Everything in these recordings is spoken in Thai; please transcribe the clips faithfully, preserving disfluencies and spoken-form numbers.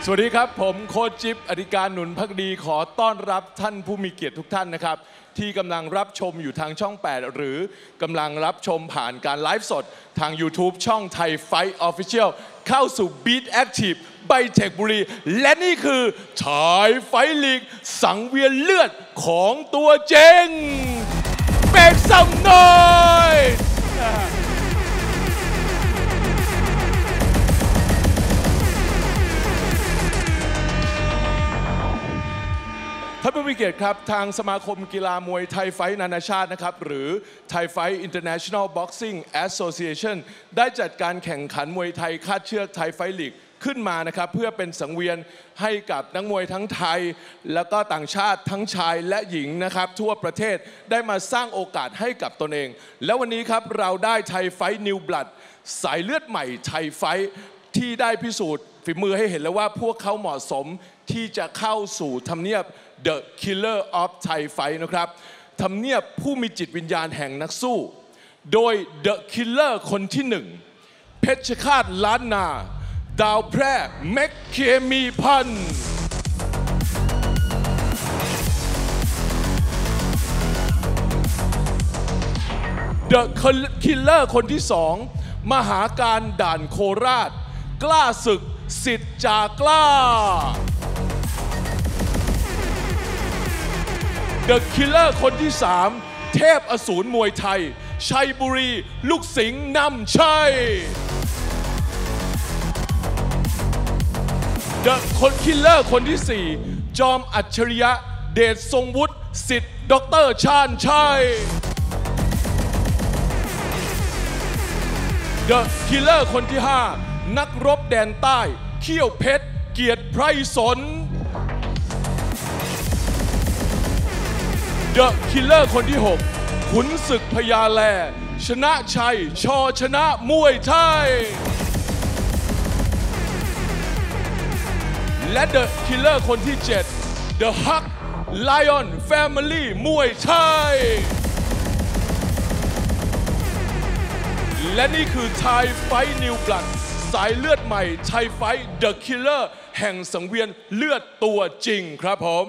สวัสดีครับผมโค้ชจิ๊บอธิการหนุนภักดีขอต้อนรับท่านผู้มีเกียรติทุกท่านนะครับที่กำลังรับชมอยู่ทางช่องแปดหรือกำลังรับชมผ่านการไลฟ์สดทาง YouTube ช่องไทยไฟท์ออฟฟิเชียลเข้าสู่ Beat Active ไบเทคบุรีและนี่คือไทยไฟท์ลีกสังเวียนเลือดของตัวเจงเป็กซัมนอยท่านผู้มีเกียรติครับทางสมาคมกีฬามวยไทยไฟท์นานาชาตินะครับหรือไทยไฟท์ International Boxing Association ได้จัดการแข่งขันมวยไทยคาดเชือกไทยไฟท์ลีกขึ้นมานะครับเพื่อเป็นสังเวียนให้กับนักมวยทั้งไทยแล้วก็ต่างชาติทั้งชายและหญิงนะครับทั่วประเทศได้มาสร้างโอกาสให้กับตนเองและวันนี้ครับเราได้ไทยไฟท์นิวบลัดสายเลือดใหม่ไทยไฟท์ที่ได้พิสูจน์ฝีมือให้เห็นแล้วว่าพวกเขาเหมาะสมที่จะเข้าสู่ทำเนียบ The Killer of Thai Fight นะครับทำเนียบผู้มีจิตวิญญาณแห่งนักสู้โดย The Killer คนที่หนึ่งเพชรฆาตล้านนาดาวแพร่แม็กเคมีพันธ์เดอะคิลเลอร์คนที่สองมหาการด่านโคราชกล้าศึกสิทธิ์จากล้าเดอะคิลเลอร์คนที่สามเทพอสูรมวยไทยชัยบุรีลูกสิงห์นำชัยเดอะคนคิลเลอร์คนที่สี่จอมอัจฉริยะเดชทรงวุฒิสิทธิ์ด็อกเตอร์ชาญชัยเดอะคิลเลอร์คนที่ห้านักรบแดนใต้เขี้ยวเพชรเกียรติไพรสนเดอะคิลเลอร์คนที่หกขุนศึกพญาแลชนะชัยชอชนะมวยไทยและเดอะคิลเลอร์คนที่เจ็ด The Hug Lion Family มวยไทยและนี่คือไทยไฟท์นิวบลัดสายเลือดใหม่ไทยไฟท์ The Killer แห่งสังเวียนเลือดตัวจริงครับผม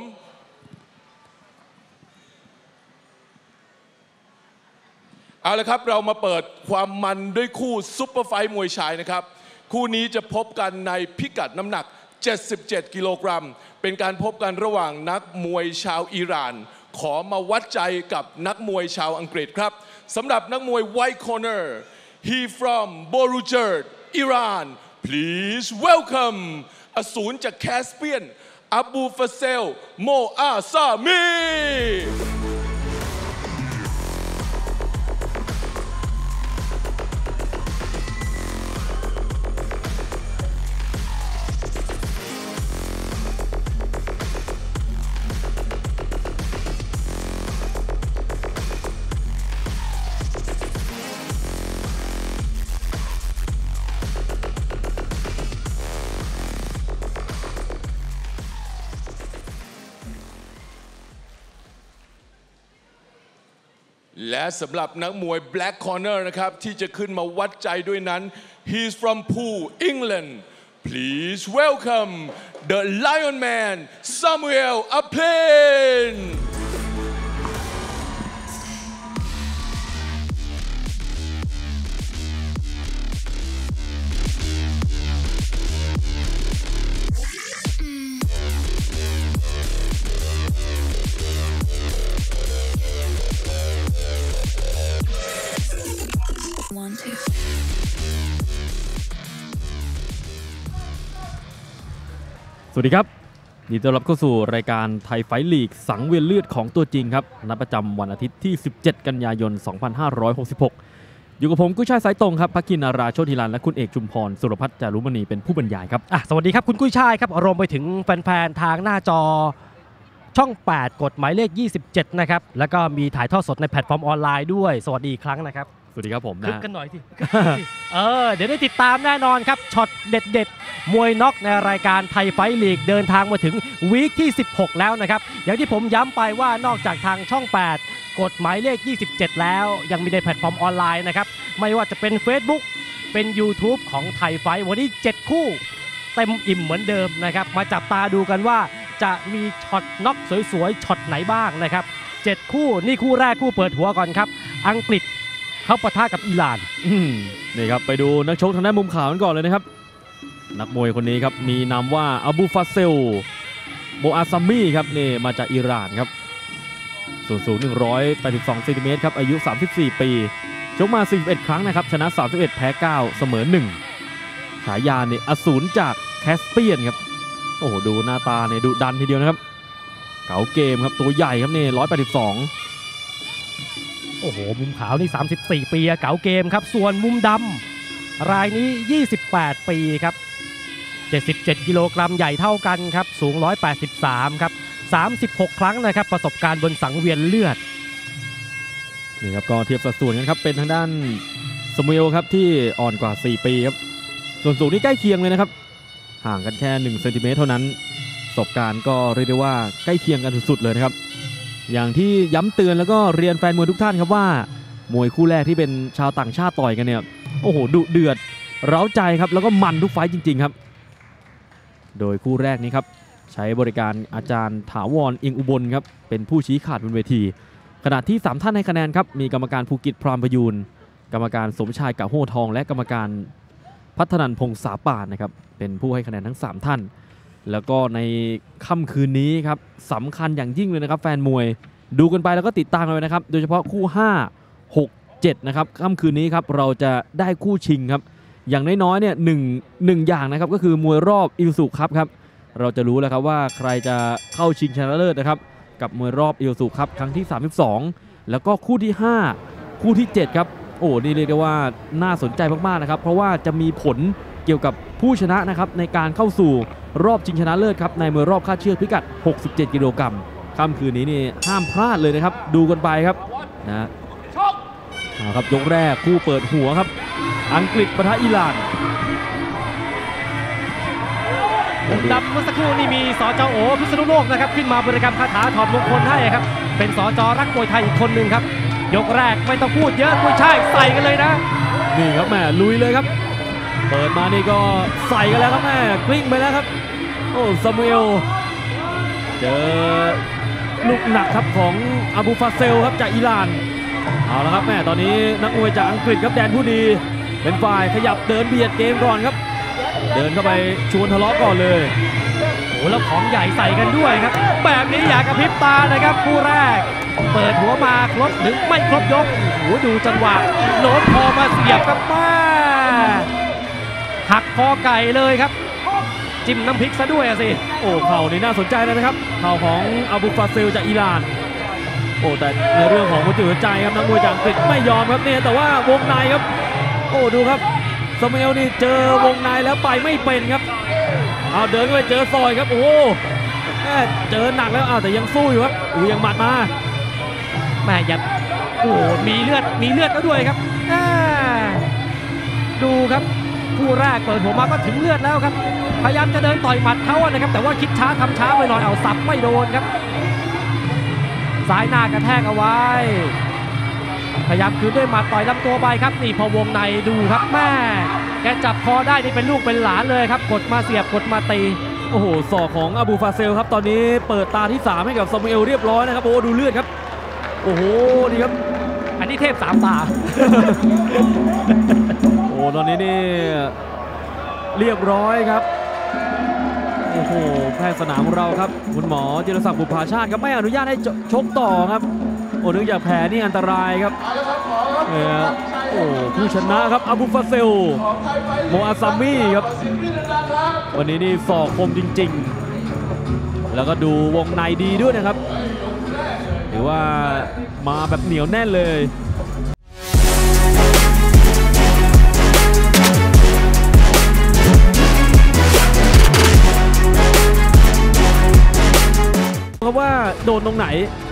เอาละครับเรามาเปิดความมันด้วยคู่ซุปเปอร์ไฟท์มวยชายนะครับคู่นี้จะพบกันในพิกัดน้ำหนักเจ็ดสิบเจ็ดกิโลกรัมเป็นการพบกันระหว่างนักมวยชาวอิหร่านขอมาวัดใจกับนักมวยชาวอังกฤษครับสำหรับนักมวย White Corner he from Borujerd Iran please welcome อสูรจากแคสเปียนอับูฟาเซลโมอาซามีและสำหรับนักมวย Black Corner นะครับที่จะขึ้นมาวัดใจด้วยนั้น he's from Poole England please welcome the Lion Man Samuel Aplin สวัสดีครับยินดีต้อนรับเข้าสู่รายการไทยไฟท์ลีกสังเวียนเลือดของตัวจริงครับนัดประจำวันอาทิตย์ที่สิบเจ็ดกันยายนสองพันห้าร้อยหกสิบหกอยู่กับผมกุ้ยช่ายสายตรงครับภักกินนาราโชติรันและคุณเอกชุมพรสุรพัฒน์จารุมณีเป็นผู้บรรยายครับอ่ะสวัสดีครับคุณกุ้ยช่ายครับรวมไปถึงแฟนๆทางหน้าจอช่องแปดกดหมายเลขยี่สิบเจ็ดนะครับแล้วก็มีถ่ายทอดสดในแพลตฟอร์มออนไลน์ด้วยสวัสดีอีกครั้งนะครับสวัสดีครับผมนะคึกกันหน่อยสิเออเดี๋ยวได้ติดตามแน่นอนครับช็อตเด็ดๆมวยน็อกในรายการไทยไฟท์ลีกเดินทางมาถึงวีคที่สิบหกแล้วนะครับอย่างที่ผมย้ำไปว่านอกจากทางช่องแปดกดหมายเลขยี่สิบเจ็ดแล้วยังมีในแพลตฟอร์มออนไลน์นะครับไม่ว่าจะเป็น Facebook เป็น YouTube ของไทยไฟท์วันนี้เจ็ดคู่เต็มอิ่มเหมือนเดิมนะครับมาจับตาดูกันว่าจะมีช็อตน็อกสวยๆช็อตไหนบ้างนะครับเจ็ดคู่นี่คู่แรกคู่เปิดหัวก่อนครับอังกฤษเขาปะทะกับอิหร่านอืมนี่ครับไปดูนักชกทางด้านมุมขาวกันก่อนเลยนะครับนักมวยคนนี้ครับมีนามว่าอาบูฟาเซลโบอาซามีครับนี่มาจากอิหร่านครับส่วนสูงหนึ่งร้อยแปดสิบสองเซนติเมตรครับอายุสามสิบสี่ปีชกมาสี่สิบเอ็ดครั้งนะครับชนะสามสิบเอ็ดแพ้เก้าเสมอหนึ่งฉายาเนี่ยอสูรจากแคสเปียนครับโอ้โหดูหน้าตาเนี่ยดุดันทีเดียวนะครับเก๋าเกมครับตัวใหญ่ครับนี่หนึ่งร้อยแปดสิบสองโอ้โหมุมขาวนี่สามสิบสี่ปีเก๋าเกมครับส่วนมุมดำรายนี้ยี่สิบแปดปีครับเจ็ดสิบเจ็ดกิโลกรัมใหญ่เท่ากันครับสูงหนึ่งร้อยแปดสิบสามครับสามสิบหกครั้งนะครับประสบการณ์บนสังเวียนเลือดนี่ครับก็เทียบสัดส่วนกันครับเป็นทางด้านสมุเอลครับที่อ่อนกว่าสี่ปีครับส่วนสูงนี่ใกล้เคียงเลยนะครับห่างกันแค่หนึ่งเซนติเมตรเท่านั้นประสบการณ์ก็เรียกได้ว่าใกล้เคียงกันสุดๆเลยนะครับอย่างที่ย้ำเตือนแล้วก็เรียนแฟนมวยทุกท่านครับว่ามวยคู่แรกที่เป็นชาวต่างชาติต่อยกันเนี่ยโอ้โหดุเดือดเร้าใจครับแล้วก็มันทุกไฟต์จริงๆครับโดยคู่แรกนี้ครับใช้บริการอาจารย์ถาวรอิงอุบลครับเป็นผู้ชี้ขาดบนเวทีขณะที่สามท่านให้คะแนนครับมีกรรมการภูกิจพรามประยูนกรรมการสมชายกะโฮทองและกรรมการพัฒนันพงษาปานนะครับเป็นผู้ให้คะแนนทั้งสามท่านแล้วก็ในค่ำคืนนี้ครับสำคัญอย่างยิ่งเลยนะครับแฟนมวยดูกันไปแล้วก็ติดตามกันไปนะครับโดยเฉพาะคู่ห้า หก เจ็ดนะครับค่ำคืนนี้ครับเราจะได้คู่ชิงครับอย่างน้อยๆเนี่ยหนึ่ง หนึ่งอย่างนะครับก็คือมวยรอบอิลสุครับครับเราจะรู้แล้วครับว่าใครจะเข้าชิงชนะเลิศนะครับกับมวยรอบอิลสุครับครั้งที่สามสิบสองแล้วก็คู่ที่ห้าคู่ที่เจ็ดครับโอ้นี่เรียกได้ว่าน่าสนใจมากๆนะครับเพราะว่าจะมีผลเกี่ยวกับผู้ชนะนะครับในการเข้าสู่รอบชิงชนะเลิศครับในมวยรอบคาดเชือกพิกัดหกสิบเจ็ดกิโลกรัมค่ำคืนนี้นี่ห้ามพลาดเลยนะครับดูกันไปครับนะเอาครับยกแรกคู่เปิดหัวครับอังกฤษปะทะอิหร่านมุมดำเมื่อสักครู่นี่มีสจโอพิษณุโลกนะครับขึ้นมาบริกรรมคาถาถอดมงคลให้ครับเป็นสจรักมวยไทยอีกคนหนึ่งครับยกแรกไม่ต้องพูดเยอะกุ้ยช่ายใส่กันเลยนะนี่ครับแม่ลุยเลยครับเปิดมานี่ก็ใส่กันแล้วครับแม่กลิ้งไปแล้วครับโอ้ซามูเอลเจอลูกหนักครับของอาบูฟาเซลครับจากอิหร่านเอาละครับแม่ตอนนี้นักมวยจากอังกฤษครับแดนผู้ดีเป็นฝ่ายขยับเดินเบียดเกมก่อนครับเดินเข้าไปชวนทะเลาะก่อนเลยโอ้แล้วของใหญ่ใส่กันด้วยครับแบบนี้อยากกระพริบตานะครับคู่แรกเปิดหัวมาครบหรือไม่ครบยกโอ้ดูจังหวะโน้มคอมาเสียบกับมาหักคอไก่เลยครับจิ้มน้ำพริกซะด้วยสิโอ้เข่านี่น่าสนใจเลยนะครับเข่าของอาบูฟาเซลจากอิหร่านโอ้แต่ในเรื่องของหัวจิตหัวใจครับนักมวยจากอังกฤษไม่ยอมครับเนี่ยแต่ว่าวงในครับโอ้ดูครับซามูเอลนี่เจอวงในแล้วไปไม่เป็นครับเอาเดินไปเจอซอยครับโอ้เจอหนักแล้วอ้าวแต่ยังสู้อยู่ครับอูยังหมัดมาแม่ยัดโอ้มีเลือดมีเลือดก็ด้วยครับดูครับคู่แรกเปิดหัวมาก็ถึงเลือดแล้วครับพยายามจะเดินต่อยหมัดเขานะครับแต่ว่าคิดช้าทำช้าไปหน่อยเอาสับไม่โดนครับซ้ายหน้ากระแทกเอาไว้พยายามคืนด้วยหมัดต่อยลำตัวไปครับนี่พอวงในดูครับแม่แกจับคอได้นี่เป็นลูกเป็นหลานเลยครับกดมาเสียบกดมาตีโอ้โหศอกของอาบูฟาเซลครับตอนนี้เปิดตาที่สามให้กับซามูเอลเรียบร้อยนะครับโอ้ดูเลือดครับโอ้โหนี่ครับอันนี้เทพสามตาโอ้ตอนนี้นี่เรียบร้อยครับโอ้โหแพทย์สนามของเราครับคุณหมอจิรศักดิ์บุภาชาติครับไม่อนุญาตให้ชกต่อครับโอ้เนื่องจากแผลนี่อันตรายครับโอ้ผู้ชนะครับอาบูฟาเซลโมอาซามีครับวันนี้นี่ศอกคมจริงๆแล้วก็ดูวงในดีด้วยนะครับถือว่ามาแบบเหนียวแน่นเลยเพราะว่าโดนตรงไหน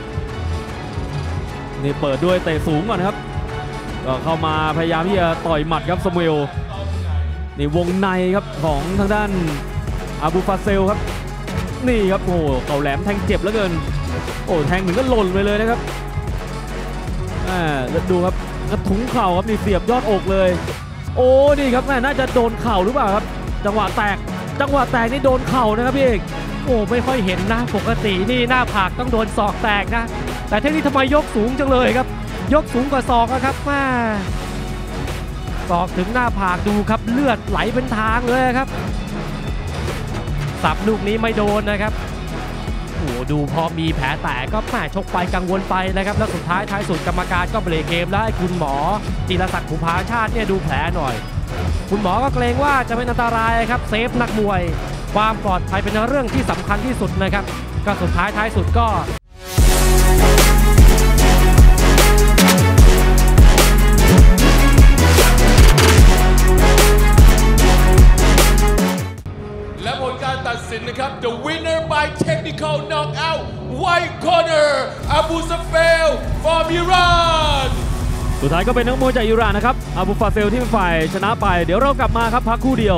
นี่เปิดด้วยเตะสูงก่อนครับก็เข้ามาพยายามที่จะต่อยหมัดครับซามูเอลนี่วงในครับของทางด้านอาบูฟาเซลครับนี่ครับโอ้เข่าแหลมแทงเจ็บเหลือเกินโอ้แทงถึงก็หล่นไปเลยนะครับอ่าแล้วดูครับกระถุงเข่าครับนี่เสียบยอดอกเลยโอ้นี่ครับแม่น่าจะโดนเข่าหรือเปล่าครับจังหวะแตกจังหวะแตกนี่โดนเข่านะครับพี่เอกโอ้ไม่ค่อยเห็นนะปกตินี่หน้าผากต้องโดนศอกแตกนะแต่เท่นี้ทำไมยกสูงจังเลยครับยกสูงกว่าศอกนะครับแม่ศอกถึงหน้าผากดูครับเลือดไหลเป็นทางเลยครับสับลูกนี้ไม่โดนนะครับโอ้ดูพอมีแผลแตกก็แม่ชกไปกังวลไปนะครับแล้วสุดท้ายท้ายสุดกรรมการก็เบรกเกมแล้วให้คุณหมอจิรศักดิ์ภูผาชาติเนี่ยดูแผลหน่อยคุณหมอก็เกรงว่าจะเป็นอันตรายครับเซฟนักมวยความปลอดภัยเป็นเรื่องที่สำคัญที่สุดนะครับก็สุดท้ายท้ายสุดก็และผลการตัดสินนะครับ The winner by technical knockout white corner Abu Safel from Iran สุดท้ายก็เป็นนักมวยจากอิหร่านนะครับอาบูฟาเซลที่เป็นฝ่ายชนะไปเดี๋ยวเรากลับมาครับพักครู่เดียว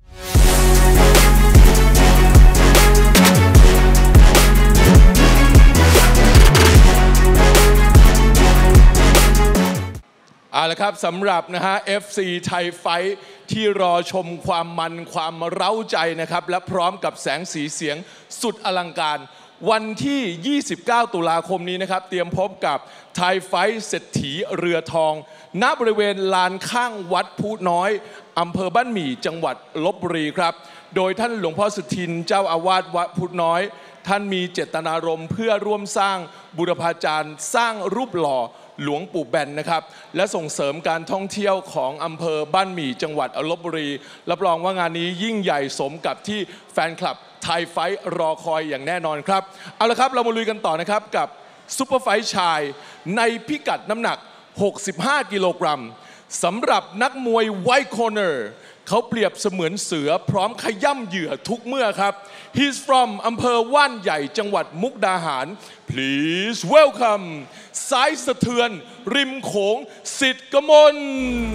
เอาละครับสำหรับนะฮะ เอฟ ซี ไทยไฟท์ที่รอชมความมันความเร้าใจนะครับและพร้อมกับแสงสีเสียงสุดอลังการวันที่ ยี่สิบเก้า ตุลาคมนี้นะครับเตรียมพบกับไทยไฟท์เศรษฐีเรือทองณบริเวณลานข้างวัดพุน้อยอำเภอบ้านหมี่จังหวัดลพบุรีครับโดยท่านหลวงพ่อสุทินเจ้าอาวาสวัดพุน้อยท่านมีเจตนารมณ์เพื่อร่วมสร้างบูรพาจารย์สร้างรูปหล่อหลวงปู่แบนนะครับและส่งเสริมการท่องเที่ยวของอำเภอบ้านหมี่จังหวัดลพบุรีรับรองว่างานนี้ยิ่งใหญ่สมกับที่แฟนคลับไทยไฟท์รอคอยอย่างแน่นอนครับเอาละครับเรามาลุยกันต่อนะครับกับซุปเปอร์ไฟท์ชายในพิกัดน้ำหนักหกสิบห้ากิโลกรัมสำหรับนักมวยไวท์คอร์เนอร์เขาเปรียบเสมือนเสือพร้อมขย่ำเหยื่อทุกเมื่อครับ He's from อำเภอว่านใหญ่จังหวัดมุกดาหาร Please welcome สายสะเทือนริมโขงสิทธิ์กมล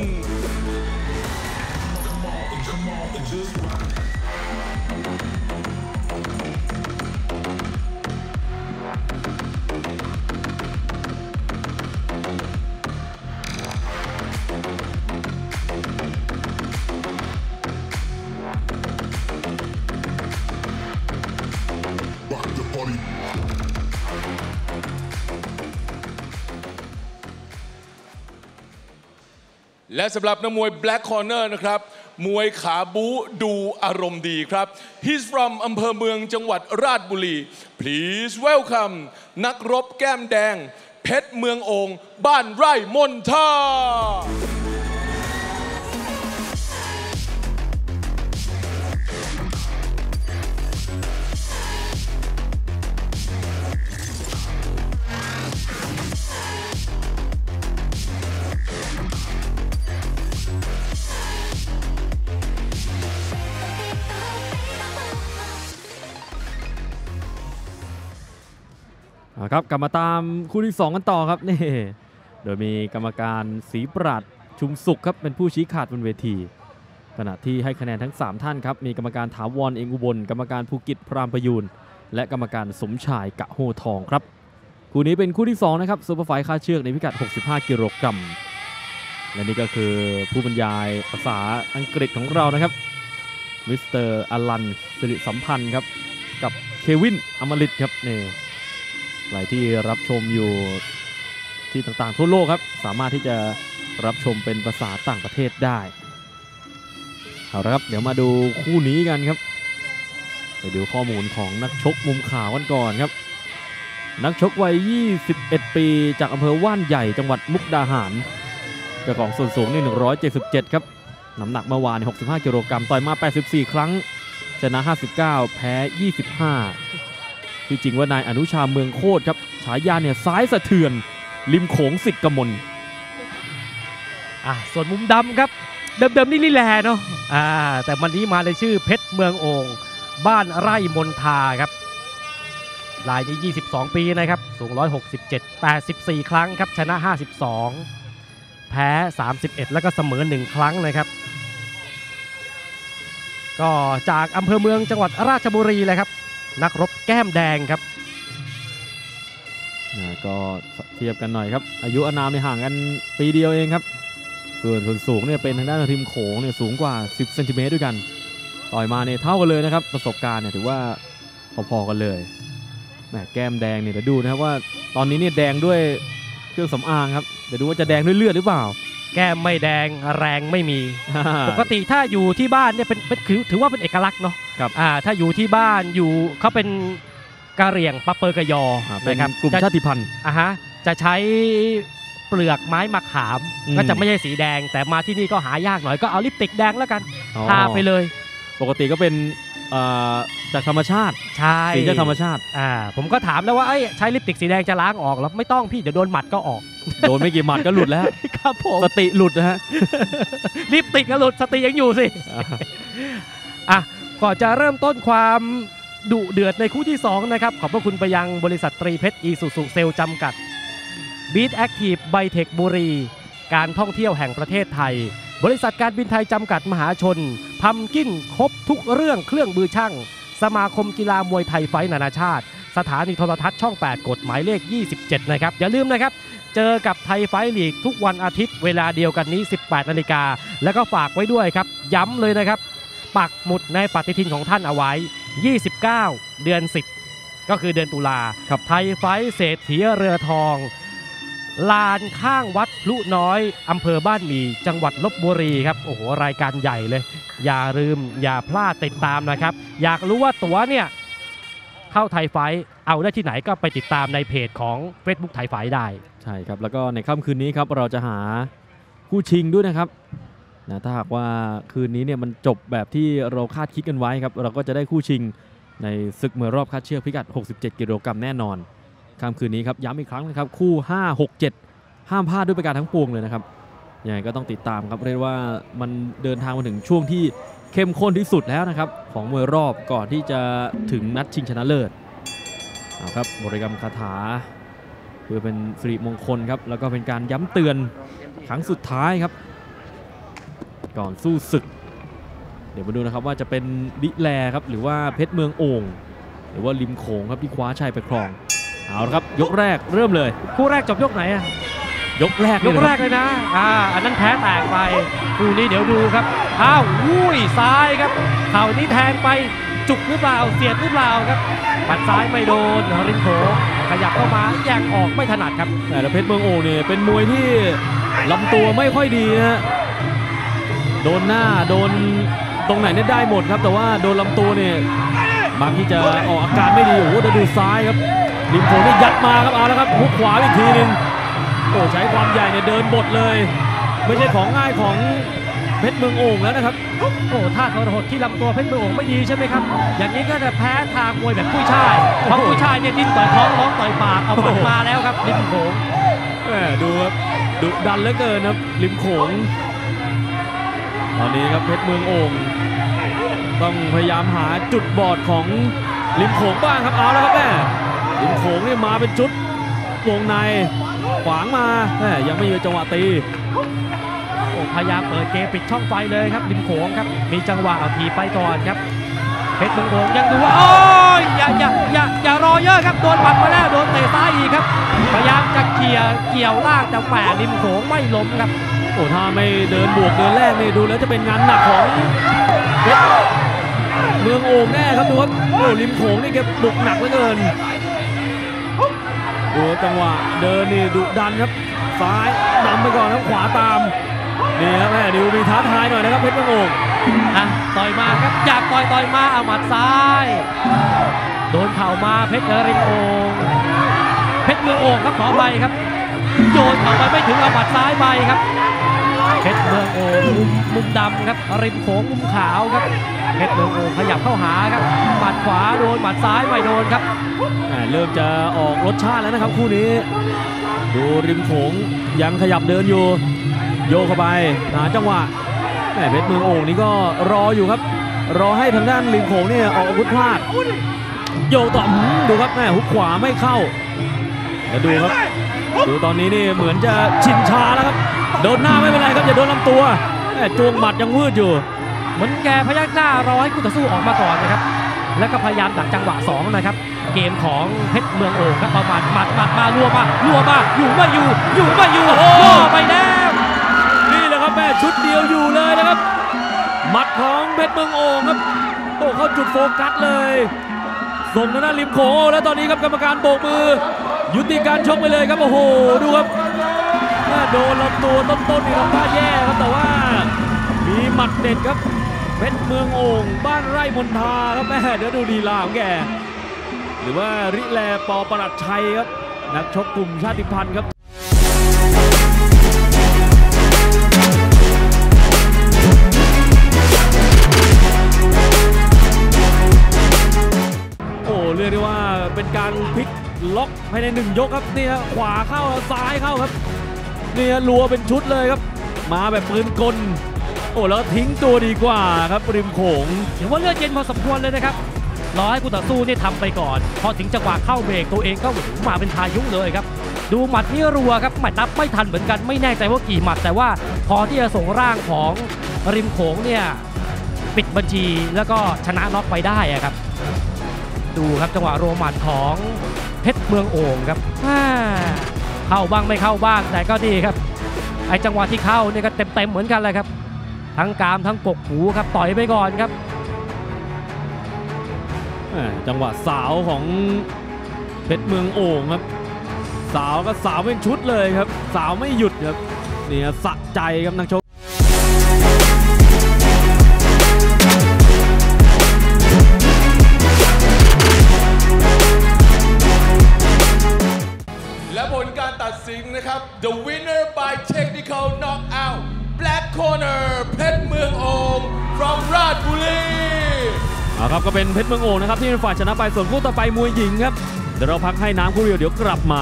และสำหรับนักมวย Black Corner นะครับมวยขาบู๊ดูอารมณ์ดีครับ He's from อำเภอเมืองจังหวัดราชบุรี Please welcome นักรบแก้มแดงเพชรเมืองโอ่งบ้านไร่มนท่าครับกลับมาตามคู่ที่สองกันต่อครับนี่โดยมีกรรมการศรีปราดชุมสุขครับเป็นผู้ชี้ขาดบนเวทีขณะที่ให้คะแนนทั้งสามท่านครับมีกรรมการถาวรเองอุบลกรรมการภูกิจพรามประยูนและกรรมการสมชายกะโฮทองครับคู่นี้เป็นคู่ที่สองนะครับซุปเปอร์ไฟท์ค่าเชือกในพิกัดหกสิบห้ากิโลกรัมและนี่ก็คือผู้บรรยายภาษาอังกฤษของเรานะครับมิสเตอร์อลันสิริสัมพันธ์ครับกับเควินอมฤตครับนี่หลายที่รับชมอยู่ที่ต่างๆทั่วโลกครับสามารถที่จะรับชมเป็นภาษาต่างประเทศได้เอาละครับเดี๋ยวมาดูคู่นี้กันครับไปดูข้อมูลของนักชกมุมขาวกันก่อนครับนักชกวัยยี่สิบเอ็ดปีจากอำเภอว่านใหญ่จังหวัดมุกดาหารเจ้าของส่วนสูงนี่หนึ่งร้อยเจ็ดสิบเจ็ดครับน้ำหนักเมื่อวานหกสิบห้ากิโลกรัมต่อยมาแปดสิบสี่ครั้งชนะห้าสิบเก้าแพ้ยี่สิบห้าที่จริงว่านายอนุชาเมืองโคตรครับฉายาเนี่ยซ้ายสะเทือนริมโขงสิทธิ์กมลอ่ะส่วนมุมดำครับเดิมๆนี่ลีแลเนาะอ่าแต่วันนี้มาในชื่อเพชรเมืองโอ่งบ้านไร่มนทาครับรายนี้ยี่สิบสองปีนะครับสูงหนึ่งร้อยหกสิบเจ็ด แปดสิบสี่ครั้งครับชนะห้าสิบสองแพ้สามสิบเอ็ดแล้วก็เสมอหนึ่งครั้งนะครับก็จากอำเภอเมืองจังหวัดราชบุรีเลยครับนักรบแก้มแดงครับก็เทียบกันหน่อยครับอายุอานามในห่างกันปีเดียวเองครับส่วนส่วนสูงเนี่ยเป็นทางด้านทีมโขงเนี่ยสูงกว่าสิบเซนติเมตรด้วยกันต่อยมาเนี่ยเท่ากันเลยนะครับประสบการณ์เนี่ยถือว่าพอๆกันเลยแหมแก้มแดงเนี่ยเดี๋ยวดูนะครับว่าตอนนี้เนี่ยแดงด้วยเครื่องสำอางครับเดี๋ยวดูว่าจะแดงด้วยเลือดหรือเปล่าแก้มไม่แดงแรงไม่มี ปกติถ้าอยู่ที่บ้านเนี่ยเป็นเป็นถือว่าเป็นเอกลักษณ์เนาะครับอ่าถ้าอยู่ที่บ้านอยู่เขาเป็นกะเหรี่ยงปะเปอร์กะยอนะครับกลุ่มชาติพันธุ์อ่ะฮะจะใช้เปลือกไม้มะขามก็จะไม่ใช่สีแดงแต่มาที่นี่ก็หายากหน่อยก็เอาลิปสติกแดงแล้วกันทาไปเลยปกติก็เป็นจากธรรมชาติใช่สีจากธรรมชาติอ่าผมก็ถามแล้วว่าไอ้ใช้ลิปสติกสีแดงจะล้างออกแล้วไม่ต้องพี่เดี๋ยวโดนหมัดก็ออกโดนไม่กี่หมัดก็หลุดแล้วครับผมสติหลุดนะฮะลิปสติกก็หลุดสติยังอยู่สิอ่ะก่อนจะเริ่มต้นความดุเดือดในคู่ที่สองนะครับขอบพระคุณไปยังบริษัทตรีเพชรอีซูซูเซลจำกัดบีทแอคทีฟไบเทคบุรีการท่องเที่ยวแห่งประเทศไทยบริษัทการบินไทยจำกัดมหาชนพัมกินครบทุกเรื่องเครื่องมือช่างสมาคมกีฬามวยไทยไฟท์นานาชาติสถานีโทรทัศน์ช่องแปดกฎหมายเลขยี่สิบเจ็ดนะครับอย่าลืมนะครับเจอกับไทยไฟท์ลีกทุกวันอาทิตย์เวลาเดียวกันนี้สิบแปดนาฬิกาแล้วก็ฝากไว้ด้วยครับย้ำเลยนะครับปักหมุดในปฏิทินของท่านเอาไว้ยี่สิบเก้าเดือนสิบก็คือเดือนตุลาครับไทยไฟท์เศรษฐีเรือทองลานข้างวัดพลุน้อยอำเภอบ้านหมี่จังหวัดลพบุรีครับโอ้โหรายการใหญ่เลยอย่าลืมอย่าพลาดติดตามนะครับอยากรู้ว่าตั๋วเนี่ยเข้าไทยไฟท์เอาได้ที่ไหนก็ไปติดตามในเพจของ Facebook ไทยไฟท์ได้ใช่ครับแล้วก็ในค่ำคืนนี้ครับเราจะหาคู่ชิงด้วยนะครับนะถ้าหากว่าคืนนี้เนี่ยมันจบแบบที่เราคาดคิดกันไว้ครับเราก็จะได้คู่ชิงในศึกมวยรอบคัดเชือกพิกัดหกสิบเจ็ดกิโลกรัมแน่นอนค่ำคืนนี้ครับย้ำอีกครั้งนะครับคู่ห้า หก เจ็ดห้ามพลาดด้วยประการทั้งปวงเลยนะครับยังไงก็ต้องติดตามครับเรียกว่ามันเดินทางมาถึงช่วงที่เข้มข้นที่สุดแล้วนะครับของมวยรอบก่อนที่จะถึงนัดชิงชนะเลิศเอาครับบริกรรมคาถาเพื่อเป็นสิริมงคลครับแล้วก็เป็นการย้ำเตือนครั้งสุดท้ายครับก่อนสู้ศึกเดี๋ยวมาดูนะครับว่าจะเป็นลิแลครับหรือว่าเพชรเมืองโอ่งหรือว่าริมโขงครับที่คว้าชัยไปครองเอาละครับยกแรกเริ่มเลยคู่แรกจบยกไหนอะยกแรกยกแรกเลยนะอ่าอันนั้นแพ้แตกไปคู่นี้เดี๋ยวดูครับอ้าวอุ้ยซ้ายครับเข่านี้แทงไปจุกหรือเปล่าเสียดหรือเปล่าครับปัดซ้ายไม่โดนริมโขงขยับเข้ามาแยงออกไม่ถนัดครับแต่เพชรเมืองโอ่งเนี่ยเป็นมวยที่ลำตัวไม่ค่อยดีนะโดนหน้าโดนตรงไหนเนี่ยได้หมดครับแต่ว่าโดนลำตัวเนี่ยบางที่จะออกอาการไม่ดีโอ้โหจะดูซ้ายครับริมโขงนี่ยัดมาครับเอาแล้วครับหุกขวาอีกทีนึงโอ้ใช้ความใหญ่เนี่ยเดินบดเลยไม่ใช่ของง่ายของเพชรเมืองโอ่งแล้วนะครับโอ้ท่าทรหดที่ลำตัวเพชรเมืองโอ่งไม่ดีใช่ไหมครับอย่างนี้ก็จะแพ้ทางมวยแบบผู้ชายเพราะผู้ชายเนี่ยดิ้นต่อยท้องร้องต่อยปากเอาหมัดมาแล้วครับริมโขงแหมดูครับดุดันเหลือเกินครับริมโขงตอนนี้ครับเพชรเมืองโอ่งต้องพยายามหาจุดบอดของริมโขงบ้างครับเอาแล้วครับแม่ริมโขงนี่มาเป็นชุดวงในขวางมาแม่ยังไม่มีจังหวะตีโอ้พยายามเปิดเกมปิดช่องไฟเลยครับริมโขงครับมีจังหวะเอาทีไปก่อนครับเพชรเมืองโอ่งยังดูว่าโอ้ยอย่าอย่าอย่าอย่ารอเยอะครับโดนปัดมาแล้วโดนเตะซ้ายอีกครับพยายามจะเกี่ยวเกี่ยวล่างแต่แหมริมโขงไม่ล้มครับโอ้ถ้าไม่เดินบวกเดินแรกนี่ดูแล้วจะเป็นงานหนักของเพชรเมืองโอ่งแน่ครับดูครับโอ้ริมโขงนี่แกบุกหนักเหลือเกินดูจังหวะเดินนี่ดุดันครับซ้ายนำไปก่อนครับขวาตามนี่ครับแม่ดูมีท้าทายหน่อยนะครับเพชรเมืองโอ่งอ่ะต่อยมาครับอยากต่อยต่อยมาเอาหมัดซ้ายโดนเข่ามาเพชรริมโอ่งเพชรเมืองโอ่งครับขอไปครับโยนเข่าไปไม่ถึงเอาหมัดซ้ายไปครับเพชรเมืองโอ่งมุมมุมดำครับริมโขงมุมขาวครับเพชรเมืองโอ่งขยับเข้าหาครับหมัดขวาโดนหมัดซ้ายไม่โดนครับเริ่มจะออกรสชาติแล้วนะครับคู่นี้ดูริมโขงยังขยับเดินอยู่โยกเข้าไปหาจังหวะเพชรเมืองโอ่งนี่ก็รออยู่ครับรอให้ทางด้านริมโขงเนี่ยออกอาวุธพลาดโยกต่อดูครับแม่หุกขวาไม่เข้าแล้วดูครับดูตอนนี้นี่เหมือนจะชินชาแล้วครับโดนหน้าไม่เป็นไรครับอย่าโดนลำตัวจวงหมัดยังวืดอยู่เหมือนแกพยักหน้ารอให้คู่ต่อสู้ออกมาก่อนนะครับแล้วก็พยายามดักจังหวะสองนะครับเกมของเพชรเมืองโอ่งครับประมาณหมัดหมัดมารัวมารัวมาอยู่ไม่อยู่อยู่ไม่อยู่ล่อไปแล้วนี่แหละครับแม่ชุดเดียวอยู่เลยนะครับหมัดของเพชรเมืองโอ่งครับโอ้เข้าจุดโฟกัสเลยส่งทางด้านริมโขงแล้วตอนนี้ครับกรรมการโบกมือยุติการชกไปเลยครับโอ้โหดูครับโดนลำตัวต้นๆนี่ทำท่าแย่ครับแต่ว่ามีหมัดเด็ดครับเพชรเมืองโอ่งบ้านไร่มนทาครับแม่เดี๋ยวดูลีลาของแกหรือว่าริแลปอประหลัดชัยครับนักชกกลุ่มชาติพันธุ์ครับโอ้เรียกได้ว่าเป็นการพลิกล็อกภายในหนึ่งยกครับนี่ฮะขวาเข้าซ้ายเข้าครับนี่ฮะรัวเป็นชุดเลยครับมาแบบปืนกลโอ้แล้วทิ้งตัวดีกว่าครับริมโขงถือว่าเลือดเย็นพอสมควรเลยนะครับรอให้คู่ต่อสู้นี่ทำไปก่อนพอถึงจังหวะเข้าเบรกตัวเองก็มาเป็นพายุเลยครับดูหมัดนี่รัวครับหมัดนับไม่ทันเหมือนกันไม่แน่ใจว่ากี่หมัดแต่ว่าพอที่จะส่งร่างของริมโขงเนี่ยปิดบัญชีแล้วก็ชนะน็อกไปได้ครับดูครับจังหวะรัวหมัดของเพชรเมืองโอ่งครับเข้าบ้างไม่เข้าบ้างแต่ก็ดีครับไอ้จังหวะที่เข้านี่ก็เต็มๆเหมือนกันเลยครับทั้งกามทั้งกกหูครับต่อยไปก่อนครับจังหวะสาวของเพชรเมืองโอ่งครับสาวก็สาวเป็นชุดเลยครับสาวไม่หยุดครับนี่สะใจครับนักชกและผลการตัดสินนะครับ The winner by technical knockout Black Corner เพชรเมืองโอ่ง from ราชบุรีเอาครับก็เป็นเพชรเมืองโอ่งนะครับที่เป็นฝ่ายชนะไปส่วนคู่ต่อไปมวยหญิงครับเดี๋ยวเราพักให้น้ำคู่เดียวเดี๋ยวกลับมา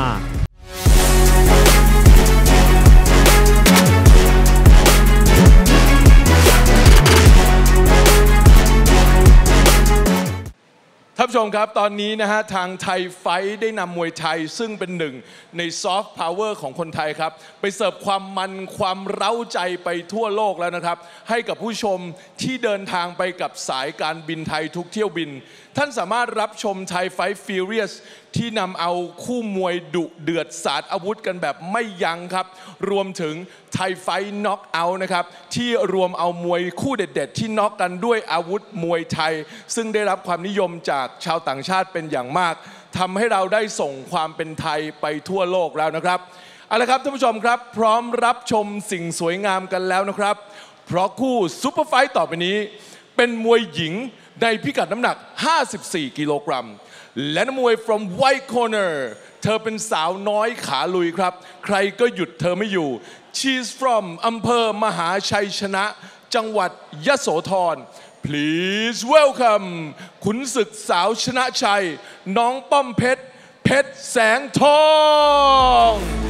ท่านผู้ชมครับตอนนี้นะฮะทางไทยไฟท์ได้นำมวยไทยซึ่งเป็นหนึ่งในซอฟต์พาวเวอร์ของคนไทยครับไปเสิร์ฟความมันความเร้าใจไปทั่วโลกแล้วนะครับให้กับผู้ชมที่เดินทางไปกับสายการบินไทยทุกเที่ยวบินท่านสามารถรับชมไทยไฟท์ฟิวเรียสที่นำเอาคู่มวยดุเดือดสาดอาวุธกันแบบไม่ยั้งครับรวมถึงไทยไฟท์น็อกเอาท์นะครับที่รวมเอามวยคู่เด็ดๆที่น็อกกันด้วยอาวุธมวยไทยซึ่งได้รับความนิยมจากชาวต่างชาติเป็นอย่างมากทำให้เราได้ส่งความเป็นไทยไปทั่วโลกแล้วนะครับเอาละครับท่านผู้ชมครับพร้อมรับชมสิ่งสวยงามกันแล้วนะครับเพราะคู่ซุปเปอร์ไฟท์ต่อไปนี้เป็นมวยหญิงในพิกัดน้ำหนักห้าสิบสี่กิโลกรัมและนักมวย from white corner เธอเป็นสาวน้อยขาลุยครับใครก็หยุดเธอไม่อยู่ she's from อำเภอมหาชัยชนะจังหวัดยโสธร please welcome ขุนศึกสาวชนะชัยน้องป้อมเพชรเพชรแสงทอง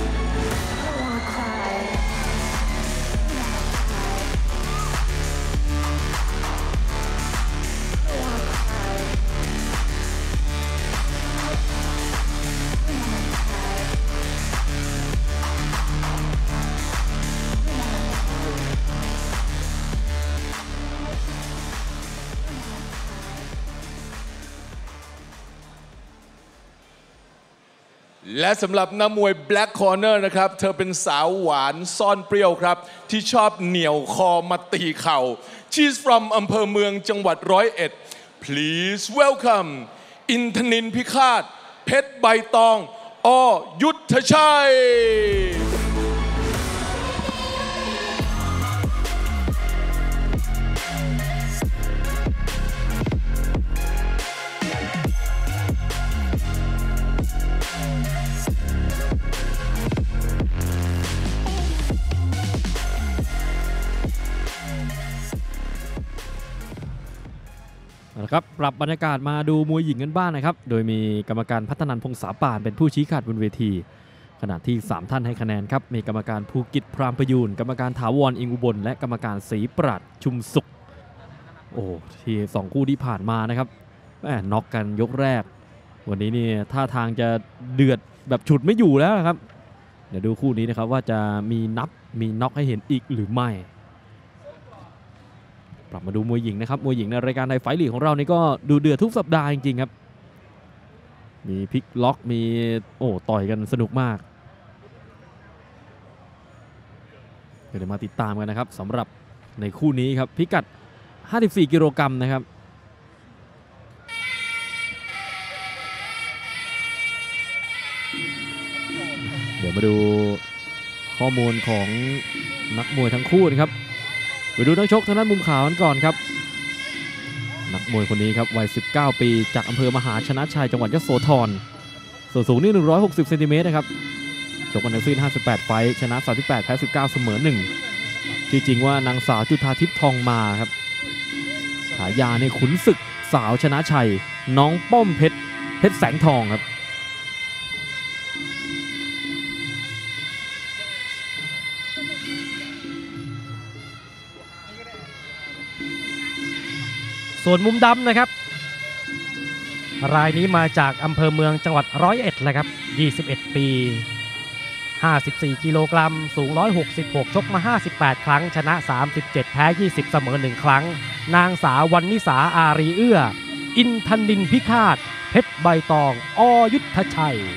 และสำหรับนักมวย Black Corner นะครับเธอเป็นสาวหวานซ่อนเปรี้ยวครับที่ชอบเหนี่ยวคอมาตีเข่า She's from อำเภอเมืองจังหวัดร้อยเอ็ด Please welcome อินทนินพิฆาตเพชรใบตองอยุทธชัยนะครับปรับบรรยากาศมาดูมวยหญิงกันบ้าง นะครับโดยมีกรรมการพัฒนันพงษาป่านเป็นผู้ชี้ขาดบนเวทีขณะที่สามท่านให้คะแนนครับมีกรรมการภูกิจพรามประยูนกรรมการถาวรอิงอุบลและกรรมการศรีปราดชุมสุขโอ้ที่สองคู่ที่ผ่านมานะครับแหมน็อกกันยกแรกวันนี้นี่ท่าทางจะเดือดแบบฉุดไม่อยู่แล้วครับเดี๋ยวดูคู่นี้นะครับว่าจะมีนับมีน็อกให้เห็นอีกหรือไม่กลับมาดูมวยหญิงนะครับมวยหญิงในรายการไทยไฟท์ลีกของเรานี่ก็ดูเดือดทุกสัปดาห์จริงๆครับมีพลิกล็อกมีโอ้ต่อยกันสนุกมากเดี๋ยวมาติดตามกันนะครับสำหรับในคู่นี้ครับพิกัดห้าสิบสี่กิโลกรัมนะครับเดี๋ยวมาดูข้อมูลของนักมวยทั้งคู่นะครับไปดูนักชกทางด้านมุมขาวกันก่อนครับนักมวยคนนี้ครับวัยสิบเก้าปีจากอำเภอมหาชนะชัยจังหวัดยโสธรส่วนสูงนี่หนึ่งร้อยหกสิบเซนติเมตรนะครับชกมาทั้งสิ้นห้าสิบแปดไฟท์ชนะสามสิบแปดแพ้สิบเก้าเสมอหนึ่งชื่อจริงว่านางสาวจุฑาทิพย์ทองมาครับฉายาในขุนศึกสาวชนะชัยน้องป้อมเพชรเพชรแสงทองครับส่วนมุมดำนะครับรายนี้มาจากอำเภอเมืองจังหวัดร้อยเอ็ดเลยครับยี่สิบเอ็ดปีห้าสิบสี่กิโลกรัมสูงหนึ่งร้อยหกสิบหกชกมาห้าสิบแปดครั้งชนะสามสิบเจ็ดแพ้ยี่สิบเสมอหนึ่งครั้งนางสาววรรณิสาอารีเอื้ออินทนินพิฆาตเพชรใบตองอยุทธชัย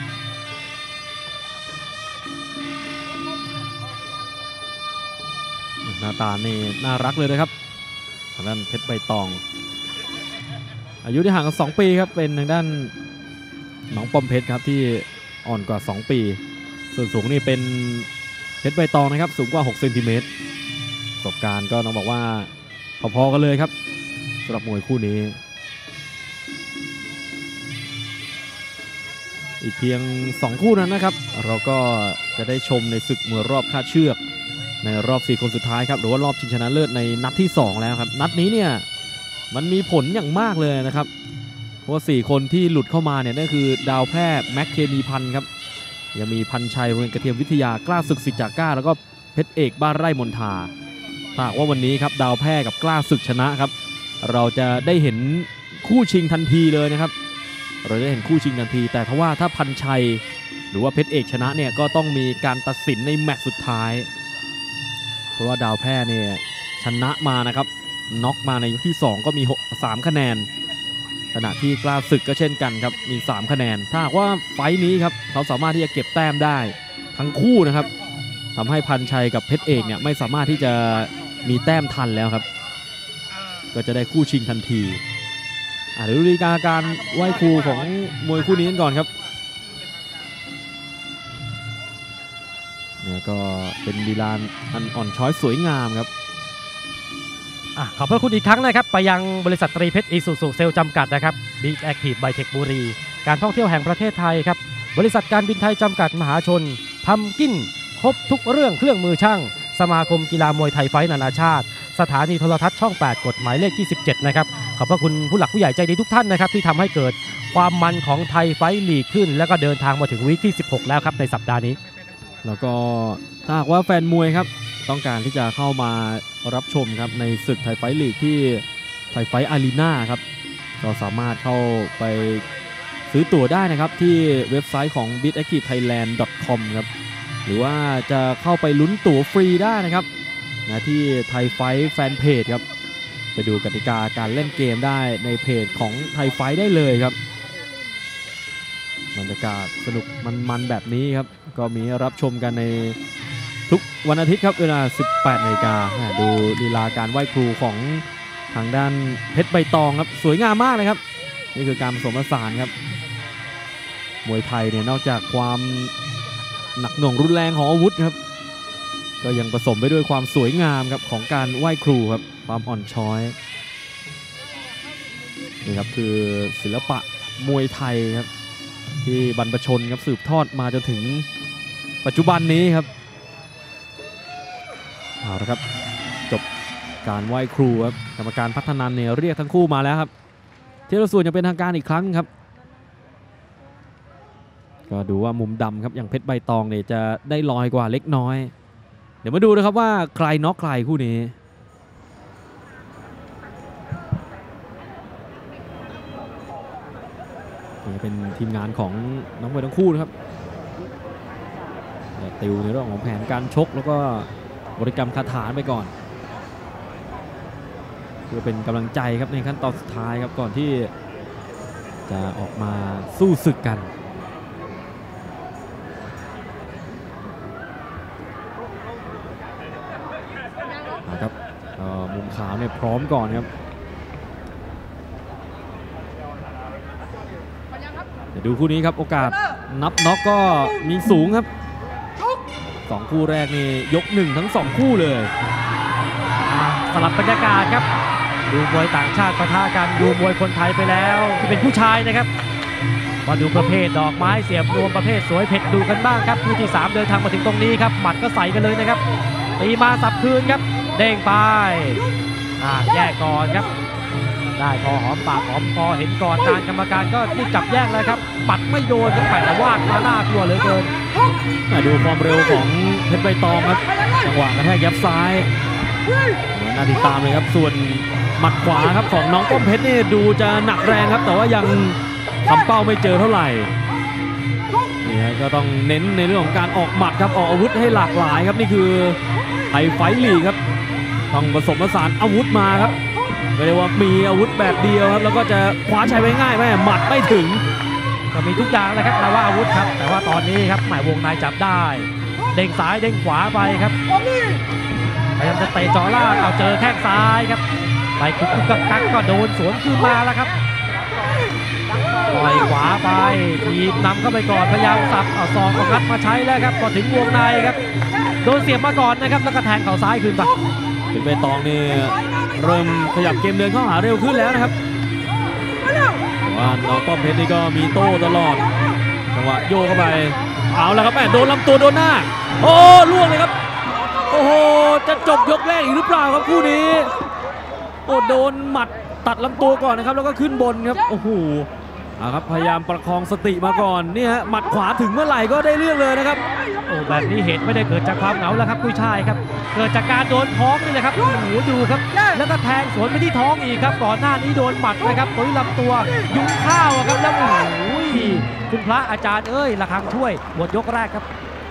หน้าตานี่น่ารักเลยนะครับทางด้านเพชรใบตองอายุที่ห่างกันสองปีครับเป็นทางด้านน้องป้อมเพชรครับที่อ่อนกว่าสองปีส่วนสูงนี่เป็นเพชรใบตองนะครับสูงกว่าหกเซนติเมตรประสบการณ์ก็ต้องบอกว่าพอๆกันเลยครับสำหรับมวยคู่นี้อีกเพียงสองคู่นั้นนะครับเราก็จะได้ชมในศึกมวยรอบคาดเชือกในรอบสี่คนสุดท้ายครับหรือว่ารอบชิงชนะเลิศในนัดที่สองแล้วครับนัดนี้เนี่ยมันมีผลอย่างมากเลยนะครับเพราะว่าสี่คนที่หลุดเข้ามาเนี่ยนั่นคือดาวแพร่แม็กเคมีพันธ์ครับยังมีพันชัยโรงเรียนกระเทียมวิทยากล้าศึกสิจาก้าแล้วก็เพชรเอกบ้านไร่มนทาถ้าว่าวันนี้ครับดาวแพร่กับกล้าศึกชนะครับเราจะได้เห็นคู่ชิงทันทีเลยนะครับเราจะได้เห็นคู่ชิงทันทีแต่ถ้าว่าถ้าพันชัยหรือว่าเพชรเอกชนะเนี่ยก็ต้องมีการตัดสินในแมตช์สุดท้ายเพราะว่าดาวแพร่เนี่ยชนะมานะครับน็อกมาในยกที่สองก็มีสามคะแนนขณะที่กล้าศึกก็เช่นกันครับมีสามคะแนนถ้าหากว่าไฟต์นี้ครับเขาสามารถที่จะเก็บแต้มได้ทั้งคู่นะครับทำให้พันชัยกับเพชรเอกเนี่ยไม่สามารถที่จะมีแต้มทันแล้วครับก็จะได้คู่ชิงทันทีอ่ะเดี๋ยวดูลีลาการไหว้ครูของมวยคู่นี้กันก่อนครับเนี่ยก็เป็นลีลาอันอ่อนช้อยสวยงามครับขอบพระคุณอีกครั้งนะครับไปยังบริษัทตรีเพชรอีซูซูเซลจำกัดนะครับบิ๊กแอคทีฟไบเทคบุรีการท่องเที่ยวแห่งประเทศไทยครับบริษัทการบินไทยจำกัดมหาชนพัมกินครบทุกเรื่องเครื่องมือช่างสมาคมกีฬามวยไทยไฟท์นานาชาติสถานีโทรทัศน์ช่องแปดกฎหมายเลขที่สิบเจ็ดนะครับขอบพระคุณผู้หลักผู้ใหญ่ใจดีทุกท่านนะครับที่ทำให้เกิดความมันของไทยไฟท์ลีกขึ้นแล้วก็เดินทางมาถึงวีคที่สิบหกแล้วครับในสัปดาห์นี้แล้วก็ถ้าหากว่าแฟนมวยครับต้องการที่จะเข้ามารับชมครับในศึกไทยไฟท์ลีกที่ไทยไฟท์อารีนาครับก็สามารถเข้าไปซื้อตั๋วได้นะครับที่เว็บไซต์ของ บี ที เอ ซี ที ไทยแลนด์ ดอท คอม ครับหรือว่าจะเข้าไปลุ้นตั๋วฟรีได้นะครับนะที่ไทยไฟท์แฟนเพจครับไปดูกติกาการเล่นเกมได้ในเพจของไทยไฟท์ได้เลยครับบรรยากาศสนุกมันๆแบบนี้ครับก็มีรับชมกันในทุกวันอาทิตย์ครับเวลา สิบแปดนาฬิกาดูลีลาการไหว้ครูของทางด้านเพชรใบตองครับสวยงามมากเลยครับนี่คือการผสมผสานครับมวยไทยเนี่ยนอกจากความหนักหน่วงรุนแรงของอาวุธครับก็ยังผสมไปด้วยความสวยงามครับของการไหว้ครูครับความอ่อนช้อยนี่ครับคือศิลปะมวยไทยครับที่บรรพชนครับสืบทอดมาจนถึงปัจจุบันนี้ครับเอาละครับจบการไหว้ครูครับกรรมการพัฒนาเนี่ยเรียกทั้งคู่มาแล้วครับเที่ยวส่วนยังเป็นทางการอีกครั้งครับก็ดูว่ามุมดำครับอย่างเพชรใบตองเนี่ยจะได้ลอยกว่าเล็กน้อยเดี๋ยวมาดูนะครับว่าใครน็อกใครคู่นี้นี่เป็นทีมงานของน้องมวยทั้งคู่นะครับติวในเรื่องของแผนการชกแล้วก็บริกรรมคาถาไปก่อนเพื่อเป็นกำลังใจครับในขั้นตอนสุดท้ายครับก่อนที่จะออกมาสู้ศึกกันนะครับมุมขขาวเนี่ยพร้อมก่อนครับเดี๋ยวดูคู่นี้ครับโอกาสนับน็อกก็มีสูงครับสองคู่แรกนี่ยกหนึ่งทั้งสองคู่เลยสลับบรรยากาศครับดูมวยต่างชาติปะทะกันดูมวยคนไทยไปแล้วที่เป็นผู้ชายนะครับมาดูประเภทดอกไม้เสียบรวมประเภทสวยเผ็ดดูกันบ้างครับคู่ที่สามเดินทางมาถึงตรงนี้ครับหมัดก็ใส่กันเลยนะครับตีมาสับคืนครับเด้งไปอ่าแยกก่อนครับได้พอหอมปากหอมคอเห็นก่อนการกรรมการก็รีบจับแยกแล้วครับปัดไม่โดนครับแต่วาดมาหน้ากลัวเหลือเกินดูความเร็วของเพชรใบตองครับจังหวะกระแทกยับซ้ายน่าติดตามเลยครับส่วนหมัดขวาครับของน้องป้อมเพชรนี่ดูจะหนักแรงครับแต่ว่ายังทำเป้าไม่เจอเท่าไหร่นี่ก็ต้องเน้นในเรื่องของการออกหมัดครับออกอาวุธให้หลากหลายครับนี่คือไทยไฟท์ลีกครับต้องผสมผสานอาวุธมาครับไม่ได้ว่ามีอาวุธแบบเดียวครับแล้วก็จะคว้าชัยไว้ง่ายไหมหมัดไม่ถึงก็มีทุกอย่างนะครับแต่ว่าอาวุธครับแต่ว่าตอนนี้ครับหมายวงในจับได้เด้งซ้ายเด้งขวาไปครับพยายามจะเตะจ่อล่างเอาเจอแข้งซ้ายครับไปกุกกุกกักกักก็โดนสวนคืนมาแล้วครับปล่อยขวาไปทีบนำเข้าไปก่อนพยายามสับเอาซองเอางัดมาใช้แล้วครับพอถึงวงในครับโดนเสียบมาก่อนนะครับแล้วก็แทงเข่าซ้ายคืนไปเป็นใบตองนี่เริ่มขยับเกมเดินเข้าหาเร็วขึ้นแล้วนะครับว่าน้องป้อมเพชรนี่ก็มีโต้ตลอดจังหวะโยกเข้าไปเอาแล้วครับแม่โดนลำตัวโดนหน้าโอ้ล่วงเลยครับโอ้โหจะจบยกแรกอีกหรือเปล่าครับคู่นี้โอ้โดนหมัดตัดลำตัวก่อนนะครับแล้วก็ขึ้นบนครับโอ้โหเอาครับพยายามประคองสติมาก่อนนี่ฮะหมัดขวาถึงเมื่อไหร่ก็ได้เรื่องเลยนะครับโอ้แบบนี้เหตุไม่ได้เกิดจากความเหงาแล้วครับกุ้ยช่ายครับเกิดจากการโดนท้องนี่แหละครับโอ้โหดูครับแล้วก็แทงสวนไปที่ท้องอีกครับก่อนหน้านี้โดนหมัดนะครับตุ้ยลำตัวยุงข้าวครับแล้วโอ้โหคุณพระอาจารย์เอ้ยระฆังช่วยหมดยกแรกครับ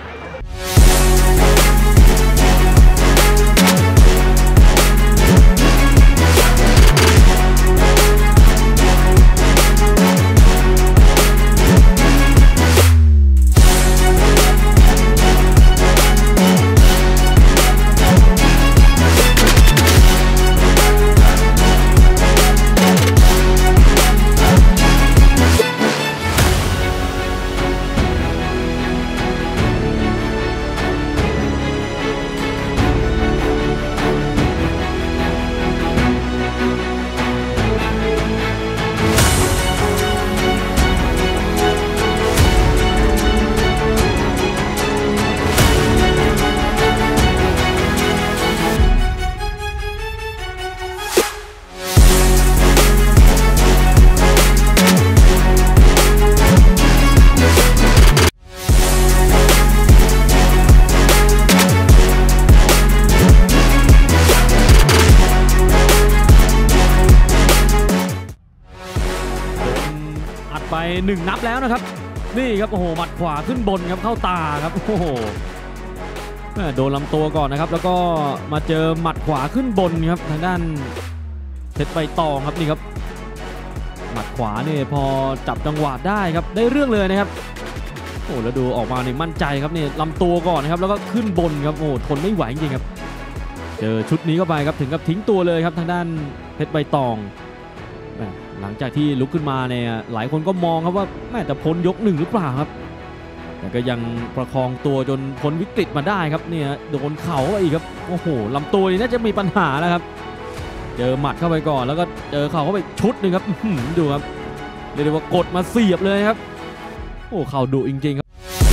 ไปหนึ่งนับแล้วนะครับนี่ครับโอ้โหหมัดขวาขึ้นบนครับเข้าตาครับโอ้โหโดนลำตัวก่อนนะครับแล้วก็มาเจอหมัดขวาขึ้นบนครับทางด้านเพชรใบตองครับนี่ครับหมัดขวาเนี่ยพอจับจังหวะได้ครับได้เรื่องเลยนะครับโอ้แล้วดูออกมาเนี่ยมั่นใจครับนี่ลำตัวก่อนนะครับแล้วก็ขึ้นบนครับโอ้ทนไม่ไหวจริงครับเจอชุดนี้เข้าไปครับถึงกับทิ้งตัวเลยครับทางด้านเพชรใบตองหลังจากที่ลุกขึ้นมาเนี่ยหลายคนก็มองครับว่าแม่จะพ้นยกหนึ่งหรือเปล่าครับแต่ก็ยังประคองตัวจนพ้นวิกฤตมาได้ครับเนี่ยโดนเข่าอีกครับโอ้โหลำตัวนี่น่าจะมีปัญหาแล้วครับเจอหมัดเข้าไปก่อนแล้วก็เจอเข่าเข้าไปชุดหนึ่งครับดูครับเรียกได้ว่ากดมาเสียบเลยครับโอ้เข่าดุจริงๆครับ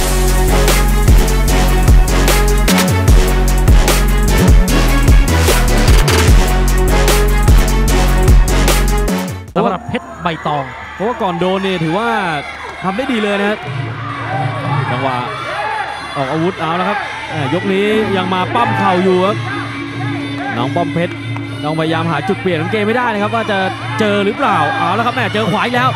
สำหรับเพชรใบตองเพราะว่าก่อนโดนเนี่ยถือว่าทำได้ดีเลยนะจังหวะออกอาวุธเอาแล้วครับยกนี้ยังมาปั้มเข่าอยู่ครับน้องป้อมเพชรต้องพยายามหาจุดเปลี่ยนของเกมไม่ได้นะครับว่าจะเจอหรือเปล่าเอาแล้วครับแม่เจอขวาอีกแล้ว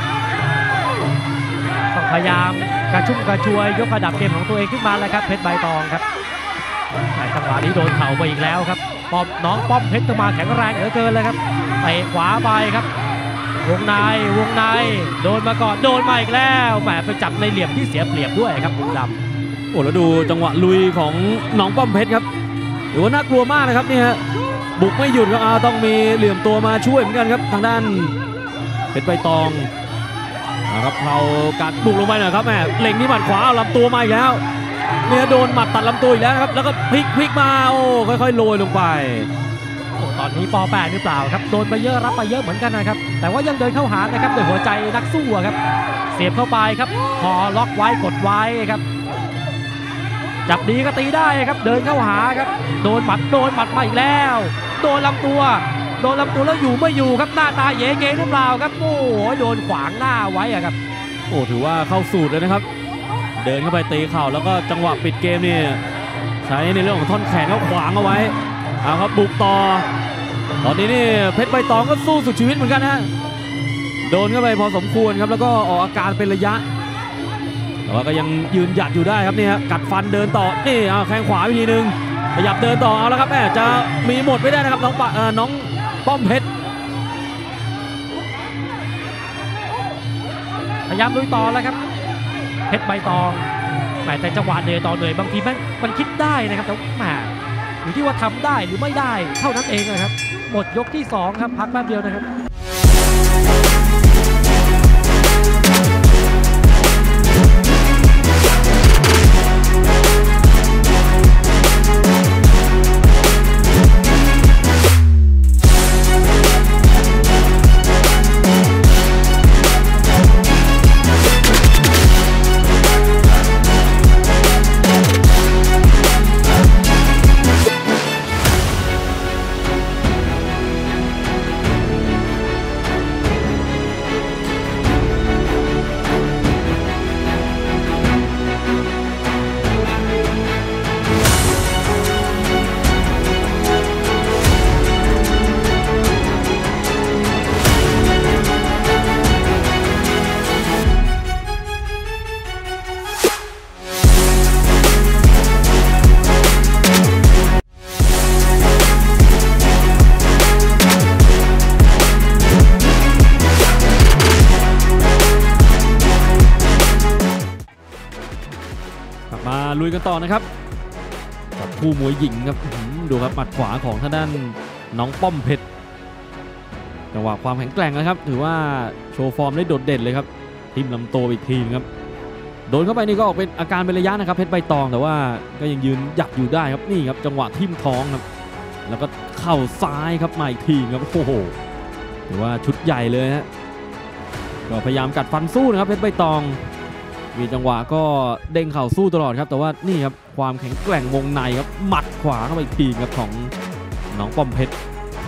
ต้องพยายามกระชุ่มกระชวยยกระดับเกมของตัวเองขึ้นมาแล้วครับเพชรใบตองครับในจังหวะนี้โดนเข่าไปอีกแล้วครับป้อมน้องป้อมเพชรก็มาแข็งแรงเหลือเกินเลยครับเตะขวาไปครับวงในวงในโดนมาก่อนโดนมาอีกแล้วแหมไปจับในเหลี่ยมที่เสียเปรียบด้วยครับมุมดำโอ้แล้วดูจังหวะลุยของน้องป้อมเพชรครับหรือว่าน่ากลัวมากนะครับนี่ฮะบุกไม่หยุดครับเอาต้องมีเหลี่ยมตัวมาช่วยเหมือนกันครับทางด้านเพชรใบตองนะครับเราการบุกลงไปหน่อยครับแม่เล็งที่หมัดขวาเอาลำตัวมาอีกแล้วเนี่ยโดนหมัดตัดลำตัวอีกแล้วครับแล้วก็พลิกพลิกมาโอ้ค่อยๆโรยลงไปโอ้ตอนนี้ปอแปดหรือเปล่าครับโดนไปเยอะรับไปเยอะเหมือนกันนะครับแต่ว่ายังเดินเข้าหานะครับด้วยหัวใจนักสู้ครับเสียบเข้าไปครับพอล็อกไว้กดไว้ครับจับดีก็ตีได้ครับเดินเข้าหาครับโดนหมัดโดนหมัดมาอีกแล้วโดนลำตัวโดนลำตัวแล้วอยู่ไม่อยู่ครับหน้าตาเยเกหรือเปล่าครับโอ้โหโดนขวางหน้าไว้อะครับโอ้ถือว่าเข้าสูตรเลยนะครับเดินเข้าไปตีเข่าแล้วก็จังหวะปิดเกมนี่ใช้ในเรื่องของท่อนแขนเขาขวางเอาไว้เอาครับบุกต่อตอนนี้นี่เพชรใบตองก็สู้สุดชีวิตเหมือนกันฮะโดนเข้าไปพอสมควรครับแล้วก็ออกอาการเป็นระยะแต่ว่าก็ยังยืนหยัดอยู่ได้ครับนี่ฮะกัดฟันเดินต่อนี่เอาแข้งขวาวิธีหนึ่งขยับเดินต่อเอาแล้วครับแม่จะมีหมดไม่ได้นะครับน้องปะน้องป้อมเพชรพยายามลุยต่อแล้วครับเพชรใบตองแต่จังหวะเหนื่อยต่อเหนื่อยบางทีมันมันคิดได้นะครับแต่แหมอยู่ที่ว่าทำได้หรือไม่ได้เท่านั้นเองนะครับหมดยกที่สองครับพักแป๊บเดียวนะครับลุยกันต่อนะครับกับคู่มวยหญิงครับดูครับหมัดขวาของทางด้านน้องป้อมเพชรจังหวะความแข็งแกร่งนะครับถือว่าโชว์ฟอร์มได้โดดเด่นเลยครับทิ่มลำตัวอีกทีครับโดนเข้าไปนี่ก็ออกเป็นอาการเป็นระยะนะครับเพชรใบตองแต่ว่าก็ยังยืนหยัดอยู่ได้ครับนี่ครับจังหวะทิ่มท้องครับแล้วก็เข่าซ้ายครับมาอีกทีครับโอ้โหถือว่าชุดใหญ่เลยฮะก็พยายามกัดฟันสู้นะครับเพชรใบตองมีจังหวะก็เด้งเข่าสู้ตลอดครับแต่ว่านี่ครับความแข็งแกร่งวงในครับหมัดขวาเข้าไปอีกทีครับของน้องป้อมเพชร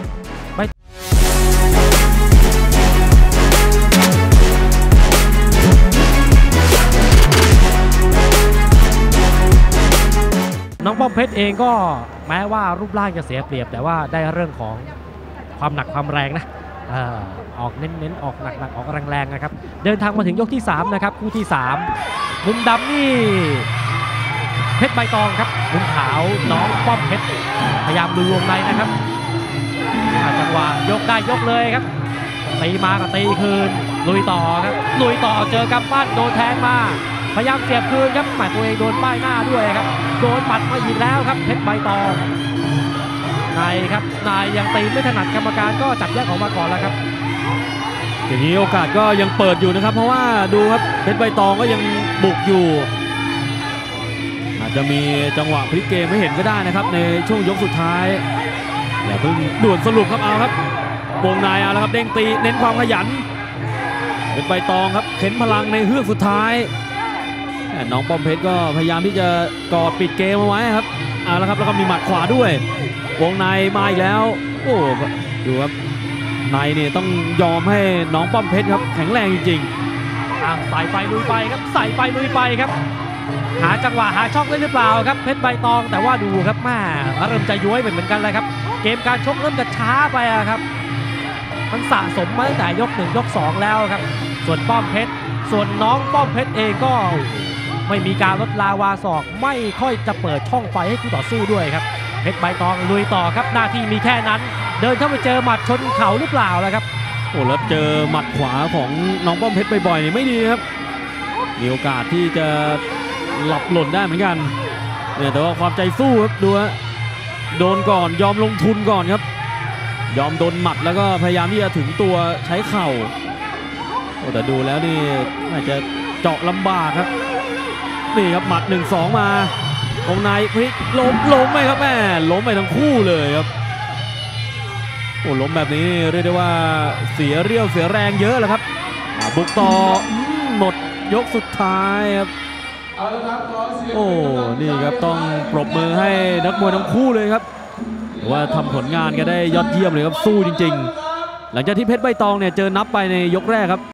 น้องป้อมเพชรเองก็แม้ว่ารูปร่างจะเสียเปรียบแต่ว่าได้เรื่องของความหนักความแรงนะออกเน้นๆออกหนักๆออกแรงๆนะครับเดินทางมาถึงยกที่สามนะครับคู่ที่สามมุมดำนี่เพชรใบตองครับมุมขาวน้องป้อมเพชรพยายามลุยวงในนะครับจังหวะยกได้ยกเลยครับตีมากับตีคืนลุยต่อครับลุยต่อเจอกำปั้นโดนแทงมาพยายามเสียบคืนครับหมัดตัวเองโดนป้ายหน้าด้วยครับโดนหมัดมาอีกแล้วครับเพชรใบตองนายครับนายยังตีไม่ถนัดกรรมการก็จับแยกออกมาก่อนแล้วครับอย่างนี้โอกาสก็ยังเปิดอยู่นะครับเพราะว่าดูครับเพชรใบตองก็ยังบุกอยู่อาจจะมีจังหวะพลิกเกมไม่เห็นก็ได้นะครับในช่วงยกสุดท้ายอย่าเพิ่งด่วนสรุปครับเอาครับวงในเอาแล้วครับเด้งตีเน้นความขยันเพชรใบตองครับเข็นพลังในเฮือกสุดท้ายน้องป้อมเพชรก็พยายามที่จะกอดปิดเกมเอาไว้ครับเอาแล้วครับแล้วก็มีหมัดขวาด้วยวงในมาอีกแล้วโอ้ดูครับในเนี่ยต้องยอมให้น้องป้อมเพชรครับแข็งแรงจริงๆใส่ไปลุยไปครับใส่ไปลุยไปครับหาจังหวะหาช่องได้หรือเปล่าครับเพชรใบตองแต่ว่าดูครับแม่เริ่มจะย้วยเหมือนกันเลยครับเกมการชกเริ่มจะช้าไปครับมันสะสมมาตั้งแต่ยกหนึ่งยกสองแล้วครับส่วนป้อมเพชรส่วนน้องป้อมเพชรเองก็ไม่มีการลดลาวาศอกไม่ค่อยจะเปิดช่องไฟให้คู่ต่อสู้ด้วยครับเพชรใบตองลุยต่อครับหน้าที่มีแค่นั้นเดินเข้าไปเจอหมัดชนเข่าหรือเปล่าล่ะครับโอ้แล้วเจอหมัดขวาของน้องป้อมเพชรบ่อยๆนี่ไม่ดีครับมีโอกาสที่จะหลับหล่นได้เหมือนกันเนี่ยแต่ว่าความใจสู้ครับดูฮะโดนก่อนยอมลงทุนก่อนครับยอมโดนหมัดแล้วก็พยายามที่จะถึงตัวใช้เข่าโอ้แต่ดูแล้วนี่น่าจะเจาะลำบากครับนี่ครับหมัด หนึ่งสอง มาวงในพลิกล้มล้มไปครับแม่ล้มไปทั้งคู่เลยครับโอ้ล้มแบบนี้เรียกได้ว่าเสียเรี่ยวเสียแรงเยอะแล้วครับบุกต่อหมดยกสุดท้ายครับโอ้นี่ครับต้องปรบมือให้นักมวยทั้งคู่เลยครับว่าทำผลงานกันได้ยอดเยี่ยมเลยครับสู้จริงๆหลังจากที่เพชรใบตองเนี่ยเจอนับไปในยกแรกครับ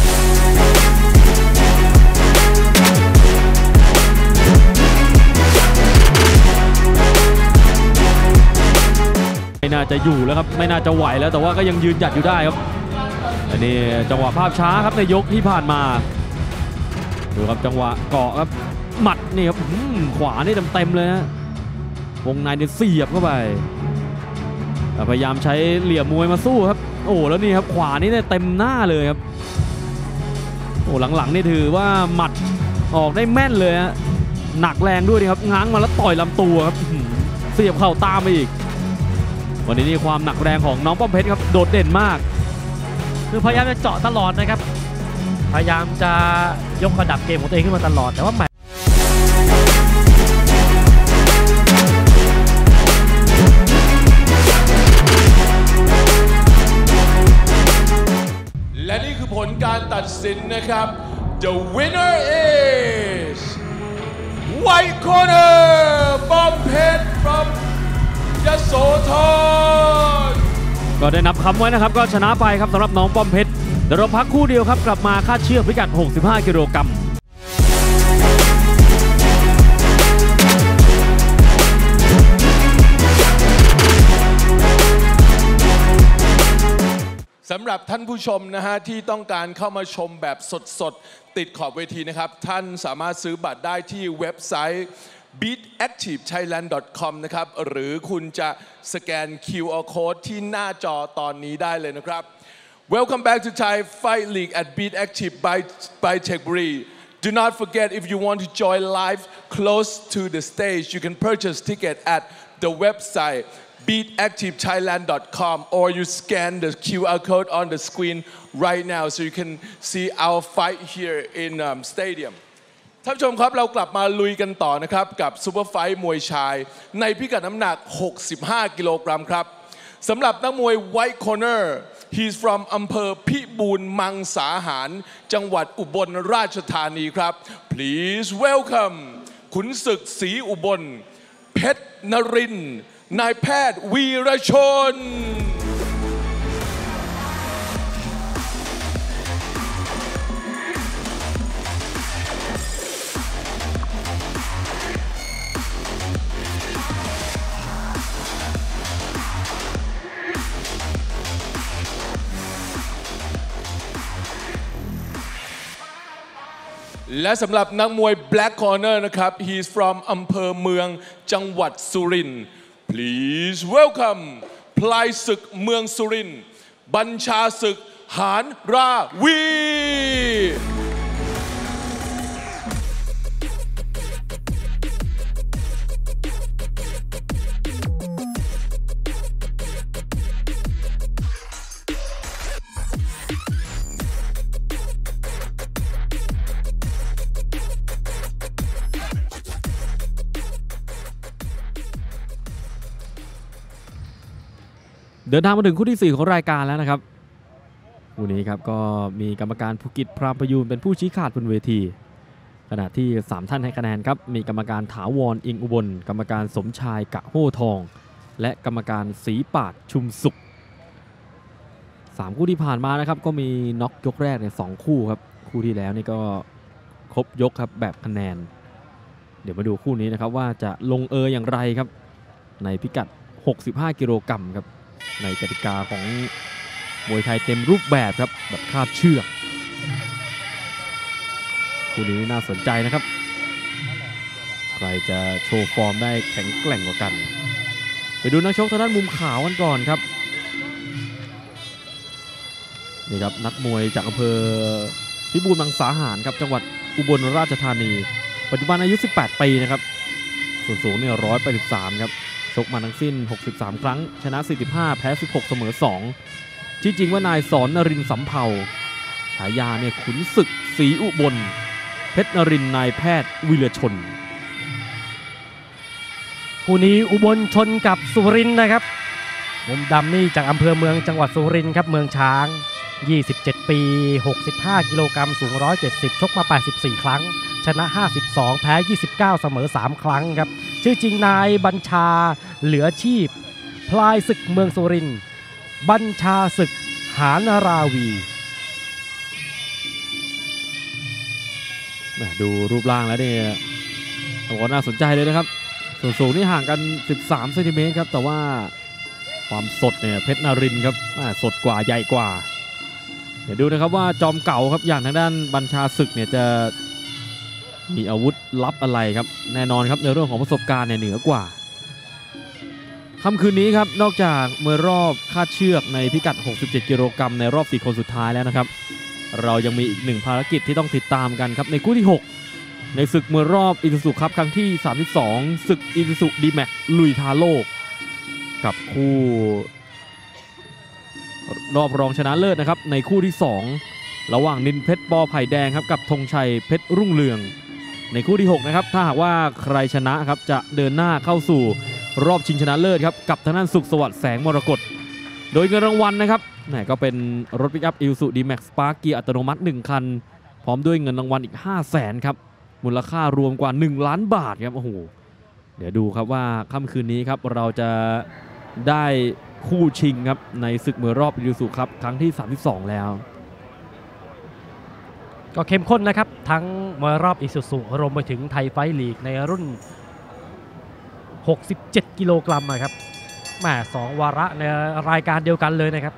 ไม่น่าจะอยู่แล้วครับไม่น่าจะไหวแล้วแต่ว่าก็ยังยืนหยัดอยู่ได้ครับอันนี้จังหวะภาพช้าครับในยกที่ผ่านมาดูครับจังหวะเกาะครับหมัดนี่ครับขวานี่เต็มๆเลยนะวงในเนี่ยเสียบเข้าไปพยายามใช้เหลี่ยมมวยมาสู้ครับโอ้แล้วนี่ครับขวานี่เนี่ยเต็มหน้าเลยครับโอ้หลังๆนี่ถือว่าหมัดออกได้แม่นเลยฮะหนักแรงด้วยครับง้างมาแล้วต่อยลำตัวครับเสียบเข่าตามไปอีกวันนี้นี่ความหนักแรงของน้องป้อมเพชรครับโดดเด่นมากคือพยายามจะเจาะตลอดนะครับพยายามจะยกระดับเกมของตัวเองขึ้นมาตลอดแต่ว่าแมและนี่คือผลการตัดสินนะครับ The winner is White Corner ป้อมเพชร from ยโสธรก็ได้นับคำไว้นะครับก็ชนะไปครับสำหรับน้องป้อมเพชรเดี๋ยวเราพักคู่เดียวครับกลับมาคาดเชือกพิกัดหกสิบห้ากิโลกรัมสำหรับท่านผู้ชมนะฮะที่ต้องการเข้ามาชมแบบสดๆติดขอบเวทีนะครับท่านสามารถซื้อบัตรได้ที่เว็บไซต์ บีท แอคทีฟ ไทยแลนด์ ดอท คอม นะครับหรือคุณจะสแกน คิว อาร์ Code ที่หน้าจอตอนนี้ได้เลยนะครับ Welcome back to Thai Fight League at Beat Active by by Techbury. Do not forget if you want to join live close to the stage, you can purchase ticket at the website beat active thailand dot com or you scan the คิว อาร์ code on the screen right now so you can see our fight here in um, stadium. ท่านผู้ชมครับเรากลับมาลุยกันต่อนะครับกับซูเปอร์ไฟท์มวยชายในพิกัดน้ำหนักหกสิบห้ากิโลกรัมครับสำหรับนักมวย White Corner he's from อำเภอพิบูลมังสาหารจังหวัดอุบลราชธานีครับ Please welcome ขุนศึกศรีอุบลเพชรนรินทร์นายแพทย์วีรชนและสำหรับนักมวย Black Corner นะครับ he's from อำเภอเมืองจังหวัดสุรินทร์ Please welcome พลายศึกเมืองสุรินทร์บัญชาศึกหานราวีเดินทางมาถึงคู่ที่สี่ของรายการแล้วนะครับคู่นี้ครับก็มีกรรมการภูกิจพรามประยูนเป็นผู้ชี้ขาดบนเวทีขณะที่สามท่านให้คะแนนครับมีกรรมการถาวรอิงอุบลกรรมการสมชายกะโฮทองและกรรมการศรีปาดชุมสุขสามคู่ที่ผ่านมานะครับก็มีน็อกยกแรกเนี่ยสองคู่ครับคู่ที่แล้วนี่ก็ครบยกครับแบบคะแนนเดี๋ยวมาดูคู่นี้นะครับว่าจะลงเอยอย่างไรครับในพิกัดหกสิบห้ากิโลกรัมครับในกติกาของมวยไทยเต็มรูปแบบครับแบบคาดเชือกคู่นี้น่าสนใจนะครับใครจะโชว์ฟอร์มได้แข็งแกร่งกว่ากันไปดูนักชกทางด้านมุมขาวกันก่อนครับนี่ครับนักมวยจากอำเภอพิบูลมังสาหารครับจังหวัดอุบลราชธานีปัจจุบันอายุสิบแปดปีนะครับส่วนสูงเนี่ยหนึ่งร้อยแปดสิบสามครับชกมาทั้งสิ้นหกสิบสามครั้งชนะสี่สิบห้าแพ้สิบหกเสมอสองชื่อจริงว่านายสอนนรินทร์สำเภาฉายาเนี่ยขุนศึกศรีอุบลเพชรนรินทร์นายแพทย์วิรชนคู่นี้อุบลชนกับสุรินทร์นะครับมุมดำนี่จากอำเภอเมืองจังหวัดสุรินทร์ครับเมืองช้างยี่สิบเจ็ดปีหกสิบห้ากิโลกรัมสูงหนึ่งร้อยเจ็ดสิบชกมาแปดสิบสี่ครั้งชนะห้าสิบสองแพ้ยี่สิบเก้าเสมอสามครั้งครับชื่อจริงนายบัญชาเหลือชีพพลายศึกเมืองสุรินทร์บัญชาศึกหานาราวีดูรูปร่างแล้วเนี่ยโอ้น่าสนใจเลยนะครับส่วนสูงนี่ห่างกันสิบสามเซนติเมตรครับแต่ว่าความสดเนี่ยเพชรนรินทร์ครับสดกว่าใหญ่กว่าเดี๋ยวดูนะครับว่าจอมเก่าครับอย่างทางด้านบัญชาศึกเนี่ยจะมีอาวุธลับอะไรครับแน่นอนครับในเรื่องของประสบการณ์เนี่ยเหนือกว่าค่ำคืนนี้ครับนอกจากมวยรอบคาดเชือกในพิกัดหกสิบเจ็ดกิโลกรัมในรอบสี่คนสุดท้ายแล้วนะครับเรายังมีอีกหนึ่งภารกิจที่ต้องติดตามกันครับในคู่ที่หกในศึกมวยรอบอิซูซุครับครั้งที่สามสิบสองศึกอิซูซุดีแม็กลุยท้าโลกกับคู่รอบรองชนะเลิศนะครับในคู่ที่สองระหว่างนินเพชรปอไผ่แดงครับกับธงชัยเพชรรุ่งเรืองในคู่ที่หกนะครับถ้าหากว่าใครชนะครับจะเดินหน้าเข้าสู่รอบชิงชนะเลิศครับกับทางด้านสุขสวัสดิ์แสงมรกตโดยเงินรางวัลนะครับนี่ก็เป็นรถปิกอัพอิซูซุดีแม็กสปาร์คเกียร์อัตโนมัติหนึ่งคันพร้อมด้วยเงินรางวัลอีกห้าแสนครับมูลค่ารวมกว่าหนึ่งล้านบาทครับโอ้โหเดี๋ยวดูครับว่าค่ำคืนนี้ครับเราจะได้คู่ชิงครับในศึกมวยรอบอิซูซุครับครั้งที่สามสิบสองแล้วก็เข้มข้นนะครับทั้งมวยรอบอิซูซุรวมไปถึงไทยไฟท์ลีกในรุ่นหกสิบเจ็ดกิโลกรัมครับแหมสองวาระในรายการเดียวกันเลยนะครับ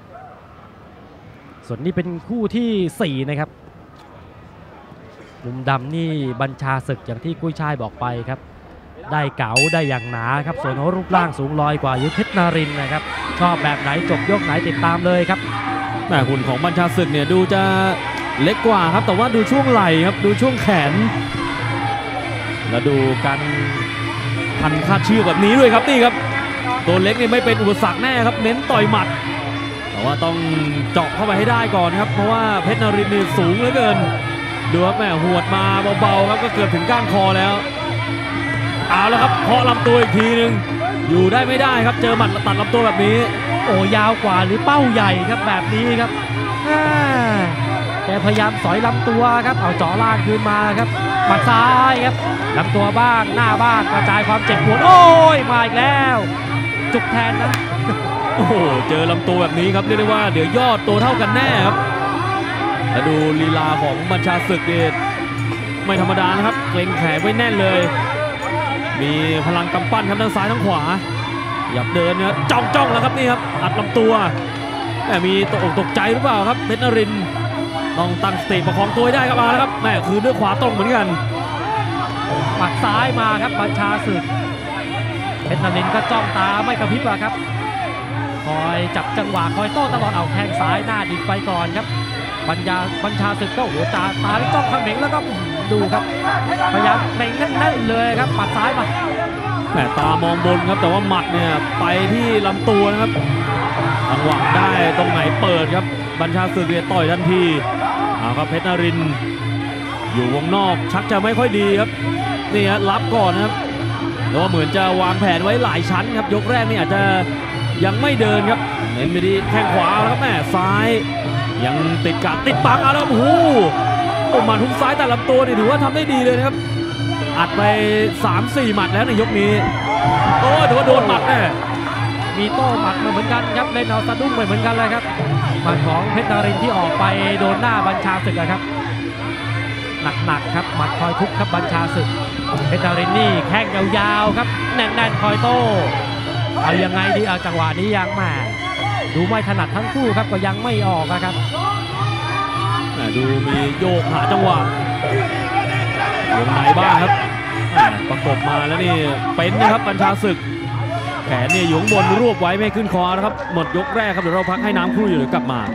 ส่วนนี้เป็นคู่ที่สี่นะครับมุมดำนี่บัญชาศึกอย่างที่กุ้ยช่ายบอกไปครับได้เก๋าได้อย่างหนาครับส่วนรูปร่างสูงลอยกว่ายุทธเพชรนรินทร์นะครับชอบแบบไหนจบยกไหนติดตามเลยครับแต่หุ่นของบัญชาศึกเนี่ยดูจะเล็กกว่าครับแต่ว่าดูช่วงไหล่ครับดูช่วงแขนแล้วดูการพันคาดเชือกแบบนี้ด้วยครับนี่ครับตัวเล็กนี่ไม่เป็นอุปสรรคแน่ครับเน้นต่อยหมัดแต่ว่าต้องเจาะเข้าไปให้ได้ก่อนครับเพราะว่าเพชรนรินทร์นี่สูงเหลือเกินดูครับแม่หวดมาเบาๆครับก็เกือบถึงก้านคอแล้วเอาแล้วครับเคาะลำตัวอีกทีนึงอยู่ได้ไม่ได้ครับเจอหมัดตัดลำตัวแบบนี้โอ้ยาวกว่าหรือเป้าใหญ่ครับแบบนี้ครับแกพยายามสอยลำตัวครับเอาเจาะล่างคืนมาครับหมัดซ้ายครับลำตัวบ้างหน้าบ้างกระจายความเจ็บปวดโอ้ยมาอีกแล้วจุกแทนนะโอ้โหเจอลำตัวแบบนี้ครับเรียกได้ว่าเดี๋ยวยอดตัวเท่ากันแน่ครับแล้วดูลีลาของบัญชาศึกเนี่ยไม่ธรรมดานะครับเกรงแขนไว้แน่นเลยมีพลังกำปั้นครับทั้งซ้ายทั้งขวาหยับเดินเนี่ยจ้องจ้องแล้วครับนี่ครับอัดลำตัวแต่มีตกอกตกใจหรือเปล่าครับเพชรนรินทร์ต้องตั้งสติประคองตัวได้ครับมาแล้วครับแม่คือด้วยขวาตรงเหมือนกันปักซ้ายมาครับบัญชาศึกเพชรนรินทร์ก็จ้องตาไม่กระพริบครับคอยจับจังหวะคอยโต้ตลอดเอาแทงซ้ายหน้าดิบไปก่อนครับบัญญาบัญชาศึกก็หัวตาตาจ้องขมิงแล้วก็ดูครับพยายามเบ่งแน่นๆเลยครับปัดซ้ายมาแหมตามองบนครับแต่ว่าหมัดเนี่ยไปที่ลำตัวนะครับจังหวะได้ตรงไหนเปิดครับบัญชาศึกเนี่ยต่อยทันทีเอาครับเพชรนรินทร์อยู่วงนอกชักจะไม่ค่อยดีครับนี่ฮะรับก่อนนะครับแล้วเหมือนจะวางแผนไว้หลายชั้นครับยกแรกนี่อาจจะยังไม่เดินครับเน้นไปที่แข้งขวาแล้วครับแม่ซ้ายยังติดกัดติดบังเอาแล้วโอ้โหโอ้มาทุกซ้ายแต่ลำตัวนี่ถือว่าทำได้ดีเลยนะครับอัดไป สามสี่ หมัดแล้วในยกนี้โอ้ถือว่าโดนหมัดแน่มีโต้หมัดมาเหมือนกันครับเล่นเอาสะดุ้งไปเหมือนกันเลยครับหมัดของเพชรนรินทร์ที่ออกไปโดนหน้าบัญชาศึกครับหนักๆครับหมัดคอยทุบครับบัญชาศึกเพชรนรินทร์นี่แข้งยาวๆครับแน่นๆคอยโต้เอายังไงดีเอาจังหวะนี้ยังมาดูไม่ถนัดทั้งคู่ครับก็ยังไม่ออกนะครับดูมีโยกหาจังหวะวงในบ้างครับประกบมาแล้วนี่เป็นนะครับบัญชาศึกแขนเนี่ยอยู่ข้างบนรวบไว้ไม่ขึ้นคอนะครับหมดยกแรกครับเดี๋ยวเราพักให้น้ำครู่อยู่เดี๋ยวกลับมา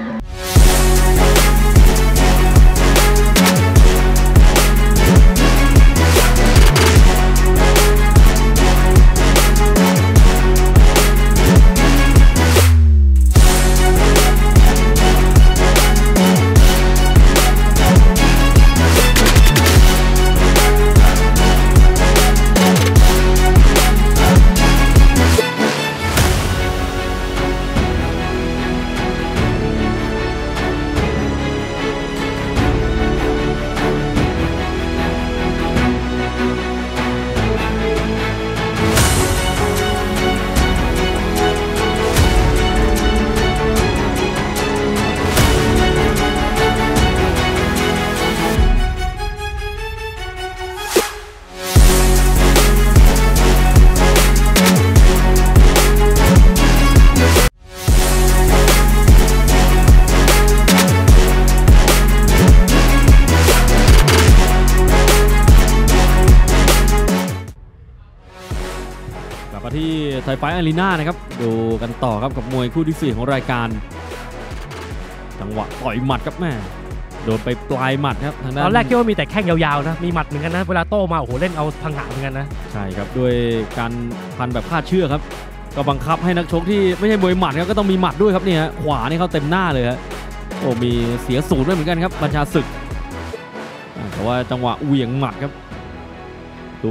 ลับมาที่ไทยไฟท์อารีนานะครับดูกันต่อครับกับมวยคู่ที่สี่ของรายการจังหวะต่อยหมัดครับแม่โดนไปปลายหมัดครับทางด้านตอนแรกคิดว่ามีแต่แข้งยาวๆนะมีหมัดเหมือนกันนะเวลาโต้มาโอ้โหเล่นเอาพังหาเหมือนกันนะใช่ครับด้วยการพันแบบคาดเชือกครับก็บังคับให้นักชกที่ไม่ใช่มวยหมัดครับก็ต้องมีหมัดด้วยครับเนี่ยขวานี่เขาเต็มหน้าเลยครับโอ้มีเสียศูนย์ด้วยเหมือนกันครับบัญชาศึกแต่ว่าจังหวะเหวี่ยงหมัดครับดู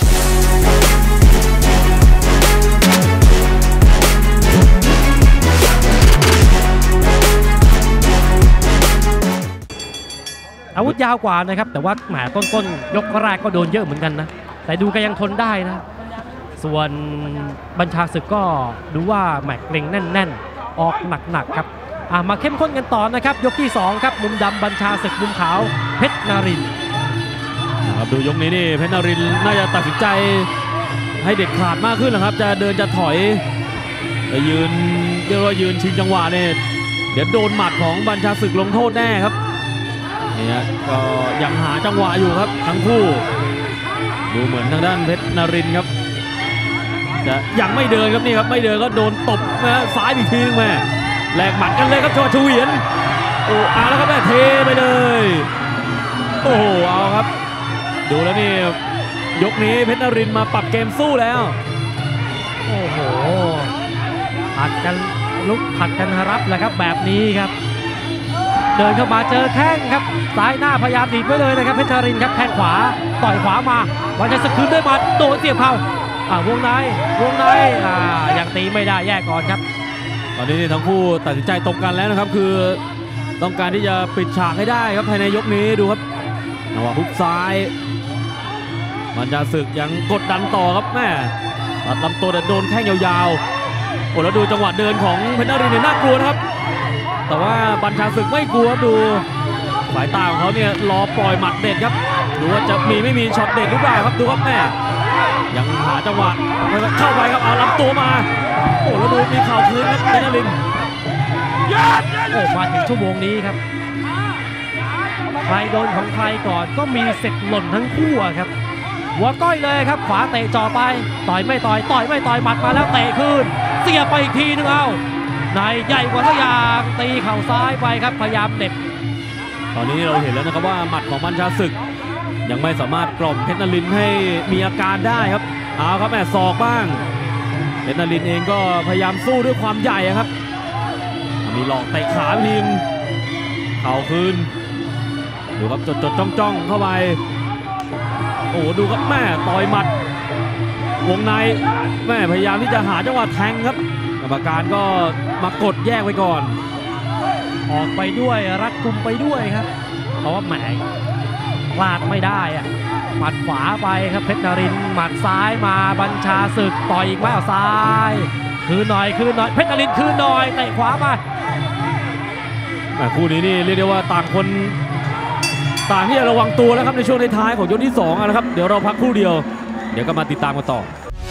อาวุธยาวกว่านะครับแต่ว่าแหมต้นๆยกแรกก็โดนเยอะเหมือนกันนะแต่ดูก็ยังทนได้นะส่วนบัญชาศึกก็ดูว่าแหมเกร็งแน่นๆออกหนักๆครับมาเข้มข้นกันต่อนะครับยกที่สองครับมุมดำบัญชาศึกมุมขาวเพชรนรินทร์ครับดูยกนี้นี่เพชรนรินทร์น่าจะตัดสินใจให้เด็ดขาดมากขึ้นนะครับจะเดินจะถอยจะยืนเรียกว่ายืนชิงจังหวะเนี่ยเดี๋ยวโดนหมัดของบัญชาศึกลงโทษแน่ครับนี่ก็ยังหาจังหวะอยู่ครับทั้งคู่ดูเหมือนทางด้านเพชรนรินทร์ครับจะยังไม่เดินครับนี่ครับไม่เดินก็โดนตบนะซ้ายอีกทีนึงแม่แลกหมัดกันเลยครับจังหวะเฉวียนโอ้เอาแล้วครับแม่เทไปเลยโอ้โหเอาครับดูแล้วนี่ยกนี้เพชรนรินทร์มาปรับเกมสู้แล้วโอ้โหผัดกันลุกผัดกันรับแหละครับแบบนี้ครับเดินเข้ามาเจอแข้งครับซ้ายหน้าพยายามดีดไว้เลยนะครับเพชรนรินทร์ครับแข้งขวาต่อยขวามาวันจะสคืนด้วยหมัดโดนเสียบเข่าอ่าวงในวงในอ่ายังตีไม่ได้แยกก่อนครับตอนนี้ทั้งคู่ตัดสินใจตรงกันแล้วนะครับคือต้องการที่จะปิดฉากให้ได้ครับภายในยกนี้ดูครับจังหวะฮุกซ้ายบัญชาศึกยังกดดันต่อครับแม่ตัดลำตัวแต่โดนแข้งยาวๆโอ้แล้วดูจังหวะเดินของเพชรนรินทร์เนี่ยน่ากลัวนะครับแต่ว่าบัญชาศึกไม่กลัวดูสายตาของเขาเนี่ยรอปล่อยหมัดเด็ดครับดูว่าจะมีไม่มีช็อตเด็ดหรือเปล่าครับดูครับแม่ยังหาจังหวะเข้าไปครับเอาลำตัวมาโอ้แล้วดูมีเข่าคืนครับเพชรนรินทร์โอ้มาถึงชั่วโมงนี้ครับใครโดนของใครก่อนก็มีเสร็จหล่นทั้งคู่ครับหัวก้อยเลยครับขวาเตะจ่อไปต่อยไม่ต่อยต่อยไม่ต่อยหมัดมาแล้วเตะคืนเสียไปอีกทีนึงเอานายใหญ่กว่าทุกอย่างตีเข่าซ้ายไปครับพยายามเด็บตอนนี้เราเห็นแล้วนะครับว่าหมัดของบัญชาศึกยังไม่สามารถกล่อมเพชรนรินทร์ให้มีอาการได้ครับเอาครับแม่ศอกบ้างเพชรนรินทร์เองก็พยายามสู้ด้วยความใหญ่ครับมีหลอกเตะขาทีมเข่าคืนดูครับจดจดจ้องจ้องเข้าไปโอ้ดูครับแม่ต่อยหมัดวงในแม่พยายามที่จะหาจังหวะแทงครับกรรมการก็มากดแยกไว้ก่อนออกไปด้วยรัดกุมไปด้วยครับเพราะว่าแหมพลาดไม่ได้อะหมัดขวาไปครับเพชรนรินทร์หมัดซ้ายมาบัญชาศึกต่อยอีกไม่เอาซ้ายคืนหน่อยคืนหน่อยเพชรนรินทร์คืนหน่อยเตะขวามาคู่นี้นี่เรียกได้ว่าต่างคนต่างที่จะระวังตัวแล้วครับในช่วงท้ายของยกที่สองนะครับเดี๋ยวเราพักครู่เดียวเดี๋ยวก็มาติดตามกันต่อ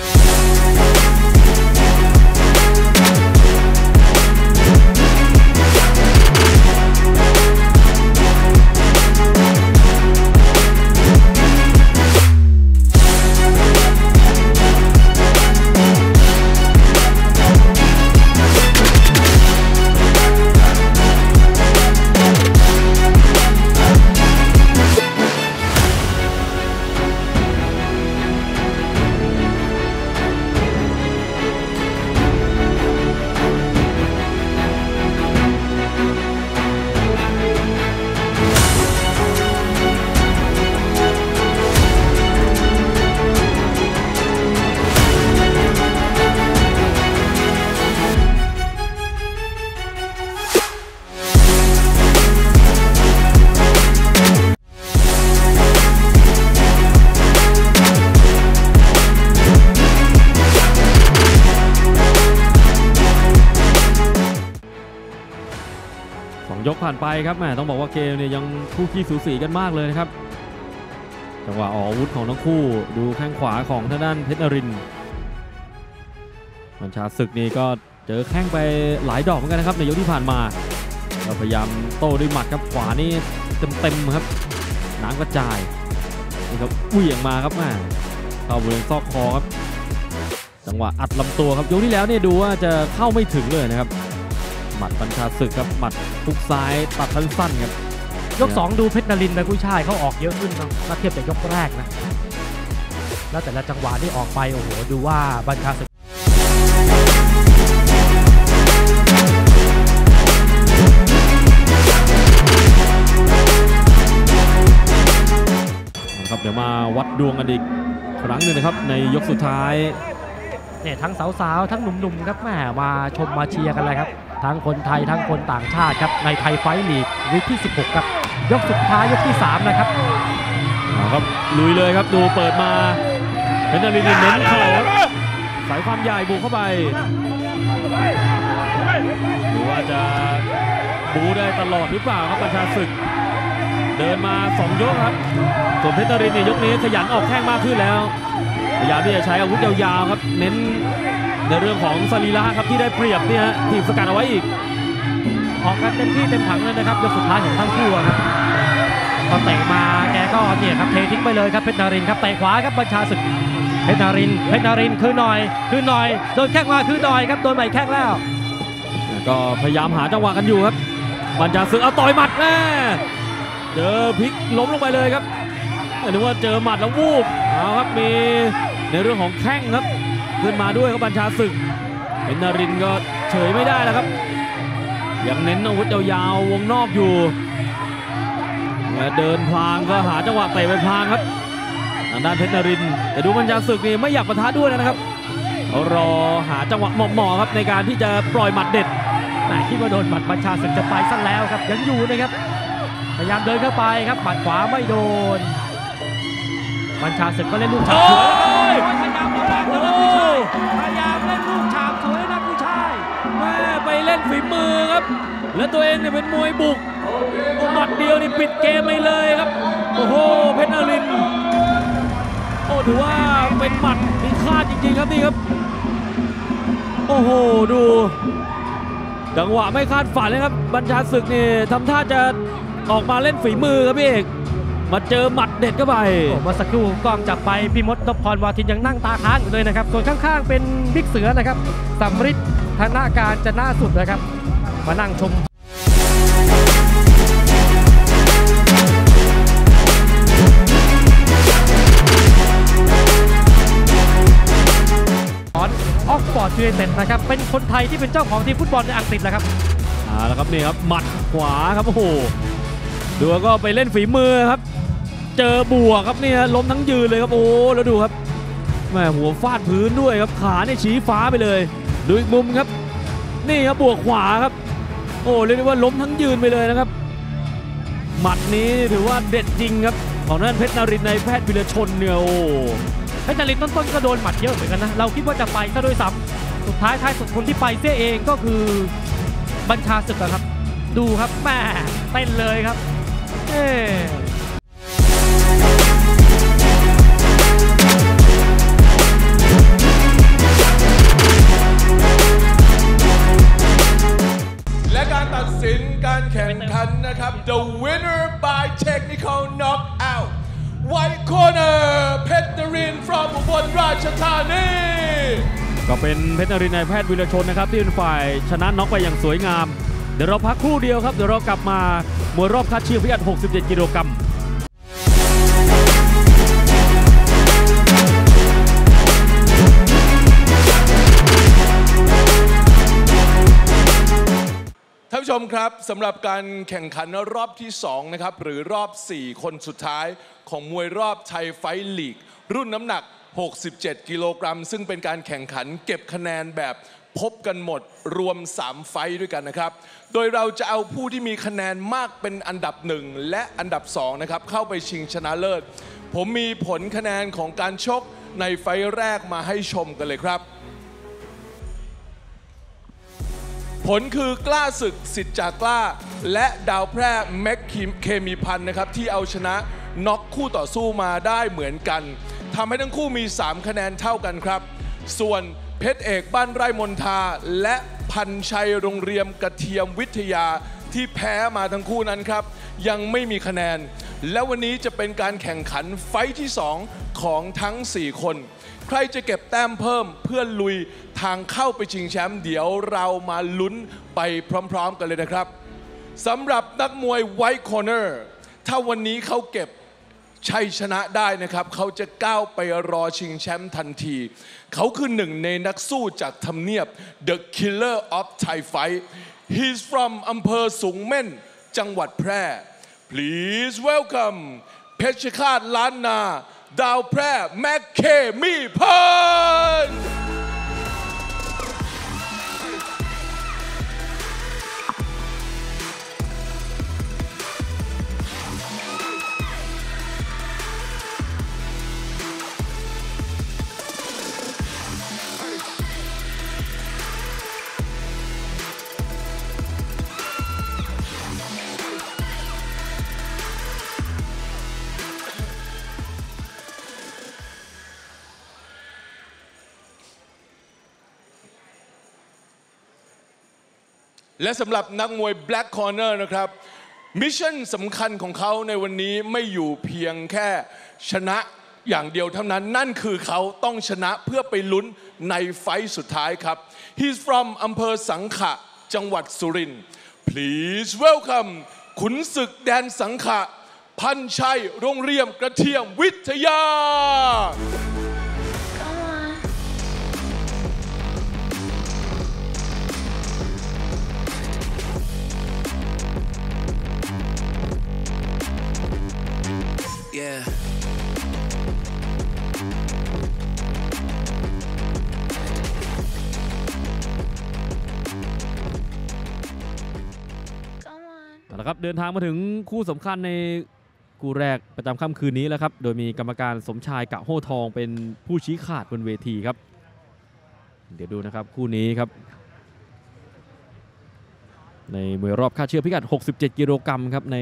ยกผ่านไปครับแม่ต้องบอกว่าเกมเนี่ยยังคู่ขี้สูสีกันมากเลยนะครับจังหวะออกอาวุธของทั้งคู่ดูแข้งขวาของทางด้านเพชรนรินทร์บัญชาศึกนี่ก็เจอแข้งไปหลายดอกเหมือนกันนะครับในยกที่ผ่านมาก็พยายามโต้ด้วยหมัดครับขวานี่เต็มๆครับน้ำกระจายนี่ครับเหวี่ยงมาครับแม่เข้าบริเวณซอกคอครับจังหวะอัดลำตัวครับยกที่แล้วเนี่ยดูว่าจะเข้าไม่ถึงเลยนะครับหมัดบัญชาศึกครับหมัดทุกซ้ายตัดสั้นๆครับยกสองดูเพชรนรินทร์ไปกุ้ยช่ายเขาออกเยอะขึ้นนะถ้าเทียบกับยกแรกนะแล้วแต่ละจังหวะที่ออกไปโอ้โหดูว่าบัญชาศึกครับเดี๋ยวมาวัดดวงกันอีกครั้งหนึ่งนะครับในยกสุดท้ายเนี่ยทั้งสาวๆทั้งหนุ่มๆครับแม่มาชมมาเชียร์กันเลยครับทั้งคนไทยทั้งคนต่างชาติครับในไทยไฟท์ลีกวีคที่สิบหกครับยกสุดท้ายยกที่สามนะครับครับลุยเลยครับดูเปิดมาเพชรนรินทร์เน้นเข่าสายความใหญ่บุกเข้าไปดูว่าจะบูได้ตลอดหรือเปล่าครับบัญชาศึกเดินมาสองยกครับส่วนเพชรนรินทร์เนี่ยยกนี้ขยันออกแข้งมากขึ้นแล้วพยายามที่จะใช้อาวุธยาวๆครับเน้นในเรื่องของสรีระครับที่ได้เปรียบเนี่ยทีมสกัดเอาไว้อีกออกกันเต็มที่เต็มถังเลยนะครับยกสุดท้ายของทั้งคู่ครับพอเตะมาแกก็เนี่ยครับเททิ้งไปเลยครับเพชรนรินทร์ครับเตะขวาครับบัญชาศึกเพชรนรินทร์เพชรนรินทร์คือหน่อยคือหน่อยโดนแข้งมาคือหน่อยครับโดนใหม่แข้งแล้วก็พยายามหาจังหวะกันอยู่ครับบัญชาศึกเอาต่อยหมัดแน่เจอพลิกล้มลงไปเลยครับนึกว่าเจอหมัดแล้ววูบเอาครับมีในเรื่องของแข้งครับขึ้นมาด้วยครับบัญชาศึกเพชรนรินทร์ก็เฉยไม่ได้แล้วครับยังเน้นอาวุธยาวๆวงนอกอยู่เดินพลางก็หาจังหวะเตะไปพลางครับทางด้านเพชรนรินทร์แต่ดูบัญชาศึกนี่ไม่อยากปะทะด้วยนะครับเขารอหาจังหวะเหมาะๆครับในการที่จะปล่อยหมัดเด็ดแต่คิดว่าโดนหมัดบัญชาศึกจะไปซะแล้วครับยังอยู่นะครับพยายามเดินเข้าไปครับหมัดขวาไม่โดนบัญชาศึกก็เล่นลูกฉาบสวยพยายามแรงนะผู้ชายพยายามเล่นลูกฉาบสวยนะผู้ชายแม่ไปเล่นฝีมือครับแล้วตัวเองเนี่ยเป็นมวยบุกหมัดเดียวนี่ปิดเกมไปเลยครับโอ้โหเพชรนรินทร์โอ้ถือว่าเป็นหมัดที่คาดจริงๆครับนี่ครับโอ้โหดูจังหวะไม่คาดฝันเลยครับบัญชาศึกนี่ทำท่าจะออกมาเล่นฝีมือครับพี่เอกมาเจอหมัดเด็ดเข้าไปมาสักครู่กล้องจับไปพี่มดนพพรวาทินยังนั่งตาค้างอยู่เลยนะครับส่วนข้างๆเป็นบิ๊กเสือนะครับสำริดธนาการจะหน้าสุดนะครับมานั่งชมออกฟอร์ดยูไนเต็ดนะครับเป็นคนไทยที่เป็นเจ้าของทีมฟุตบอลในอังกฤษแล้วครับอ่าแล้วครับนี่ครับหมัดขวาครับโอ้โหดูก็ไปเล่นฝีมือครับเจอบวกครับนี่ฮะล้มทั้งยืนเลยครับโอ้แล้วดูครับแม่หัวฟาดพื้นด้วยครับขาเนี่ยชี้ฟ้าไปเลยดูอีกมุมครับนี่ครับบวกขวาครับโอ้เรียกได้ว่าล้มทั้งยืนไปเลยนะครับหมัดนี้ถือว่าเด็ดจริงครับของนั่นเพชรนรินทร์ในแพทย์วิรชนเนี่ยโอ้เพชรนรินทร์ต้นๆก็โดนหมัดเยอะเหมือนกันนะเราคิดว่าจะไปซะด้วยซ้ำสุดท้ายท้ายสุดคนที่ไปเสียเองก็คือบัญชาศึกครับดูครับแม่เต้นเลยครับเอและการตัดสินการแข่งขันนะครับ The winner by technical knockout White corner เพชรนรินทร์ from อุบลราชธานีก็เป็นเพชรนรินทร์ในแพทย์วิรชนนะครับที่เป็นฝ่ายชนะน็อกไปอย่างสวยงามเดี๋ยวเราพักครู่เดียวครับเดี๋ยวเรากลับมามวยรอบคัดเชือกพิกัดหกสิบเจ็ดกิโลกรัมท่านผู้ชมครับสำหรับการแข่งขันรอบที่สองนะครับหรือรอบสี่คนสุดท้ายของมวยรอบไทยไฟท์ลีกรุ่นน้ำหนักหกสิบเจ็ดกิโลกรัมซึ่งเป็นการแข่งขันเก็บคะแนนแบบพบกันหมดรวมสามไฟท์ด้วยกันนะครับโดยเราจะเอาผู้ที่มีคะแนนมากเป็นอันดับหนึ่งและอันดับสองนะครับเข้าไปชิงชนะเลิศผมมีผลคะแนนของการชกในไฟท์แรกมาให้ชมกันเลยครับผลคือกล้าศึกสิทธิ์จากกล้าและดาวแพร่แม็กเคมีพันธ์นะครับที่เอาชนะน็อกคู่ต่อสู้มาได้เหมือนกันทำให้ทั้งคู่มีสามคะแนนเท่ากันครับส่วนเพชรเอกบ้านไร่มนทาและพันชัยโรงเรียมกระเทียมวิทยาที่แพ้มาทั้งคู่นั้นครับยังไม่มีคะแนนและวันนี้จะเป็นการแข่งขันไฟท์ที่สองของทั้งสี่คนใครจะเก็บแต้มเพิ่มเพื่อลุยทางเข้าไปชิงแชมป์เดี๋ยวเรามาลุ้นไปพร้อมๆกันเลยนะครับสำหรับนักมวย White Corner ถ้าวันนี้เขาเก็บชัยชนะได้นะครับเขาจะก้าวไปรอชิงแชมป์ทันทีเขาคือหนึ่งในนักสู้จากทำเนียบ The Killer of Thai Fight He's from อำเภอสูงเม่นจังหวัดแพร่ Please welcome เพชรฆาตล้านนาดาวแพร่แม็กเคมีพันธ์และสำหรับนักมวย Black Corner นะครับมิชชั่นสำคัญของเขาในวันนี้ไม่อยู่เพียงแค่ชนะอย่างเดียวเท่านั้นนั่นคือเขาต้องชนะเพื่อไปลุ้นในไฟท์สุดท้ายครับ He's from อำเภอสังขะจังหวัดสุรินทร์ Please welcome ขุนศึกแดนสังขะพันชัยโรงเรียมกระเทียมวิทยา Yeah. เอาละครับเดินทางมาถึงคู่สำคัญในคู่แรกประจำค่ำคืนนี้แล้วครับโดยมีกรรมการสมชายกะโฮทองเป็นผู้ชี้ขาดบนเวทีครับเดี๋ยวดูนะครับคู่นี้ครับในมวยรอบค่าเชือกพิกัดหกสิบเจ็ดกิโลกรัมครับใน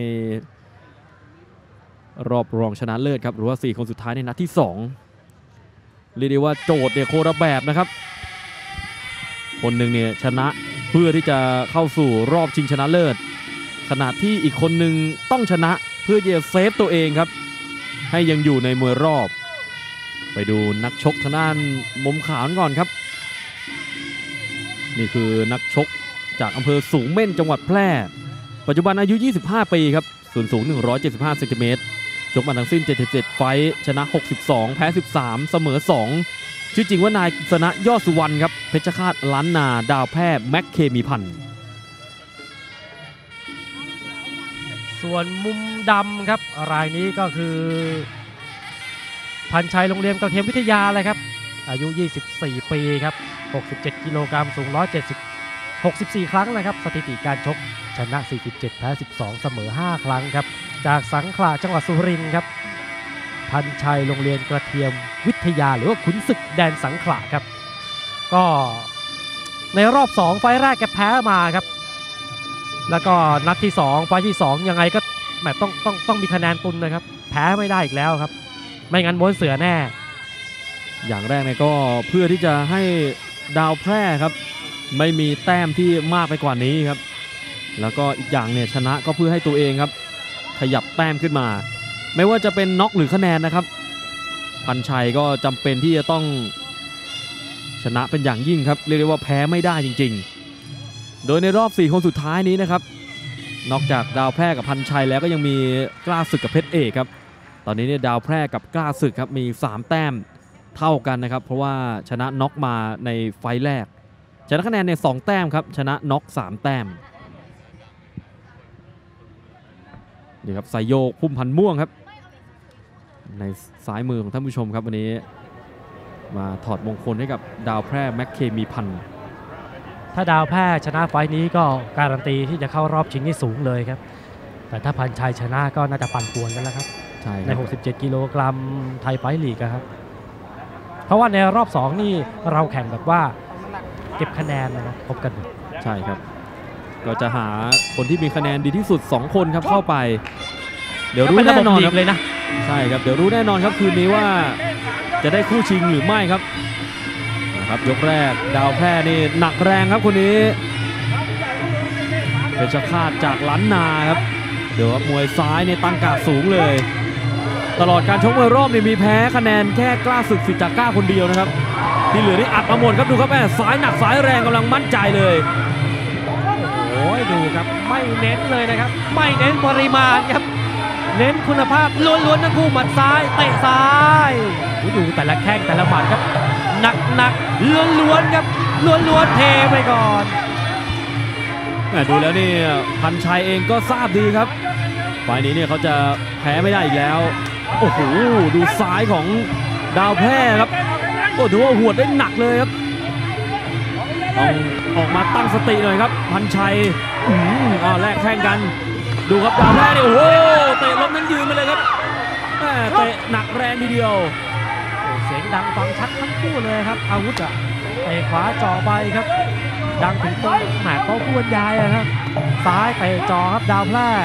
รอบรองชนะเลิศครับหรือว่าสี่คนสุดท้ายในนัดที่สองเรียกได้ว่าโจทย์เนี่ยโคตรแบบนะครับคนหนึ่งเนี่ยชนะเพื่อที่จะเข้าสู่รอบชิงชนะเลิศขณะที่อีกคนหนึ่งต้องชนะเพื่อจะเซฟตัวเองครับให้ยังอยู่ในมวยรอบไปดูนักชกทางด้านมุมขาวก่อนครับนี่คือนักชกจากอำเภอสูงเม่นจังหวัดแพร่ปัจจุบันอายุยี่สิบห้าปีครับส่วนสูงหนึ่งร้อยเจ็ดสิบห้าเซนติเมตรชกมาทั้งสิ้นเจ็ดสิบเจ็ดไฟท์ชนะหกสิบสองแพ้สิบสามเสมอสองชื่อจริงว่านายกฤษณะยอดสุวรรณครับเพชรฆาตล้านนาดาวแพร่แม็กเคมีพันธ์ส่วนมุมดำครับรายนี้ก็คือพันชัยโรงเรียนกระเทียมวิทยาเลยครับอายุยี่สิบสี่ปีครับหกสิบเจ็ดกิโลกรัมสูงหนึ่งร้อยเจ็ดสิบ หกสิบสี่ครั้งนะครับสถิติการชกชนะสี่สิบเจ็ดแพ้สิบสองเสมอห้าครั้งครับจากสังขละจังหวัดสุรินทร์ครับพันชัยโรงเรียนกระเทียมวิทยาหรือว่าขุนศึกแดนสังขละครับก็ในรอบสองไฟล์แรกแกแพ้มาครับแล้วก็นัดที่สองไฟล์ที่สองยังไงก็แหมต้องต้องต้องมีคะแนนตุนนะครับแพ้ไม่ได้อีกแล้วครับไม่งั้นม้วนเสือแน่อย่างแรกเนี่ยก็เพื่อที่จะให้ดาวแพร่ครับไม่มีแต้มที่มากไปกว่านี้ครับแล้วก็อีกอย่างเนี่ยชนะก็เพื่อให้ตัวเองครับขยับแต้มขึ้นมาไม่ว่าจะเป็นน็อกหรือคะแนนนะครับพันชัยก็จำเป็นที่จะต้องชนะเป็นอย่างยิ่งครับเรียกได้ว่าแพ้ไม่ได้จริงๆโดยในรอบสี่คนสุดท้ายนี้นะครับนอกจากดาวแพร่กับพันชัยแล้วก็ยังมีกล้าศึกกับเพชรเอกครับตอนนี้เนี่ยดาวแพร่กับกล้าศึกครับมีสามแต้มเท่ากันนะครับเพราะว่าชนะน็อกมาในไฟล์แรกชนะคะแนนในสองแต้มครับชนะน็อกสามแต้มนี่ครับไซโยกพุ่มพันธ์ม่วงครับในซ้ายมือของท่านผู้ชมครับวันนี้มาถอดมงคลให้กับดาวแพร่แม็กเคมีพันธ์ถ้าดาวแพร่ชนะไฟล์นี้ก็การันตีที่จะเข้ารอบชิงที่สูงเลยครับแต่ถ้าพันชัยชนะก็น่าจะปั่นป่วนกันแล้วครับใช่ในหกสิบเจ็ดกิโลกรัมไทยไฟท์ลีกครับเพราะว่าในรอบสองนี่เราแข่งแบบว่าเก็บคะแนนนะครบกันใช่ครับก็จะหาคนที่มีคะแนนดีที่สุดสองคนครับเข้าไปเดี๋ยวรู้แน่นอนเลยนะใช่ครับเดี๋ยวรู้แน่นอนครับคืนนี้ว่าจะได้คู่ชิงหรือไม่ครับนะครับยกแรกดาวแพร่นี่หนักแรงครับคนนี้เพชรฆาตจากล้านนาครับเดี๋ยวมวยซ้ายเนี่ยตั้งการสูงเลยตลอดการชกมวยรอบนี่มีแพ้คะแนนแค่กล้าศึกสิทธิ์จากกล้าคนเดียวนะครับที่เหลือนี่อัดมาหมดครับดูครับแม่ซ้ายหนักซ้ายแรงกำลังมั่นใจเลยโอ้ยดูครับไม่เน้นเลยนะครับไม่เน้นปริมาณครับเน้นคุณภาพล้วนๆทั้งคู่หมัดซ้ายเตะซ้ายดูแต่ละแข้งแต่ละหมัดครับหนักหนักล้วนๆครับล้วนๆเทไปก่อนดูแล้วนี่พันชัยเองก็ทราบดีครับฝ่ายนี้เนี่ยเขาจะแพ้ไม่ได้อีกแล้วโอ้โหดูซ้ายของดาวแพร่ครับโอ้ถือว่าหัวได้หนักเลยครับต้องออกมาตั้งสติหน่อยครับพันชัยอืมอ่าแลกแข่งกันดูครับดาวแพร่นี่โอ้โหเตะล้มนั้นยืนไปเลยครับเตะหนักแรงทีเดียวเสียงดังฟังชัดทั้งคู่เลยครับอาวุธอ่ะเตะขวาจ่อไปครับดังถึงต้นแหมโต๊ะผู้บรรยายครับซ้ายเตะจ่อครับดาวแพร่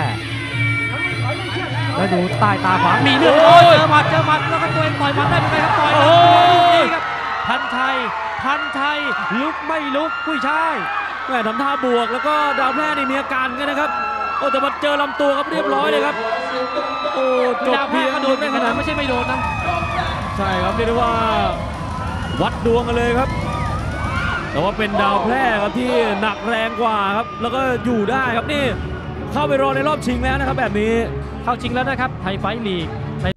แล้วดูใต้ตาขวามีเลือดเจอหมัดเจอหมัดแล้วก็ตัวเองต่อยหมัดได้เป็นไงครับต่อยนี่ครับพันชัยพันชัยลุกไม่ลุกกุ้ยช่ายแม่ทำท่าบวกแล้วก็ดาวแพร่นี่มีอาการกันนะครับโอ้แต่มาเจอลำตัวครับเรียบร้อยเลยครับโอ้จบเพียงโดนได้ขนาดไม่ใช่ไม่โดนนะใช่ครับเรียกได้ว่าวัดดวงกันเลยครับแต่ว่าเป็นดาวแพร่ครับที่หนักแรงกว่าครับแล้วก็อยู่ได้ครับนี่เข้าไปรอในรอบชิงแล้วนะครับแบบนี้เข้าชิงแล้วนะครับไทยไฟท์ลีก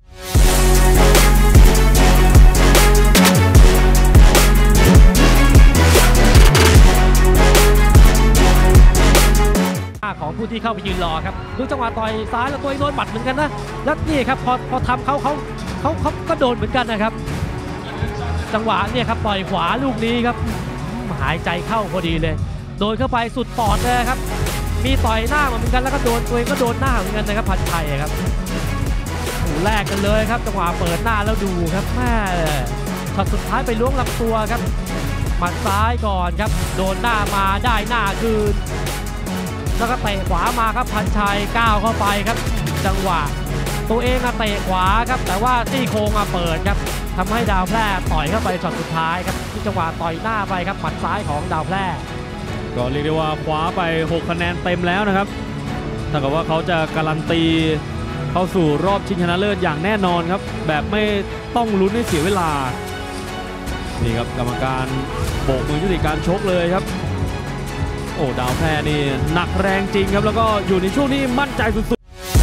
ของผู้ที่เข้าไปยืนรอครับดูจังหวะต่อยซ้ายแล้วตัวเองโดนบัดเหมือนกันนะแล้วนี่ครับพอพอทำเขาเขาเขาเขาก็โดนเหมือนกันนะครับจังหวะเนี่ยครับต่อยขวาลูกนี้ครับหายใจเข้าพอดีเลยโดนเข้าไปสุดปอดเลยครับมีต่อยหน้าเหมือนกันแล้วก็โดนตัวเองก็โดนหน้าเหมือนกันนะครับพันชัยครับหูแรกกันเลยครับจังหวะเปิดหน้าแล้วดูครับแม่ช็อตสุดท้ายไปล้วงลำตัวครับหมัดซ้ายก่อนครับโดนหน้ามาได้หน้าคืนแล้วก็เตะขวามาครับพันชัยก้าวเข้าไปครับจังหวะตัวเองอะเตะขวาครับแต่ว่าซี่โครงอะเปิดครับทำให้ดาวแพร่ต่อยเข้าไปช็อตสุดท้ายครับที่จังหวะต่อยหน้าไปครับหมัดซ้ายของดาวแพร่ก็เรียกได้ว่าคว้าไปหกคะแนนเต็มแล้วนะครับถ้าเกิดว่าเขาจะการันตีเข้าสู่รอบชิงชนะเลิศอย่างแน่นอนครับแบบไม่ต้องลุ้นให้เสียเวลานี่ครับกรรมการโบกมือยุติการชกเลยครับโอ้ดาวแพร่นี่หนักแรงจริงครับแล้วก็อยู่ในช่วงที่มั่นใจสุด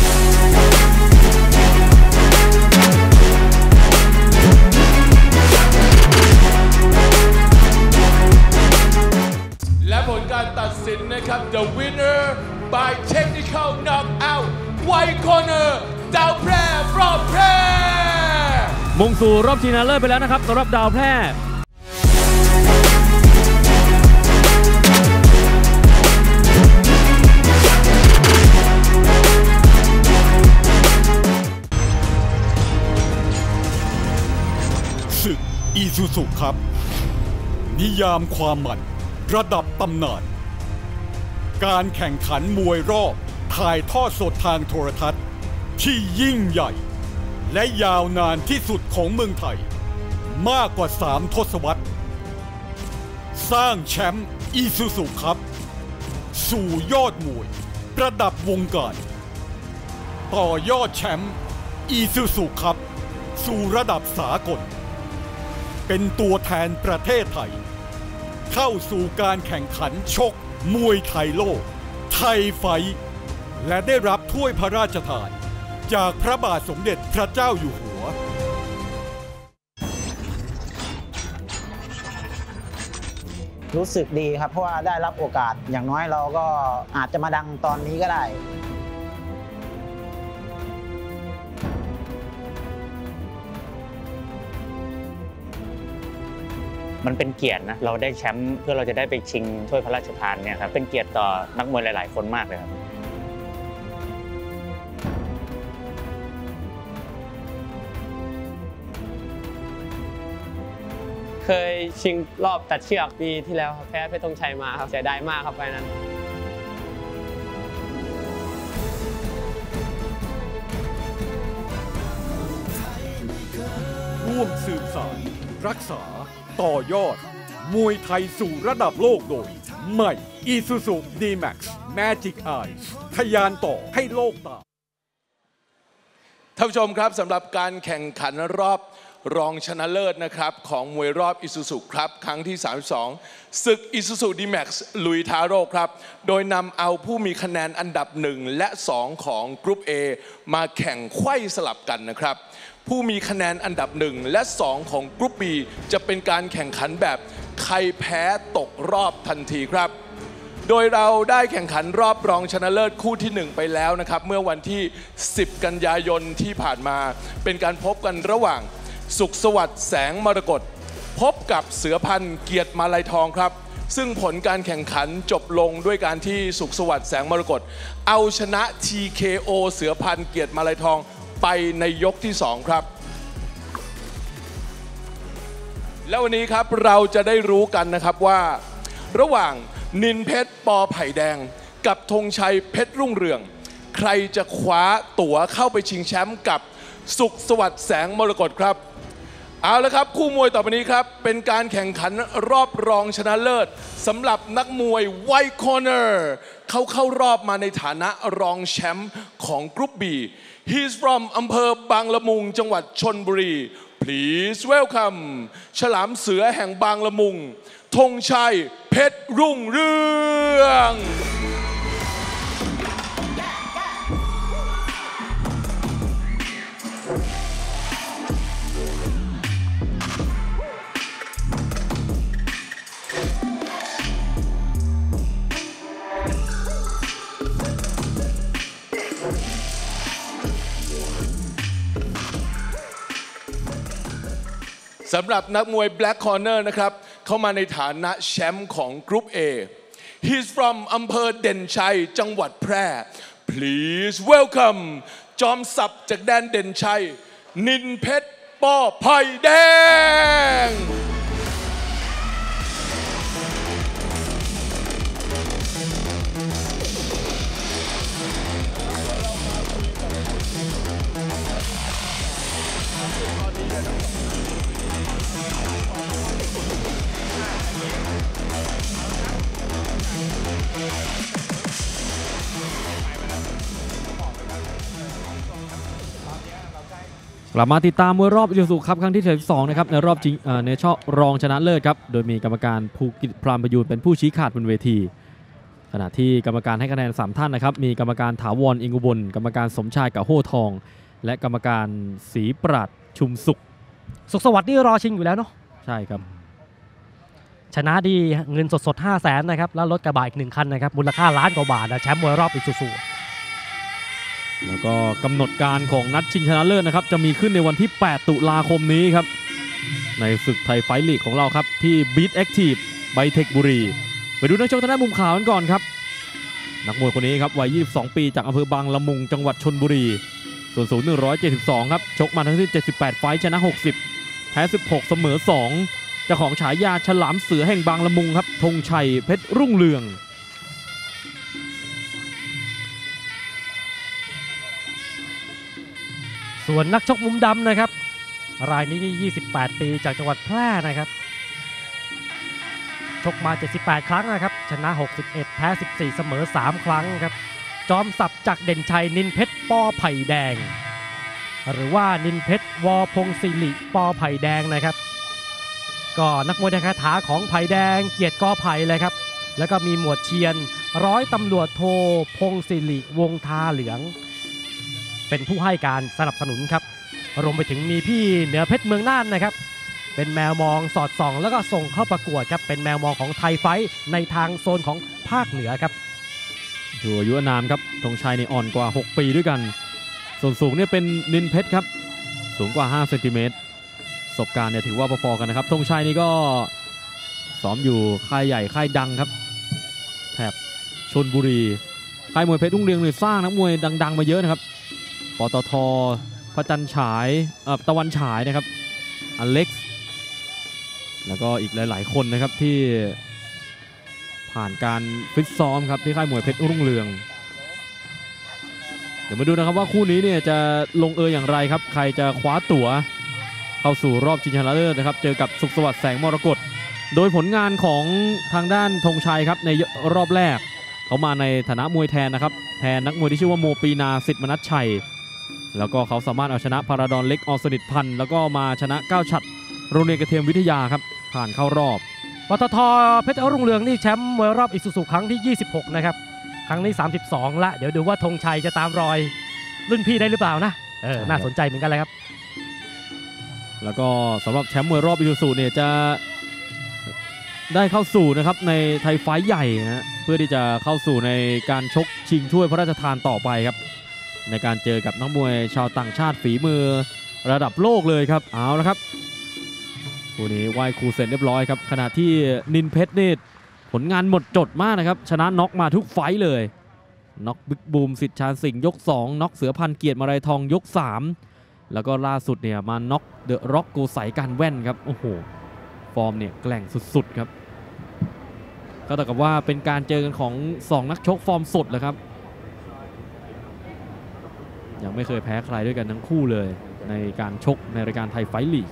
ๆและผลการตัดสินนะครับ The winner by technical knockout White Corner ดาวแพร่ฟรอมแพร่มุ่งสู่รอบชิงชนะเลิศไปแล้วนะครับสำหรับดาวแพร่ศึกอีซูซุครับนิยามความมันระดับตำนานการแข่งขันมวยรอบถ่ายทอดสดทางโทรทัศน์ที่ยิ่งใหญ่และยาวนานที่สุดของเมืองไทยมากกว่าสามทศวรรษสร้างแชมป์อีซูซุครับสู่ยอดมวยระดับวงการต่อยอดแชมป์อีซูซุครับสู่ระดับสากลเป็นตัวแทนประเทศไทยเข้าสู่การแข่งขันชกมวยไทยโลกไทยไฟท์และได้รับถ้วยพระราชทานจากพระบาทสมเด็จพระเจ้าอยู่หัวรู้สึกดีครับเพราะว่าได้รับโอกาสอย่างน้อยเราก็อาจจะมาดังตอนนี้ก็ได้มันเป็นเกียรตินะเราได้แชมป์เพื่อเราจะได้ไปชิงถ้วยพระราชทานเนี่ยครับเป็นเกียรติต่อนักมวยหลายๆคนมากเลยครับเคยชิงรอบตัดเชือกปีที่แล้วครับแพ้เพชรธงชัยมาครับเสียดายมากครับไฟนั้นร่วมสืบสานรักษาต่อยอดมวยไทยสู่ระดับโลกโดยใหม่ Isuzu ดี แม็กซ์ Magic Eyes ทะยานต่อให้โลกตามท่านผู้ชมครับสำหรับการแข่งขันรอบรองชนะเลิศนะครับของมวยรอบอิซูซุครับครั้งที่สามสิบสองศึกอิซูซุดีแม็กซ์ลุยทาโร่ครับโดยนำเอาผู้มีคะแนนอันดับหนึ่งและสองของกรุ๊ป A มาแข่งไขว้สลับกันนะครับผู้มีคะแนนอันดับหนึ่งและสองของกรุ๊ป B จะเป็นการแข่งขันแบบใครแพ้ตกรอบทันทีครับโดยเราได้แข่งขันรอบรองชนะเลิศคู่ที่หนึ่งไปแล้วนะครับเมื่อวันที่สิบกันยายนที่ผ่านมาเป็นการพบกันระหว่างสุขสวัสดิ์แสงมรกตพบกับเสือพันธุ์เกียรติมาลัยทองครับซึ่งผลการแข่งขันจบลงด้วยการที่สุขสวัสดิ์แสงมรกตเอาชนะ ที เค โอ เสือพันธุ์เกียรติมาลัยทองไปในยกที่สองครับแล้ววันนี้ครับเราจะได้รู้กันนะครับว่าระหว่างนินเพชรปอไผ่แดงกับธงชัยเพชรรุ่งเรืองใครจะคว้าตั๋วเข้าไปชิงแชมป์กับสุขสวัสดิ์แสงมรกตครับเอาละครับคู่มวยต่อไปนี้ครับเป็นการแข่งขันรอบรองชนะเลิศสำหรับนักมวยไวท์คอร์เนอร์เขาเข้ารอบมาในฐานะรองแชมป์ของกรุ๊ป B He's from อำเภอบางละมุงจังหวัดชลบุรี Please welcome ฉลามเสือแห่งบางละมุงธงชัยเพชรรุ่งเรืองสำหรับนักมวย Black Corner นะครับเข้ามาในฐานะแชมป์ของกรุ๊ป A He's from อำเภอเด่นชัยจังหวัดแพร่ Please welcome จอมศัพท์จากแดนเด่นชัยนินเพชรปอไผ่แดงกลับมาติดตามมวยรอบอิซูซุครับครั้งที่สิบสองนะครับในรอบจริงในช่อรองชนะเลิศครับโดยมีกรรมการภูกิจพรามประยูนเป็นผู้ชี้ขาดบนเวทีขณะที่กรรมการให้คะแนนสามท่านนะครับมีกรรมการถาวรอิงอุบลกรรมการสมชายกับโฮทองและกรรมการศรีปราดชุมสุขสุขสวัสดิ์นี่รอชิงอยู่แล้วเนาะใช่ครับชนะดีเงินสดๆห้าแสนนะครับแล้วรถกระบะอีกหนึ่งคันนะครับมูลค่าล้านกว่าบาทนะแชมป์มวยรอบอิซูซุแล้วก็กำหนดการของนัดชิงชนะเลิศนะครับจะมีขึ้นในวันที่แปดตุลาคมนี้ครับในศึกไทยไฟท์ลีกของเราครับที่ Beat Active ไบเทคบุรีไปดูนักชกทางด้านมุมขาวกันก่อนครับนักมวยคนนี้ครับวัยยี่สิบสองปีจากอำเภอบางละมุงจังหวัดชลบุรีส่วนสูงหนึ่งร้อยเจ็ดสิบสองครับชกมาทั้งสิ้นเจ็ดสิบแปดไฟท์ชนะหกสิบแพ้สิบหกเสมอสองเจ้าของฉายาฉลามเสือแห่งบางละมุงครับธงชัยเพชรรุ่งเรืองส่วนนักชกมุมดำนะครับรายนี้นี่ยี่สิบแปดปีจากจังหวัดแพร่นะครับชกมาเจ็ดสิบแปดครั้งนะครับชนะหกสิบเอ็ดแพ้สิบสี่เสมอสามครั้งครับจอมศัพท์จากเด่นชัยนินเพชรปอไผ่แดงหรือว่านินเพชรวพงศิริปอไผ่แดงนะครับก็นักมวยในคาถาของไผ่แดงเกียรติกอไผ่เลยครับแล้วก็มีหมวดเชียนร้อยตำรวจโทพงศิริวงทาเหลืองเป็นผู้ให้การสนับสนุนครับรวมไปถึงมีพี่เหนือเพชรเมืองน่านนะครับเป็นแมวมองสอดส่องแล้วก็ส่งเข้าประกวดครับเป็นแมวมองของไทยไฟท์ในทางโซนของภาคเหนือครับดูอายุอานามครับธงชัยนี่อ่อนกว่าหกปีด้วยกันส่วนสูงเนี่ยเป็นนินเพชรครับสูงกว่าห้าเซนติเมตรประสบการณ์เนี่ยถือว่าพอๆกันนะครับธงชัยนี่ก็ซ้อมอยู่ค่ายใหญ่ค่ายดังครับแถบชลบุรีค่ายมวยเพชรรุ่งเรืองเนี่ยสร้างนักมวยดังๆมาเยอะนะครับปตท.พระจันทร์ฉายตะวันฉายนะครับอเล็กซ์แล้วก็อีกหลายๆคนนะครับที่ผ่านการฟิตซ้อมครับที่ค่ายมวยเพชรรุ่งเรืองเดี๋ยวมาดูนะครับว่าคู่นี้เนี่ยจะลงเอยอย่างไรครับใครจะคว้าตั๋วเข้าสู่รอบชิงชนะเลิศนะครับเจอกับสุขสวัสดิ์แสงมรกตโดยผลงานของทางด้านธงชัยครับในรอบแรกเขามาในฐานะมวยแทนนะครับแทนนักมวยที่ชื่อว่าโมปีนาสิทธิ์มนัสชัยแล้วก็เขาสามารถเอาชนะพาราดอนเล็กอสนิทพันธ์แล้วก็มาชนะก้าวฉัตรโรงเรียนกระเทียมวิทยาครับผ่านเข้ารอบปตท.เพชรรุ่งเรืองนี่แชมป์มวยรอบอิซูซุครั้งที่ยี่สิบหกนะครับครั้งนี้สามสิบสองละเดี๋ยวดูว่าธงชัยจะตามรอยรุ่นพี่ได้หรือเปล่านะเออน่าสนใจเหมือนกันเลยครับแล้วก็สำหรับแชมป์มวยรอบอิซูซุเนี่ยจะได้เข้าสู่นะครับในไทยไฟท์ใหญ่นะเพื่อที่จะเข้าสู่ในการชกชิงถ้วยพระราชทานต่อไปครับในการเจอกับนักมวยชาวต่างชาติฝีมือระดับโลกเลยครับเอาละครับคู่นี้ไหว้ครูเสร็จเรียบร้อยครับขณะที่นินเพชรนี่ผลงานหมดจดมากนะครับชนะน็อกมาทุกไฟท์เลยน็อกบิ๊กบูมสิทธิ์ชาญสิงห์ยกสองน็อกเสือพันเกียรติมาลัยทองยกสามแล้วก็ล่าสุดเนี่ยมาน็อกเดอะร็อกโกไสการแว่นครับโอ้โหฟอร์มเนี่ยแกร่งสุดๆครับก็เท่ากับว่าเป็นการเจอกันของสองนักชกฟอร์มสดเลยครับยังไม่เคยแพ้ใครด้วยกันทั้งคู่เลยในการชกในรายการไทยไฟท์ลีก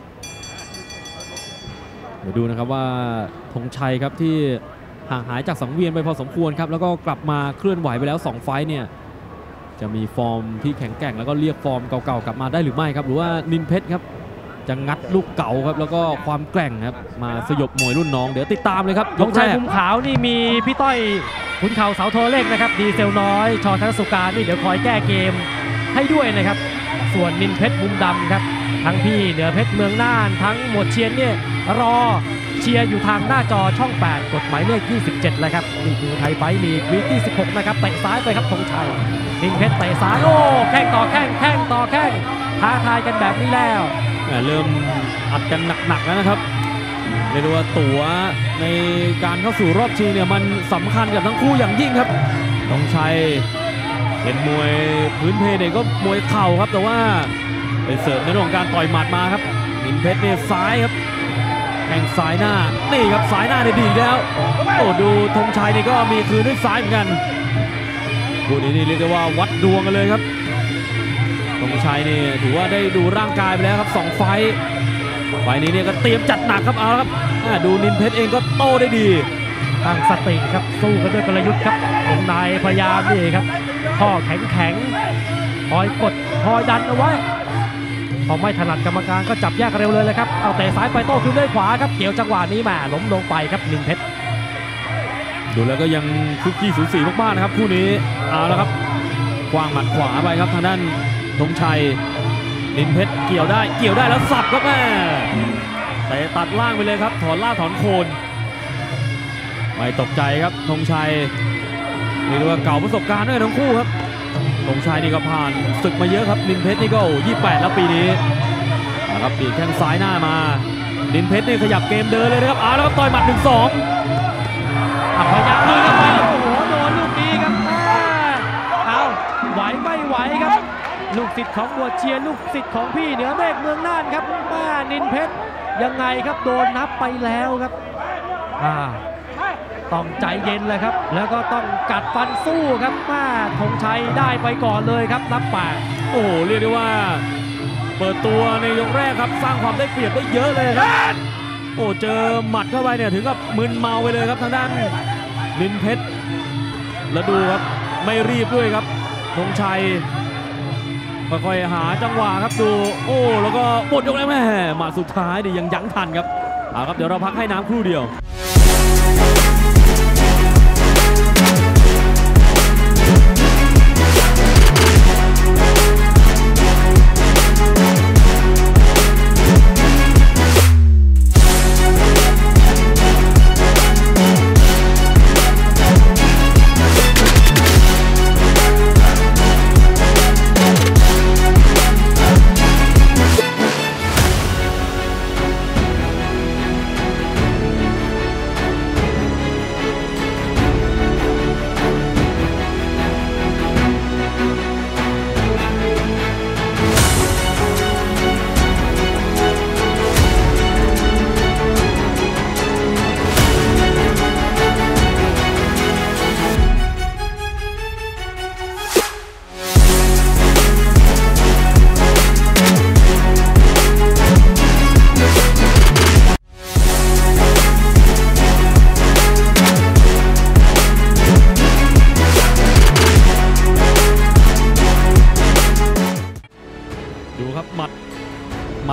เดี๋ยวดูนะครับว่าธงชัยครับที่ห่างหายจากสังเวียนไปพอสมควรครับแล้วก็กลับมาเคลื่อนไหวไปแล้วสองไฟท์เนี่ยจะมีฟอร์มที่แข็งแกร่งแล้วก็เรียกฟอร์มเก่าๆกลับมาได้หรือไม่ครับหรือว่านินเพชรครับจะงัดลูกเก่าครับแล้วก็ความแกร่งครับมาสยบมวยรุ่นน้องเดี๋ยวติดตามเลยครับธงชัยมุมขาวนี่มีพี่ต้อยขุนเข่าเสาโทเล็กนะครับดีเซลน้อยชอธนสุการนี่เดี๋ยวคอยแก้เกมให้ด้วยนะครับส่วนนินเพชรมุมดำครับทั้งพี่เหนือเพชรเมืองน่านทั้งหมวดเชียนเนี่ยรอเชียร์อยู่ทางหน้าจอช่องแปดกฎหมายเลขยี่สิบเจ็ดเลยครับนี่คือไทยไฟท์ลีกวีคที่สิบหกนะครับเตะซ้ายไปครับธงชัยนินเพชรเตะซ้ายโอ้แข้งต่อแข้งแข้งต่อแข้งท้าทายกันแบบนี้แล้วเริ่มอัดกันหนักๆแล้วนะครับเรียกว่าตั๋วในการเข้าสู่รอบชิงเนี่ยมันสำคัญกับทั้งคู่อย่างยิ่งครับธงชัยเป็นมวยพื้นเพเด็กก็มวยเข่าครับแต่ว่าไปเสริมในเรื่องของการต่อยหมัดมาครับนินเพชรเนี่ยซ้ายครับแข้งซ้ายหน้านี่ครับซ้ายหน้าเนี่ยดีแล้วโอ้ดูธงชัยนี่ก็มีคืนด้วยซ้ายเหมือนกันคู่นี้นี่เรียกได้ว่าวัดดวงกันเลยครับธงชัยนี่ถือว่าได้ดูร่างกายไปแล้วครับสองไฟท์ไฟท์นี้เนี่ยก็เตรียมจัดหนักครับเอาครับดูนินเพชรเองก็โต้ได้ดีตั้งสติครับสู้กันด้วยกลยุทธ์ครับองนายพยายามนี่ครับข้อแข็งแข็งคอยกดคอยดันเอาไว้พอไม่ถนัดกรรมการก็จับแยกเร็วเลยเลยครับเอาเตะซ้ายไปโต้คืนด้วยขวาครับเกี่ยวจังหวะนี้มาล้มลงไปครับนินเพชรดูแล้วก็ยังคุกกี้สูสีมากๆนะครับคู่นี้เอาแล้วครับกว้างหมัดขวาไปครับทางด้านธงชัยนินเพชรเกี่ยวได้เกี่ยวได้แล้วสับครับแม่แต่ตัดล่างไปเลยครับถอนล่างถอนโคนไม่ตกใจครับธงชัยนี่ดูว่าเก่าประสบการณ์ด้วยทั้งคู่ครับธงชัยนี่ก็ผ่านศึกมาเยอะครับนินเพชรนี่ก็ยี่สิบแปดแล้วปีนี้นะครับปีแข้งซ้ายหน้ามานินเพชรนี่ขยับเกมเดินเลยนะครับเอาแล้วครับต่อยหมัด หนึ่งสองพยายามเลยครับโอ้โหโดนลูกนี้ครับเอาไหวไม่ไหวครับลูกศิษย์ของบัวเชียร์ลูกศิษย์ของพี่เหนือเมฆเมืองน่านครับมานินเพชรยังไงครับโดนนับไปแล้วครับอ่าต้องใจเย็นเลยครับแล้วก็ต้องกัดฟันสู้ครับมาธงชัยได้ไปก่อนเลยครับนับแปดโอ้โหเรียกได้ว่าเปิดตัวในยกแรกครับสร้างความได้เปรียบได้เยอะเลยครับโอ้เจอหมัดเข้าไปเนี่ยถึงกับมึนเมาไปเลยครับทางด้านนินเพชรแล้วดูครับไม่รีบด้วยครับธงชัยค่อยๆหาจังหวะครับดูโอ้แล้วก็หมดยกแล้วแม่หมัดสุดท้ายดิยังยั้งทันครับเอาครับเดี๋ยวเราพักให้น้ำครู่เดียว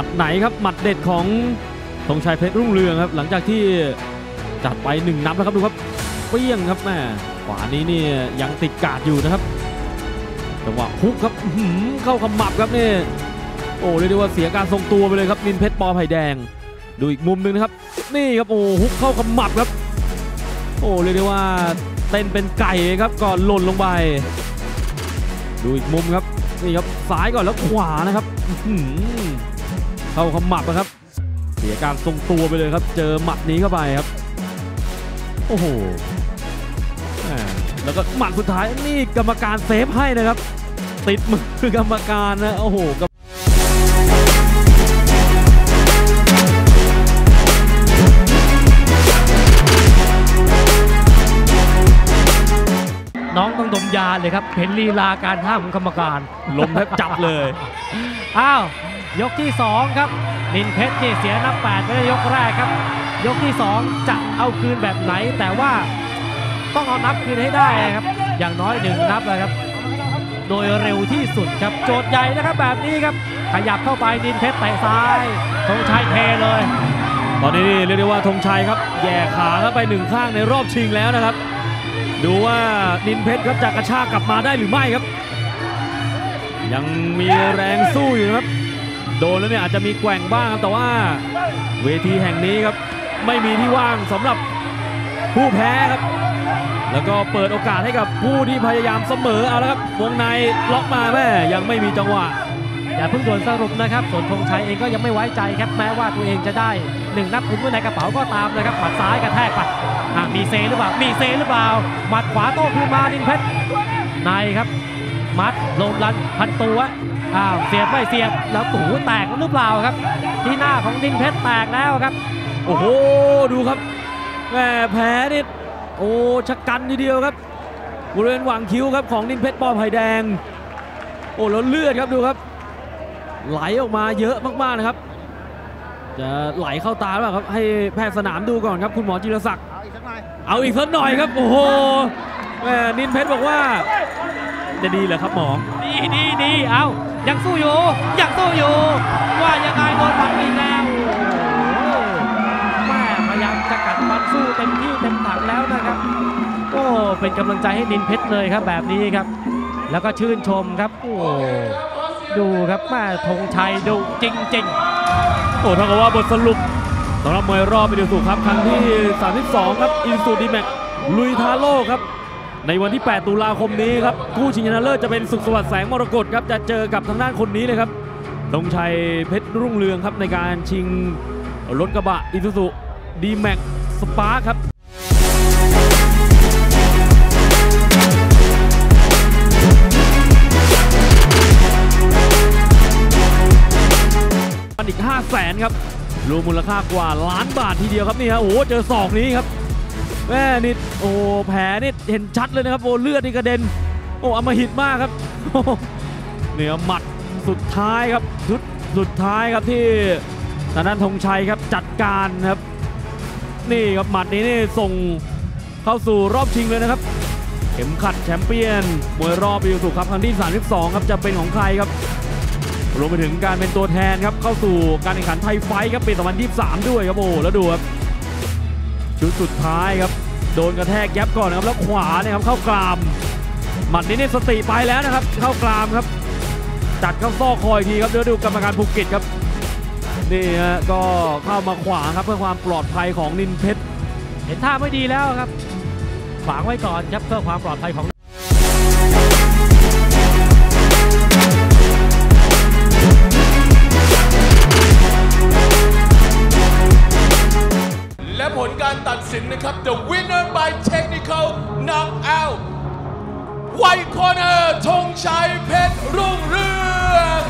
ไหนครับหมัดเด็ดของธงชัยเพชรรุ่งเรืองครับหลังจากที่จัดไปหนึ่งนับแล้วครับดูครับเปรี้ยงครับแม่ขวานี้นี่ยังติดกาดอยู่นะครับจังหวะฮุกครับเข้าขมับครับนี่โอ้เรียกได้ว่าเสียการทรงตัวไปเลยครับนินเพชรปอไผ่แดงดูอีกมุมหนึ่งนะครับนี่ครับโอ้ฮุกเข้าขมับครับโอ้เรียกได้ว่าเต้นเป็นไก่ครับก่อนหล่นลงไปดูอีกมุมครับนี่ครับซ้ายก่อนแล้วขวานะครับเข้าขมับนะครับเสียการทรงตัวไปเลยครับเจอหมัดนี้เข้าไปครับโอ้โหแล้วก็หมัดสุดท้ายนี่กรรมการเซฟให้นะครับติดมือกรรมการนะโอ้โหน้องต้องดมยาเลยครับเห็นลีลาการท่าของกรรมการลมแทบจับเลยอ้าวยกที่สองครับนินเพชรนี่เสียนับแปดไปในยกแรกครับยกที่สองจะเอาคืนแบบไหนแต่ว่าต้องเอานับคืนให้ได้ครับอย่างน้อยหนึ่งนับเลยครับโดยเร็วที่สุดครับโจทย์ใหญ่นะครับแบบนี้ครับขยับเข้าไปนินเพชรเตะซ้ายธงชัยเทเลยตอนนี้เรียกได้ว่าธงชัยครับแย่ขาเข้าไปหนึ่งข้างในรอบชิงแล้วนะครับดูว่านินเพชรครับจะกระชากกลับมาได้หรือไม่ครับยังมีแรงสู้อยู่ครับโดนแล้วเนี่ยอาจจะมีแกว่งบ้างครับแต่ว่าเวทีแห่งนี้ครับไม่มีที่ว่างสำหรับผู้แพ้ครับแล้วก็เปิดโอกาสให้กับผู้ที่พยายามเสมอเอาละครับวงในล็อกมาแม่ยังไม่มีจังหวะอย่าเพิ่งด่วนสรุปนะครับส่วนธงชัยเองก็ยังไม่ไว้ใจครับแม้ว่าตัวเองจะได้หนึ่งนับถึงไว้ในกระเป๋าก็ตามนะครับหมัดซ้ายกระแทกไปมีเซหรือเปล่ามีเซหรือเปล่าหมัดขวาโต้คืนมานินเพชรในครับมัดลมลันพันตัวอ้าวเสียบไม่เสียบแล้วตูแตกหรือเปล่าครับที่หน้าของนินเพชรแตกแล้วครับโอ้โหดูครับแม่แผลนี่โอ้ชะกันทีเดียวครับบริเวณหว่างคิ้วครับของนินเพชรปอไผ่แดงโอ้แล้วเลือดครับดูครับไหลออกมาเยอะมากๆนะครับจะไหลเข้าตาหรือเปล่าครับให้แพทย์สนามดูก่อนครับคุณหมอจิรศักดิ์เอาอีกสักหน่อยครับโอ้โหแม่นินเพชรบอกว่าจะดีเหรอครับหมอดีดีดีเอายังสู้อยู่ยังสู้อยู่ว่ายังไงโดนผักอีกแล้วแม่พยายามจะกัดฟันสู้เต็มที่เต็มถังแล้วนะครับโอ้เป็นกำลังใจให้นินเพชรเลยครับแบบนี้ครับแล้วก็ชื่นชมครับโอ้ดูครับแม่ธงชัยดูจริงๆโอ้เท่ากับว่าบทสรุปสำหรับมวยรอบไปดูสู่ครับครั้งที่สามสิบสองครับอินซูดีแม็กลุยทาโร่ครับในวันที่แปดตุลาคมนี้ครับคู่ชิงชนะเลิศจะเป็นสุขสวัสดิ์แสงมรกตครับจะเจอกับทางด้านคนนี้เลยครับธงชัยเพชรรุ่งเรืองครับในการชิงรถกระบะอิซูซูดีแม็กสปาร์คครับอีกห้าแสนครับรวมมูลค่ากว่าล้านบาททีเดียวครับนี่ฮะโอ้โหเจอศอกนี้ครับแม่นิดโอ้แผลนี่เห็นชัดเลยนะครับโอ้เลือดนี่กระเด็นโอ้อำมหิตมากครับเนี่ยหมัดสุดท้ายครับชุดสุดท้ายครับที่ทางด้านธงชัยครับจัดการครับนี่ครับหมัดนี้นี่ส่งเข้าสู่รอบชิงเลยนะครับเข็มขัดแชมเปี้ยนมวยรอบอิซูซูครับครั้งที่สามสิบสองครับจะเป็นของใครครับรวมไปถึงการเป็นตัวแทนครับเข้าสู่การแข่งขันไทยไฟท์ครับปีสองพันยี่สิบสามด้วยครับโอ้แล้วดูครับชุดสุดท้ายครับโดนกระแทกยับก่อนนะครับแล้วขวาเนี่ยครับเข้ากรามหมัดนี้เนี่ยสติไปแล้วนะครับเข้ากรามครับจัดเข้าซอกคอยทีครับเดี๋ยวดูกรรมการภูเก็ตครับนี่ฮะก็เข้ามาขวางครับเพื่อความปลอดภัยของนินเพชรเห็นท่าไม่ดีแล้วครับขวางไว้ก่อนครับเพื่อความปลอดภัยของและผลการตัดสินนะครับ The winner by technical knockout White Corner ธงชัยเพชรรุ่งเรือง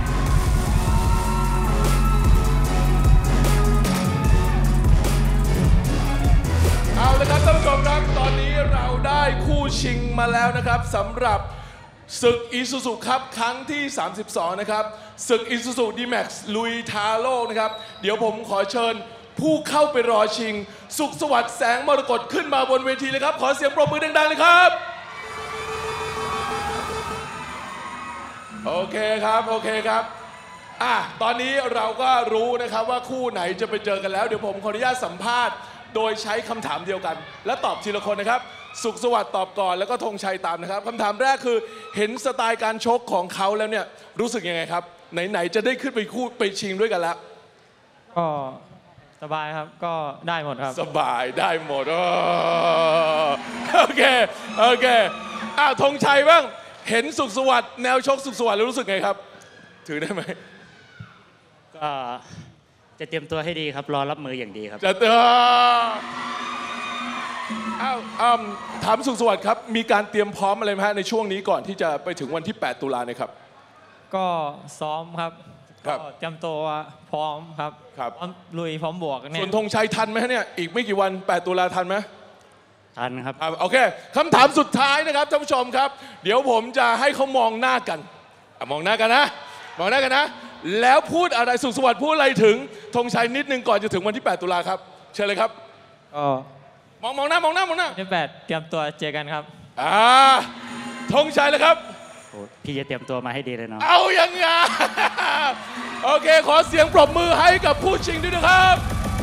เอาละครับท่านผู้ชมครับตอนนี้เราได้คู่ชิงมาแล้วนะครับสำหรับศึกอิซูซูครับครั้งที่สามสิบสองนะครับศึกอิซูซูดีแม็กซ์ลุยทาโร่นะครับเดี๋ยวผมขอเชิญผู้เข้าไปรอชิงสุขสวัสดิ์แสงมรกตขึ้นมาบนเวทีเลยครับขอเสียงปรบมือดังๆเลยครับโอเคครับโอเคครับอ่ะตอนนี้เราก็รู้นะครับว่าคู่ไหนจะไปเจอกันแล้วเดี๋ยวผมขออนุญาตสัมภาษณ์โดยใช้คำถามเดียวกัน และตอบทีละคนนะครับสุขสวัสดิ์ตอบก่อนแล้วก็ธงชัยตามนะครับคำถามแรกคือเห็นสไตล์การชกของเขาแล้วเนี่ยรู้สึกยังไงครับไหนๆจะได้ขึ้นไปคู่ไปชิงด้วยกันแล้วก็สบายครับก็ได้หมดครับสบายได้หมดโอเคโอเคอ้าวธงชัยบ้างเห็นสุขสวัสดิ์แนวชกสุขสวัสดิ์แล้วรู้สึกไงครับถือได้ไหมก็จะเตรียมตัวให้ดีครับรอรับมืออย่างดีครับจะเอออ้าวอ้าวถามสุขสวัสดิ์ครับมีการเตรียมพร้อมอะไรไหมฮะในช่วงนี้ก่อนที่จะไปถึงวันที่แปดตุลาเนี่ยครับก็ซ้อมครับก็เตรียมตัวพร้อมครับครับลุยพร้อมบวกเนี่ยส่วนธงชัยทันไหมเนี่ยอีกไม่กี่วันแปดตุลาทันไหมทันครับโอเคคำถามสุดท้ายนะครับท่านผู้ชมครับเดี๋ยวผมจะให้เขามองหน้ากันมองหน้ากันนะมองหน้ากันนะแล้วพูดอะไรสุขสวัสดิ์พูดอะไรถึงธงชัยนิดนึงก่อนจะถึงวันที่แปดตุลาครับเชิญเลยครับก็มองมองหน้ามองหน้ามองหน้าที่แปดเตรียมตัวเจอกันครับอ่าธงชัยเลยครับพี่จะเตรียมตัวมาให้ดีเลยเนาะเอาอย่างไงโอเคขอเสียงปรบมือให้กับผู้ชิงด้วยนะครับ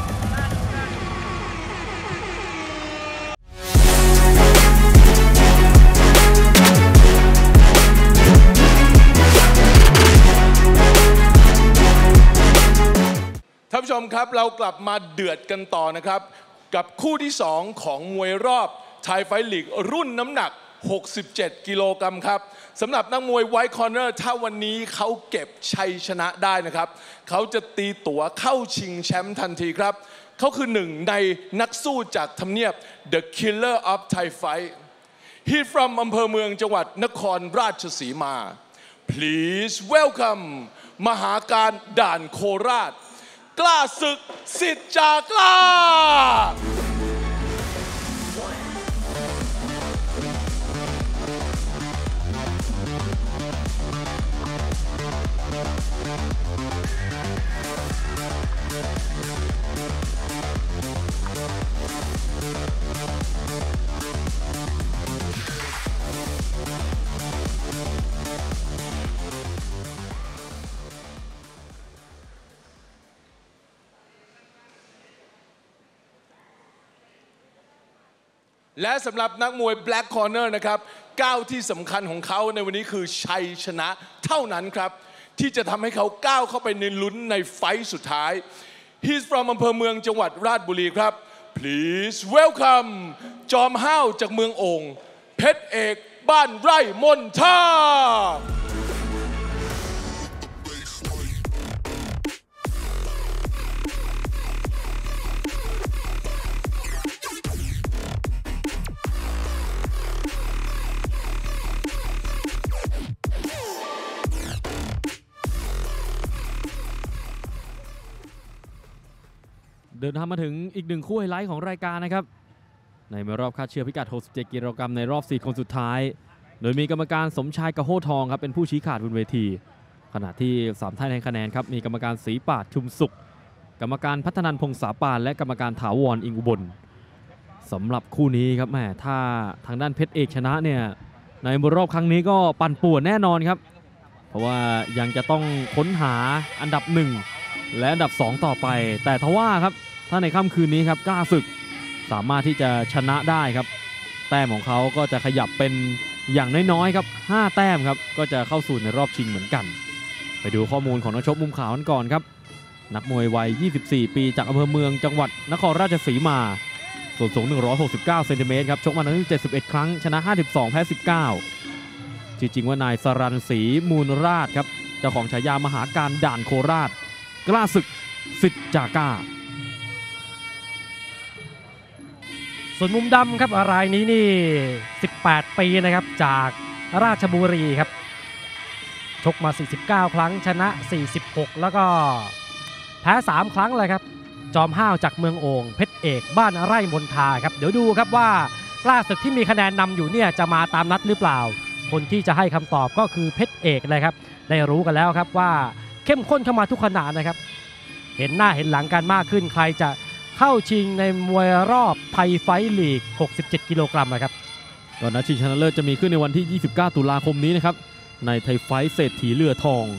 ท่านผู้ชมครับเรากลับมาเดือดกันต่อนะครับกับคู่ที่สองของมวยรอบไทยไฟท์ลีกรุ่นน้ำหนักหกสิบเจ็ดกิโลกรัมครับสำหรับนักมวยไวท์คอร์เนอร์ถ้าวันนี้เขาเก็บชัยชนะได้นะครับเขาจะตีตั๋วเข้าชิงแชมป์ทันทีครับเขาคือหนึ่งในนักสู้จากทำเนียบ The Killer of Thai Fight He's from อำเภอเมืองจังหวัดนครราชสีมา Please welcome มหาการด่านโคราชกล้าศึกสิทธิ์จากล้าและสำหรับนักมวย Black Corner นะครับก้าวที่สำคัญของเขาในวันนี้คือชัยชนะเท่านั้นครับที่จะทำให้เขาก้าวเข้าไปในลุ้นในไฟท์สุดท้าย He's from อำเภอเมืองจังหวัดราชบุรีครับ Please welcome จอมห้าวจากเมืองโอ่งเพชรเอกบ้านไร่มนท่าเดินทางมาถึงอีกหนึ่งคู่ไฮไลท์ของรายการนะครับในรอบคาดเชือกพิกัดหกสิบเจ็ดกิโลกรัมในรอบสี่คนสุดท้ายโดยมีกรรมการสมชายกระโหทองครับเป็นผู้ชี้ขาดบนเวทีขณะที่สามท่านในคะแนนครับมีกรรมการศรีปาดชุมสุขกรรมการพัฒนันพงษาปานและกรรมการถาวรอิงอุบลสำหรับคู่นี้ครับแม่ถ้าทางด้านเพชรเอกชนะเนี่ยในรอบครั้งนี้ก็ปั่นป่วนแน่นอนครับเพราะว่ายังจะต้องค้นหาอันดับหนึ่งและอันดับสองต่อไปแต่ทว่าครับถ้าในค่ำคืนนี้ครับกล้าศึกสามารถที่จะชนะได้ครับแต้มของเขาก็จะขยับเป็นอย่างน้อยๆครับห้าแต้มครับก็จะเข้าสู่ในรอบชิงเหมือนกันไปดูข้อมูลของนักชกมุมขาวกันก่อนครับนักมวยวัยยี่สิบสี่ปีจากอำเภอเมืองจังหวัดนครราชสีมาส่วนสูงหนึ่งร้อยหกสิบเก้าเซนติเมตรครับชกมาทั้งเจ็ดสิบเอ็ดครั้งชนะห้าสิบสองแพ้สิบเก้าจริงๆว่านายสรัญศรีมูลราชครับเจ้าของฉายามหาการด่านโคราชกล้าศึกสิทธิ์จาก้าส่วนมุมดำครับรายนี้นี่สิบแปดปีนะครับจากราชบุรีครับชกมาสี่สิบเก้าครั้งชนะสี่สิบหกแล้วก็แพ้สามครั้งเลยครับจอมห้าวจากเมืองโอ่งเพชรเอกบ้านไร่มนทาครับเดี๋ยวดูครับว่ากล้าศึกที่มีคะแนนนำอยู่เนี่ยจะมาตามนัดหรือเปล่าคนที่จะให้คำตอบก็คือเพชรเอกเลยครับได้รู้กันแล้วครับว่าเข้มข้นเข้ามาทุกขณะนะครับเห็นหน้าเห็นหลังกันมากขึ้นใครจะเข้าชิงในมวยรอบไทยไฟท์ลีกหกสิบเจ็ดกิโลกรัมนะครับก่อนนัดชิงชนะเลิศจะมีขึ้นในวันที่ยี่สิบเก้าตุลาคมนี้นะครับในไทยไฟท์เศรษฐีเรือทอง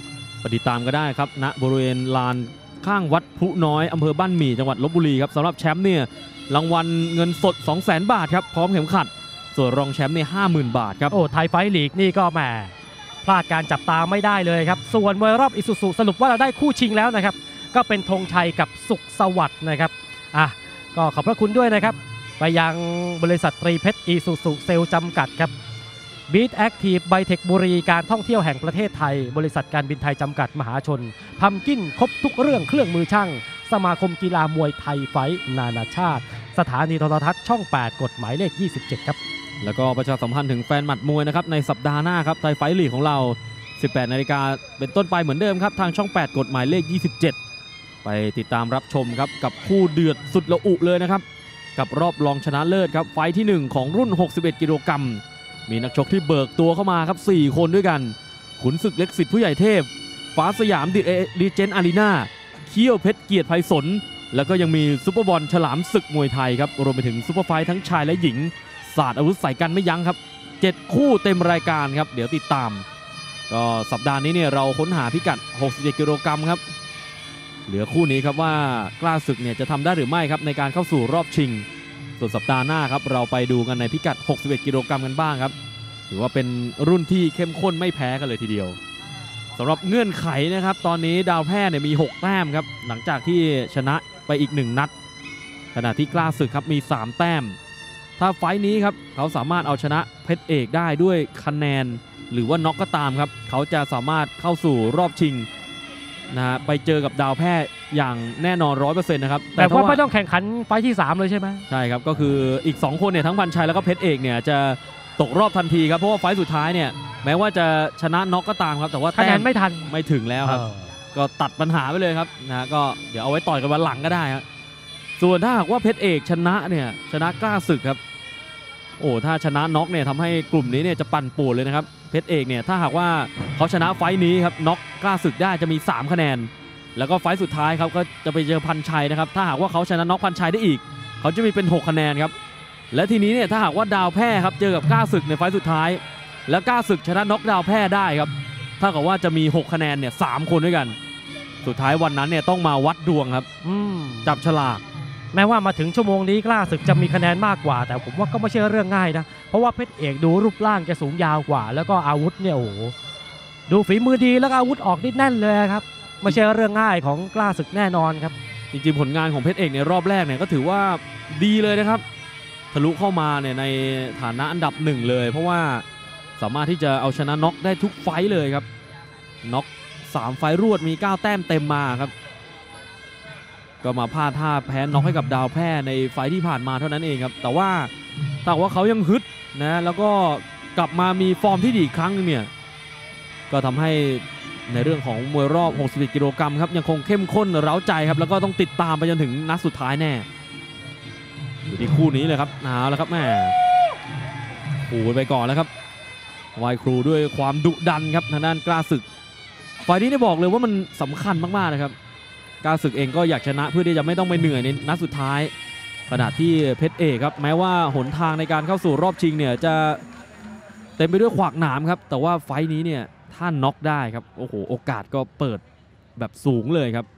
ปฏิดตามก็ได้ครับณบริเวณลานข้างวัดพลุน้อยอำเภอบ้านหมี่จังหวัดลพบุรีครับสำหรับแชมป์เนี่ยรางวัลเงินสด สองแสน บาทครับพร้อมเข็มขัดส่วนรองแชมป์เนี่ยห้าหมื่นบาทครับโอ้ไทยไฟท์ลีกนี่ก็แหมพลาดการจับตาไม่ได้เลยครับส่วนมวยรอบอิสุสุสรุปว่าเราได้คู่ชิงแล้วนะครับก็เป็นธงชัยกับสุขสวัสดิ์นะครับอ่ะก็ขอบพระคุณด้วยนะครับไปยังบริษัทตรีเพชรอิสุสุเซลจำกัดครับบีทแอคทีฟไบเทคบุรีการท่องเที่ยวแห่งประเทศไทยบริษัทการบินไทยจำกัดมหาชนพัมกินครบทุกเรื่องเครื่องมือช่างสมาคมกีฬามวยไทยไฟท์นานาชาติสถานีโทรทัศน์ช่องแปดกฎหมายเลขยี่สิบเจ็ดครับแล้วก็ประชาสัมพันธ์ถึงแฟนหมัดมวยนะครับในสัปดาห์หน้าครับไทยไฟท์ลีกของเรา สิบแปดนาฬิกาเป็นต้นไปเหมือนเดิมครับทางช่องแปดกฎหมายเลขยี่สิบเจ็ดไปติดตามรับชมครับกับคู่เดือดสุดระอุเลยนะครับกับรอบรองชนะเลิศครับไฟท์ที่หนึ่งของรุ่นหกสิบเอ็ดกิโลกรัมมีนักชกที่เบิกตัวเข้ามาครับสี่คนด้วยกันขุนศึกเล็กสิทธิ์ผู้ใหญ่เทพฟ้าสยามดีเจนอารีนาเขี้ยวเพชรเกียรติไพศาลแล้วก็ยังมีซุปเปอร์บอลฉลามศึกมวยไทยครับรวมไปถึงซุปเปอร์ไฟท์ทั้งชายและหญิงศาสตร์อาวุธใส่กันไม่ยั้งครับเจ็ดคู่เต็มรายการครับเดี๋ยวติดตามก็สัปดาห์นี้เนี่ยเราค้นหาพิกัดหกสิบเจ็ดกิโลกรัมครับเหลือคู่นี้ครับว่ากล้าศึกเนี่ยจะทำได้หรือไม่ครับในการเข้าสู่รอบชิงส่วนสัปดาห์หน้าครับเราไปดูกันในพิกัดหกสิบเอ็ดกิโลกรัมกันบ้างครับถือว่าเป็นรุ่นที่เข้มข้นไม่แพ้กันเลยทีเดียวสำหรับเงื่อนไขนะครับตอนนี้ดาวแพร่เนี่ยมีหกแต้มครับหลังจากที่ชนะไปอีกหนึ่งนัดขณะที่กล้าศึกครับมีสามแต้มถ้าไฟท์นี้ครับเขาสามารถเอาชนะเพชรเอกได้ด้วยคะแนนหรือว่าน็อกก็ตามครับเขาจะสามารถเข้าสู่รอบชิงนะฮะไปเจอกับดาวแพร่อย่างแน่นอน ร้อยเปอร์เซ็นต์ นะครับแต่ว่าไม่ต้องแข่งขันไฟท์ที่สามเลยใช่ไหมใช่ครับก็คืออีกสองคนเนี่ยทั้งพันชัยแล้วก็เพชรเอกเนี่ยจะตกรอบทันทีครับเพราะว่าไฟท์สุดท้ายเนี่ยแม้ว่าจะชนะน็อกก็ตามครับแต่ว่าคะแนนไม่ทันไม่ถึงแล้วครับก็ตัดปัญหาไปเลยครับนะก็เดี๋ยวเอาไว้ต่อยกันวันหลังก็ได้ครับส่วนถ้าหากว่าเพชรเอกชนะเนี่ยชนะกล้าศึกครับโอ้ถ้าชนะน็อกเนี่ยทำให้กลุ่มนี้เนี่ยจะปั่นป่วนเลยนะครับเพชรเอกเนี่ยถ้าหากว่าเขาชนะไฟท์นี้ครับน็อกกล้าศึกได้จะมีสามคะแนนแล้วก็ไฟท์สุดท้ายครับก็จะไปเจอพันชัยนะครับถ้าหากว่าเขาชนะน็อกพันชัยได้อีกเขาจะมีเป็นหกคะแนนครับและทีนี้เนี่ยถ้าหากว่าดาวแพร่ครับเจอกับกล้าศึกในไฟท์สุดท้ายแล้วกล้าศึกชนะน็อกดาวแพร่ได้ครับถ้ากับว่าจะมีหกคะแนนเนี่ยสามคนด้วยกันสุดท้ายวันนั้นเนี่ยต้องมาวัดดวงครับจับฉลากแม้ว่ามาถึงชั่วโมงนี้กล้าศึกจะมีคะแนนมากกว่าแต่ผมว่าก็ไม่ใช่เรื่องง่ายนะเพราะว่าเพชรเอกดูรูปร่างจะสูงยาวกว่าแล้วก็อาวุธเนี่ยโอ้โหดูฝีมือดีแล้วก็อาวุธออกนิดแน่นเลยครับไม่ใช่เรื่องง่ายของกล้าศึกแน่นอนครับจริงๆผลงานของเพชรเอกในรอบแรกเนี่ยก็ถือว่าดีเลยนะครับทะลุเข้ามาเนี่ยในฐานะอันดับหนึ่งเลยเพราะว่าสามารถที่จะเอาชนะน็อกได้ทุกไฟต์เลยครับน็อกสามไฟต์รวดมีเก้าแต้มเต็มมาครับก็มาพลาดท่าแพ้น็อกให้กับดาวแพร่ในไฟต์ที่ผ่านมาเท่านั้นเองครับแต่ว่าถ้าว่าเขายังฮึดนะแล้วก็กลับมามีฟอร์มที่ดีอีกครั้งนึงเนี่ยก็ทำให้ในเรื่องของมวยรอบหกสิบเอ็ดกิโลกรัมครับยังคงเข้มข้นเร้าใจครับแล้วก็ต้องติดตามไปจนถึงนัดสุดท้ายแน่อยู่ที่คู่นี้เลยครับเอาแล้วครับแม่ขู่ไปก่อนแล้วครับวายครูด้วยความดุดันครับทางด้านกล้าศึกไฟล์นี้ได้บอกเลยว่ามันสำคัญมากๆนะครับกล้าศึกเองก็อยากชนะเพื่อที่จะไม่ต้องไปเหนื่อยในนัดสุดท้ายขณะที่เพชรเอกครับแม้ว่าหนทางในการเข้าสู่รอบชิงเนี่ยจะเต็มไปด้วยขวากหนามครับแต่ว่าไฟล์นี้เนี่ยถ้าน็อกได้ครับโอ้โหโอกาสก็เปิดแบบสูงเลยครับ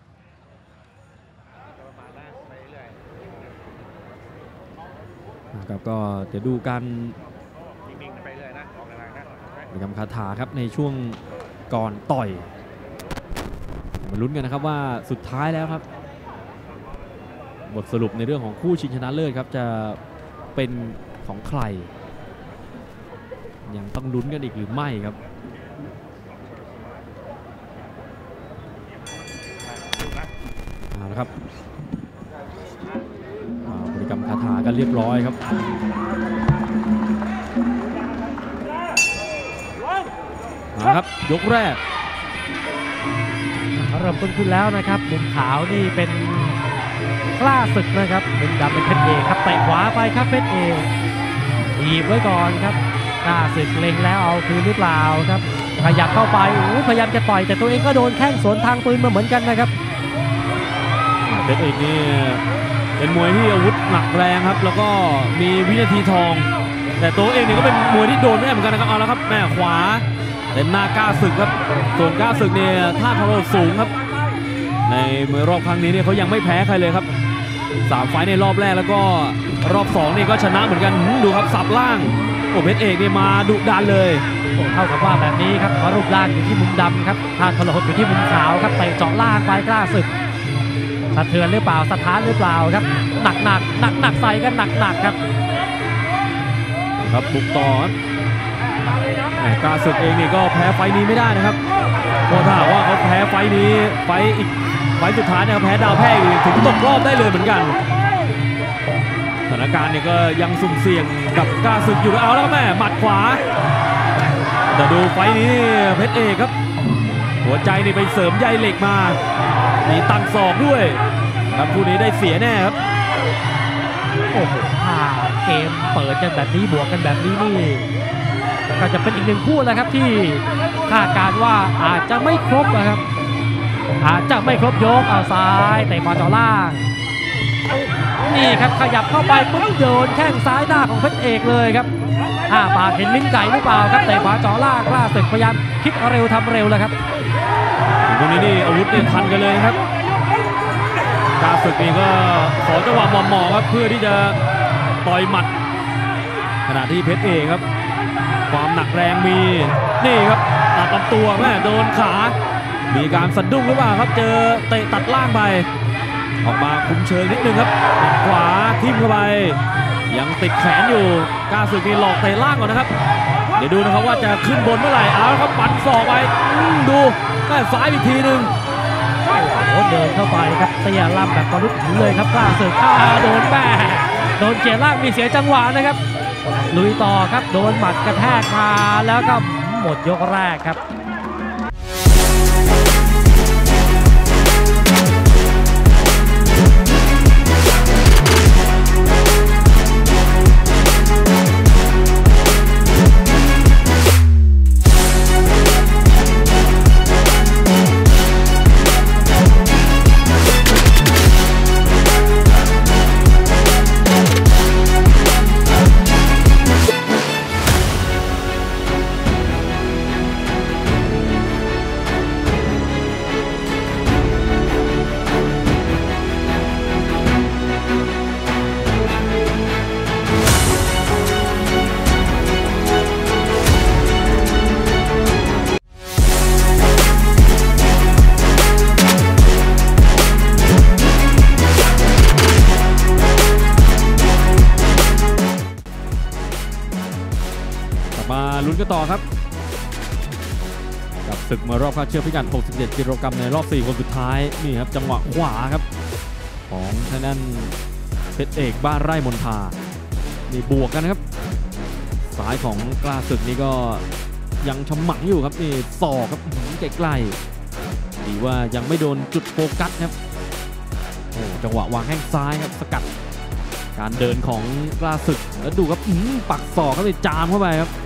ครับก็เดี๋ยวดูการมีคำคาถาครับในช่วงก่อนต่อยมาลุ้นกันนะครับว่าสุดท้ายแล้วครับบทสรุปในเรื่องของคู่ชิงชนะเลิศครับจะเป็นของใครยังต้องลุ้นกันอีกหรือไม่ครับเอาละครับบริกรรมคาถากันเรียบร้อยครับนะครับยกแรกเริ่มต้นขึ้นแล้วนะครับมุมขาวนี่เป็นกล้าศึกนะครับมุมดำเป็นเพชรเอกครับเตะขวาไปครับเพชรเอกถีบไว้ก่อนครับกล้าศึกเล็งแล้วเอาคืนหรือเปล่าครับขยับเข้าไปโอ้พยายามจะต่อยแต่ตัวเองก็โดนแข้งสวนทางปืนมาเหมือนกันนะครับเพชรเอกนี่เป็นมวยที่อาวุธหนักแรงครับแล้วก็มีวินาทีทองแต่ตัวเองเนี่ยก็เป็นมวยที่โดนไม่ได้เหมือนกันนะครับเอาละครับแม่ขวาเต็มหน้ากล้าศึกครับส่วนกล้าศึกเนี่ยท่าทางสูงครับในมวยรอบครั้งนี้เนี่ยเขายังไม่แพ้ใครเลยครับสามไฟในรอบแรกแล้วก็รอบสองนี่ก็ชนะเหมือนกันดูครับสับล่างโอ้เพชรเอกนี่มาดุดันเลยโอ้เท่ากับว่าแบบนี้ครับรูปร่างอยู่ที่มุมดำครับท่าทรหดอยู่ที่มุมขาวครับเตะเจาะล่างไปกล้าศึกสะเทือนหรือเปล่าสะท้านหรือเปล่าครับหนักหนักหนักหนักใส่กันหนักหนักครับครับบุกต่อครับกล้าศึกเองนี่ก็แพ้ไฟนี้ไม่ได้นะครับเพราะถ้าว่าเขาแพ้ไฟนี้ไฟอีกไฟสุดท้ายเนี่ยแพ้ดาวแพ้อีกถึงตกรอบได้เลยเหมือนกันสถานการณ์เนี่ยก็ยังสุ่มเสี่ยงกับกล้าศึกอยู่เอาแล้วแม่หมัดขวาแต่ดูไฟนี้เพชรเอกครับหัวใจนี่ไปเสริมใยเหล็กมามีตั้งศอกด้วยครับคู่นี้ได้เสียแน่ครับโอ้โหถ้าเกมเปิดกันแบบนี้บวกกันแบบนี้นี่ก็จะเป็นอีกหนึ่งคู่แล้วครับที่คาดการว่าอาจจะไม่ครบนะครับอาจจะไม่ครบยกเอาซ้ายเตะขวาเจาะล่างนี่ครับขยับเข้าไปปุ๊บโยนแข้งซ้ายหน้าของเพชรเอกเลยครับอ้าปากเห็นลิ้นไก่หรือเปล่าครับเตะขวาเจาะล่างกล้าศึกพยายามคิดเร็วทำเร็วแล้วครับตรงนี้นี่อาวุธเนี่ยทันกันเลยครับกล้าศึกนี่ก็ขอจังหวะหมอๆครับเพื่อที่จะต่อยหมัดขณะที่เพชรเอกครับความหนักแรงมีนี่ครับตัดลำตัวแม่โดนขามีการสะดุ้งหรือเปล่าครับเจอเตะตัดล่างไปออกมาคุมเชิงนิดนึงครับขวาทิ่มเข้าไปยังติดแขนอยู่กล้าศึกนี่หลอกเตะล่างก่อนนะครับเดี๋ยวดูนะครับว่าจะขึ้นบนเมื่อไหร่เอาครับปั่นศอกไปดูแม่ซ้ายอีกทีหนึ่งโอ้โหเดินเข้าไปครับเตียล่ำแบบกระลุกถึงเลยครับกล้าศึกข้าโดนแม่โดนเจียล่างมีเสียจังหวะนะครับลุยต่อครับโดนหมัดกระแทกมาแล้วก็หมดยกแรกครับมาลุ้นกันต่อครับกับศึกมารอบคาดเชือกพิกัดหกสิบเจ็ดกิโลกรัมในรอบสี่คนสุดท้ายนี่ครับจังหวะขวาครับของทางด้านเพชรเอกบ้านไร่มนทานี่บวกกันนะครับซ้ายของกล้าศึกนี่ก็ยังฉมังอยู่ครับนี่ศอกครับใกล้ๆดีว่ายังไม่โดนจุดโฟกัสครับโอ้จังหวะวางแข้งซ้ายครับสกัดการเดินของกล้าศึกแล้วดูครับปักศอกเข้าไปจามเข้าไปครับ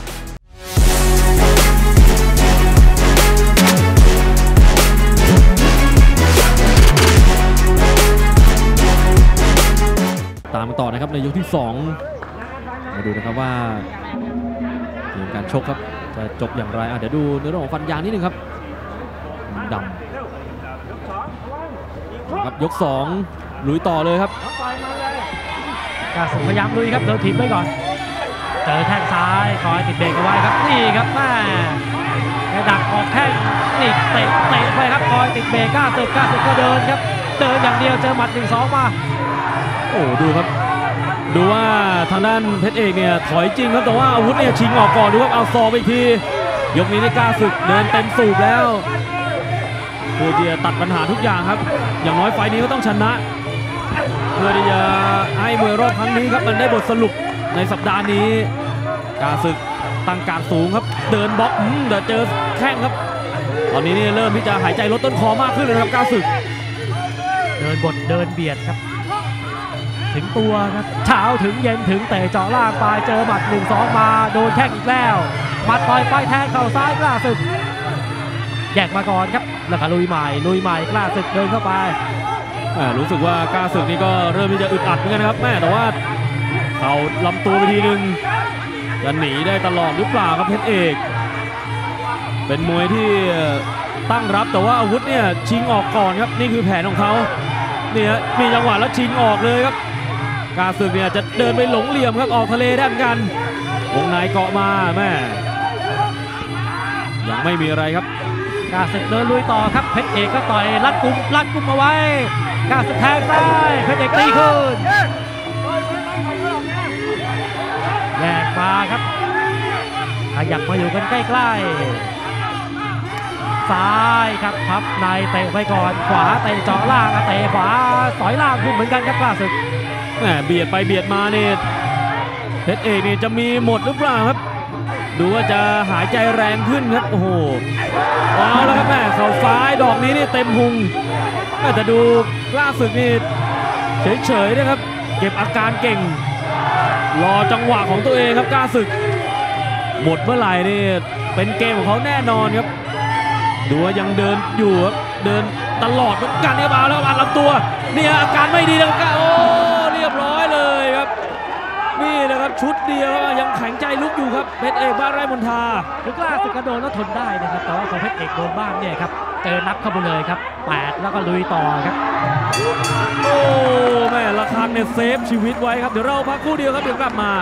ตามต่อนะครับในยกที่สองมาดูนะครับว่าเกมการชกครับจะจบอย่างไรอ่ะเดี๋ยวดูในเรื่องของฟันยางนิดนึงครับดำครับยกสองลุยต่อเลยครับกล้าศึกพยายามลุยครับเดินถีบไปก่อนเจอแข้งซ้ายคอยติดเบรกเอาไว้ครับนี่ครับแม่ดักออกแข้งนี่เตะเตะไปครับคอยติดเบรกกล้าศึกกล้าศึกก็เดินครับเดินอย่างเดียวเจอหมัดหนึ่งสองมาโอ้ดูครับดูว่าทางด้านเพชรเอกเนี่ยถอยจริงครับแต่ว่าอาวุธเนี่ยชิงออกก่อนดูครับเอาซอไปอีกทียกนี้ได้กล้าศึกเดินเต็มสูบแล้วเพื่อที่จะตัดปัญหาทุกอย่างครับอย่างน้อยไฟนี้ก็ต้องชนะเพื่อที่จะให้มวยรอบครั้งนี้ครับมันได้บทสรุปในสัปดาห์นี้กล้าศึกตั้งการสูงครับเดินบล็อกเดี๋ยวเจอแข้งครับตอนนี้นี่เริ่มที่จะหายใจลดต้นคอมากขึ้นเลยครับกล้าศึกเดินบทเดินเบียดครับถึงตัวครับเช้าถึงเย็นถึงเตะเจาะล่างไปเจอหมัดหนึ่งสองมาโดนแข้งอีกแล้วหมัดต่อยไปแทงเข่าซ้ายกล้าศึกแยกมาก่อนครับแล้วก็ลุยใหม่ลุยใหม่กล้าศึกเดินเข้าไปรู้สึกว่ากล้าศึกนี่ก็เริ่มที่จะอึดอัดเหมือนกันครับแม่แต่ว่าเข่าลำตัวไปทีนึงจะหนีได้ตลอดหรือเปล่าครับเพชรเอกเป็นมวยที่ตั้งรับแต่ว่าอาวุธเนี่ยชิงออกก่อนครับนี่คือแผนของเขาเนี่ยมีจังหวะแล้วชิงออกเลยครับกาศึกเนี่ยจะเดินไปหลงเหลี่ยมครับออกทะเลด้านกันวงในเกาะมาแม่ยังไม่มีอะไรครับกาศึกเดินลุยต่อครับเพชรเอกก็ต่อยลัดกุมลัดกุมเอาไว้กาศึกแทงซ้ายเพชรเอกตีขึ้นแยกมาครับขยับมาอยู่กันใกล้ๆซ้ายครับพับในเตะไปก่อนขวาเตะเจาะล่างเตะขวาสอยล่างพุ่งเหมือนกันครับกาศึกแหมเบียดไปเบียดมาเนี่ยเพชรเอกนี่จะมีหมดหรือเปล่าครับดูว่าจะหายใจแรงขึ้นครับโอ้โหเอาแล้วครับแม่เข่าซ้ายดอกนี้นี่เต็มพุงแต่ดูล่าศึกนี่เฉยๆนะครับเก็บอาการเก่งรอจังหวะของตัวเองครับกล้าศึกหมดเมื่อไหร่นี่เป็นเกมของเขาแน่นอนครับดูว่ายังเดินอยู่ครับเดินตลอดการเนี่ยมาแล้วอัดลำตัวนี่อาการไม่ดีแล้วโอ้เรียบร้อยเลยครับนี่นะครับชุดเดียวยังแข็งใจลุกอยู่ครับเพชรเอกบ้านไร่มนทาคือกล้าศึกกระโดดแล้วทนได้นะครับแต่ว่าพอเพชรเอกโดนบ้างเนี่ยครับเจอนับเข้าไปเลยครับแปดแล้วก็ลุยต่อครับโอ้แม่ละครังเนี่ยเซฟชีวิตไว้ครับเดี๋ยวเราพักคู่เดียวครับเดี๋ยวกลับมา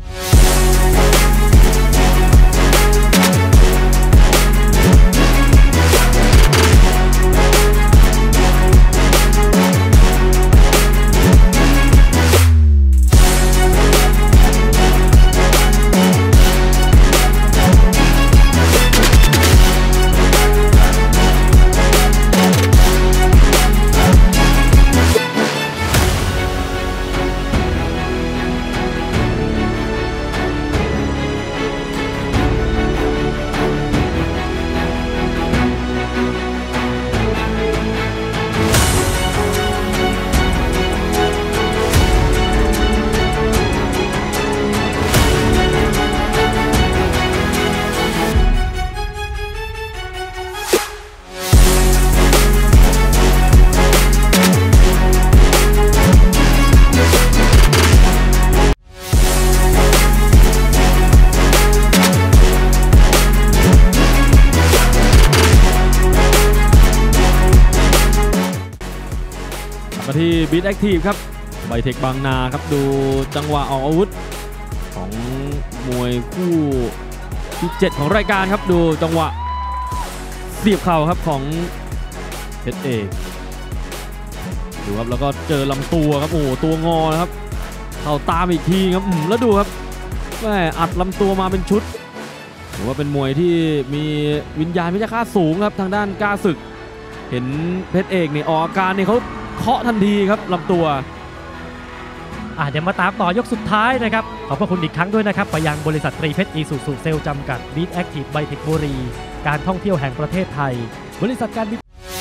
ที่บีทแอคทีฟครับไบเทคบางนาครับดูจังหวะออกอาวุธของมวยคู่ที่เจ็ดของรายการครับดูจังหวะเสียบเข่าครับของเพชรเอกดูครับแล้วก็เจอลำตัวครับโอ้ตัวงอนะครับเข่าตามอีกทีครับแล้วดูครับแม่อัดลำตัวมาเป็นชุดถือว่าเป็นมวยที่มีวิญญาณพิฆาตสูงครับทางด้านกล้าศึกเห็นเพชรเอกนี่ออกอาการนี่เขาเคาะทันทีครับลำตัวอ่ะเดี๋ยวมาตามต่อยกสุดท้ายนะครับขอบพระคุณอีกครั้งด้วยนะครับไปยังบริษัทตรีเพชรอีซูซูเซลจำกัดบีทแอคทีฟไบเทคบุรีการท่องเที่ยวแห่งประเทศไทยบริษัทการบิน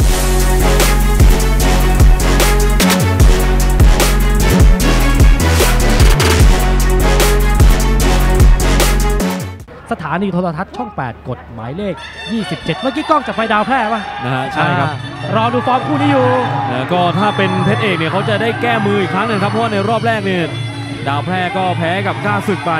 สถานีโทรทัศน์ช่องแปดกฎหมายเลขยี่สิบเจ็ดเมื่อกี้กล้องจากไฟดาวแพร่ป่ะนะฮะใช่ครับรอดูฟอร์มคู่นี้อยู่แล้วก็ถ้าเป็นเพชรเอกเนี่ยเขาจะได้แก้มืออีกครั้งหนึ่งครับเพราะในรอบแรกเนี่ยดาวแพร่ก็แพ้กับกล้าศึกไป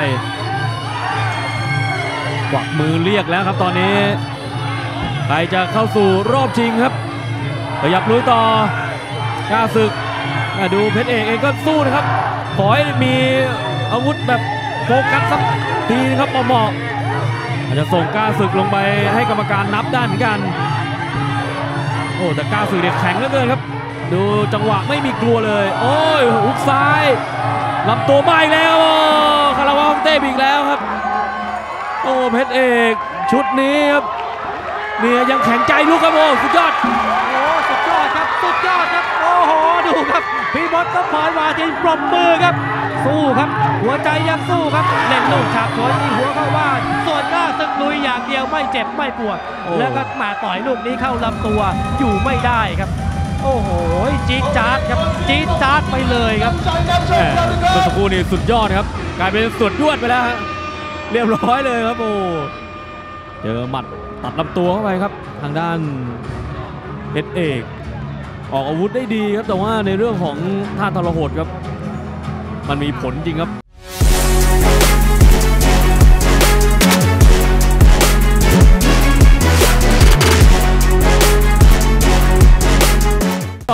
กวักมือเรียกแล้วครับตอนนี้ใครจะเข้าสู่รอบชิงครับขยับลุยต่อกล้าศึกดูเพชรเอกเองก็สู้นะครับขอให้มีอาวุธแบบโฟกัสสักทีนะครับเหมาะอาจจะส่งกล้าศึกลงไปให้กรรมการนับได้เหมือนกันโอ้แต่กล้าศึกเด็กแข็งเหลือเกินครับดูจังหวะไม่มีกลัวเลยโอ้ยหุกซ้ายลำตัวมาอีกแล้วคาราวะเต้อีกแล้วครับโอ้เพชรเอกชุดนี้ครับเนี่ยยังแข็งใจลุกครับโอ้สุดยอดโอ้สุดยอดครับสุดยอดครับโอ้โหดูครับพี่มดก็พลอยวาทีปรบมือครับสู้ครับหัวใจยังสู้ครับเล่นลูกฉาบสวนที่หัวเข้าบ้านส่วนหน้าศึกลุยอย่างเดียวไม่เจ็บไม่ปวดแล้วก็มาต่อยลูกนี้เข้าลำตัวอยู่ไม่ได้ครับโอ้โหจี๊ดจ๊าดครับจี๊ดจ๊าดไปเลยครับเมื่อสักครู่นี้สุดยอดครับกลายเป็นสุดยอดไปแล้วฮะเรียบร้อยเลยครับโอ้เจอหมัดตัดลำตัวเข้าไปครับทางด้านเพชรเอกออกอาวุธได้ดีครับแต่ว่าในเรื่องของท่าทรหดครับมันมีผลจริงครับ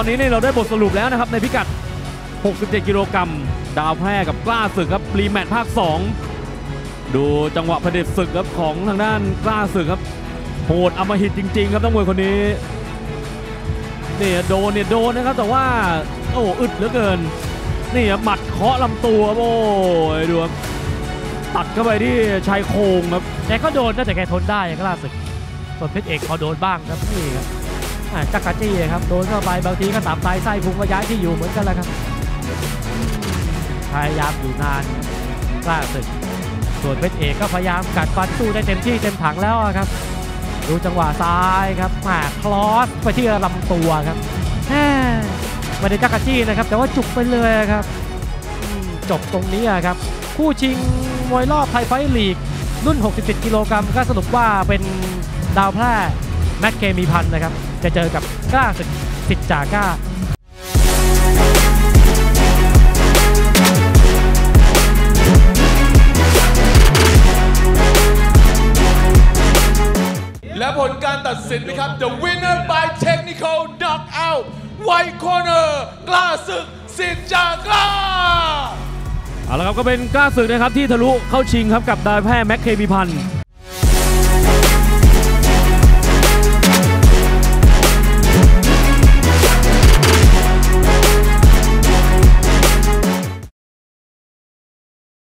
อนนี้นี่เราได้บทสรุปแล้วนะครับในพิกัดหกสิบเจ็ดกิโลกรัมดาวแพร่กับกล้าศึกครับรีแมตช์ภาคสองดูจังหวะเผด็จศึกครับของทางด้านกล้าศึกครับโหดอำมหิตจริงๆครับนักมวยคนนี้นี่โดนเนี่ยโดนนะครับแต่ว่าโอ้อึดเหลือเกินนี่หมัดเคาะลำตัวโอ้ยดูครับตัดเข้าไปที่ชายโครงครับแต่ก็โดนนะแต่แกทนได้กล้าศึกส่วนเพชรเอกพอโดนบ้างครับนี่ครับจักรจี้ครับโดนเข้าไปบางทีก็ตับไตไส้พุงก็ย้ายที่อยู่เหมือนกันแหละครับพยายามอยู่นานกล้าศึกส่วนเพชรเอกก็พยายามกัดฟันสู้ได้เต็มที่เต็มถังแล้วครับดูจังหวะซ้ายครับมาคลอสไปที่ลำตัวครับไม่ได้จักรจี้นะครับแต่ว่าจุกไปเลยครับจบตรงนี้ครับคู่ชิงมวยรอบไทยไฟท์ลีกรุ่นหกสิบเจ็ดกิโลกรัมก็สรุปว่าเป็นดาวแพร่แมตช์เคมีพันธ์นะครับจะเจอกับกล้าศึกสิทธิ์จาก้าและผลการตัดสินนะครับ The winner by technical knockout White Corner กล้าศึกสิทธิ์จาก้าเอาละครับก็เป็นกล้าศึกนะครับที่ทะลุเข้าชิงครับกับดาวแพร่แม็กเคมีพันธ์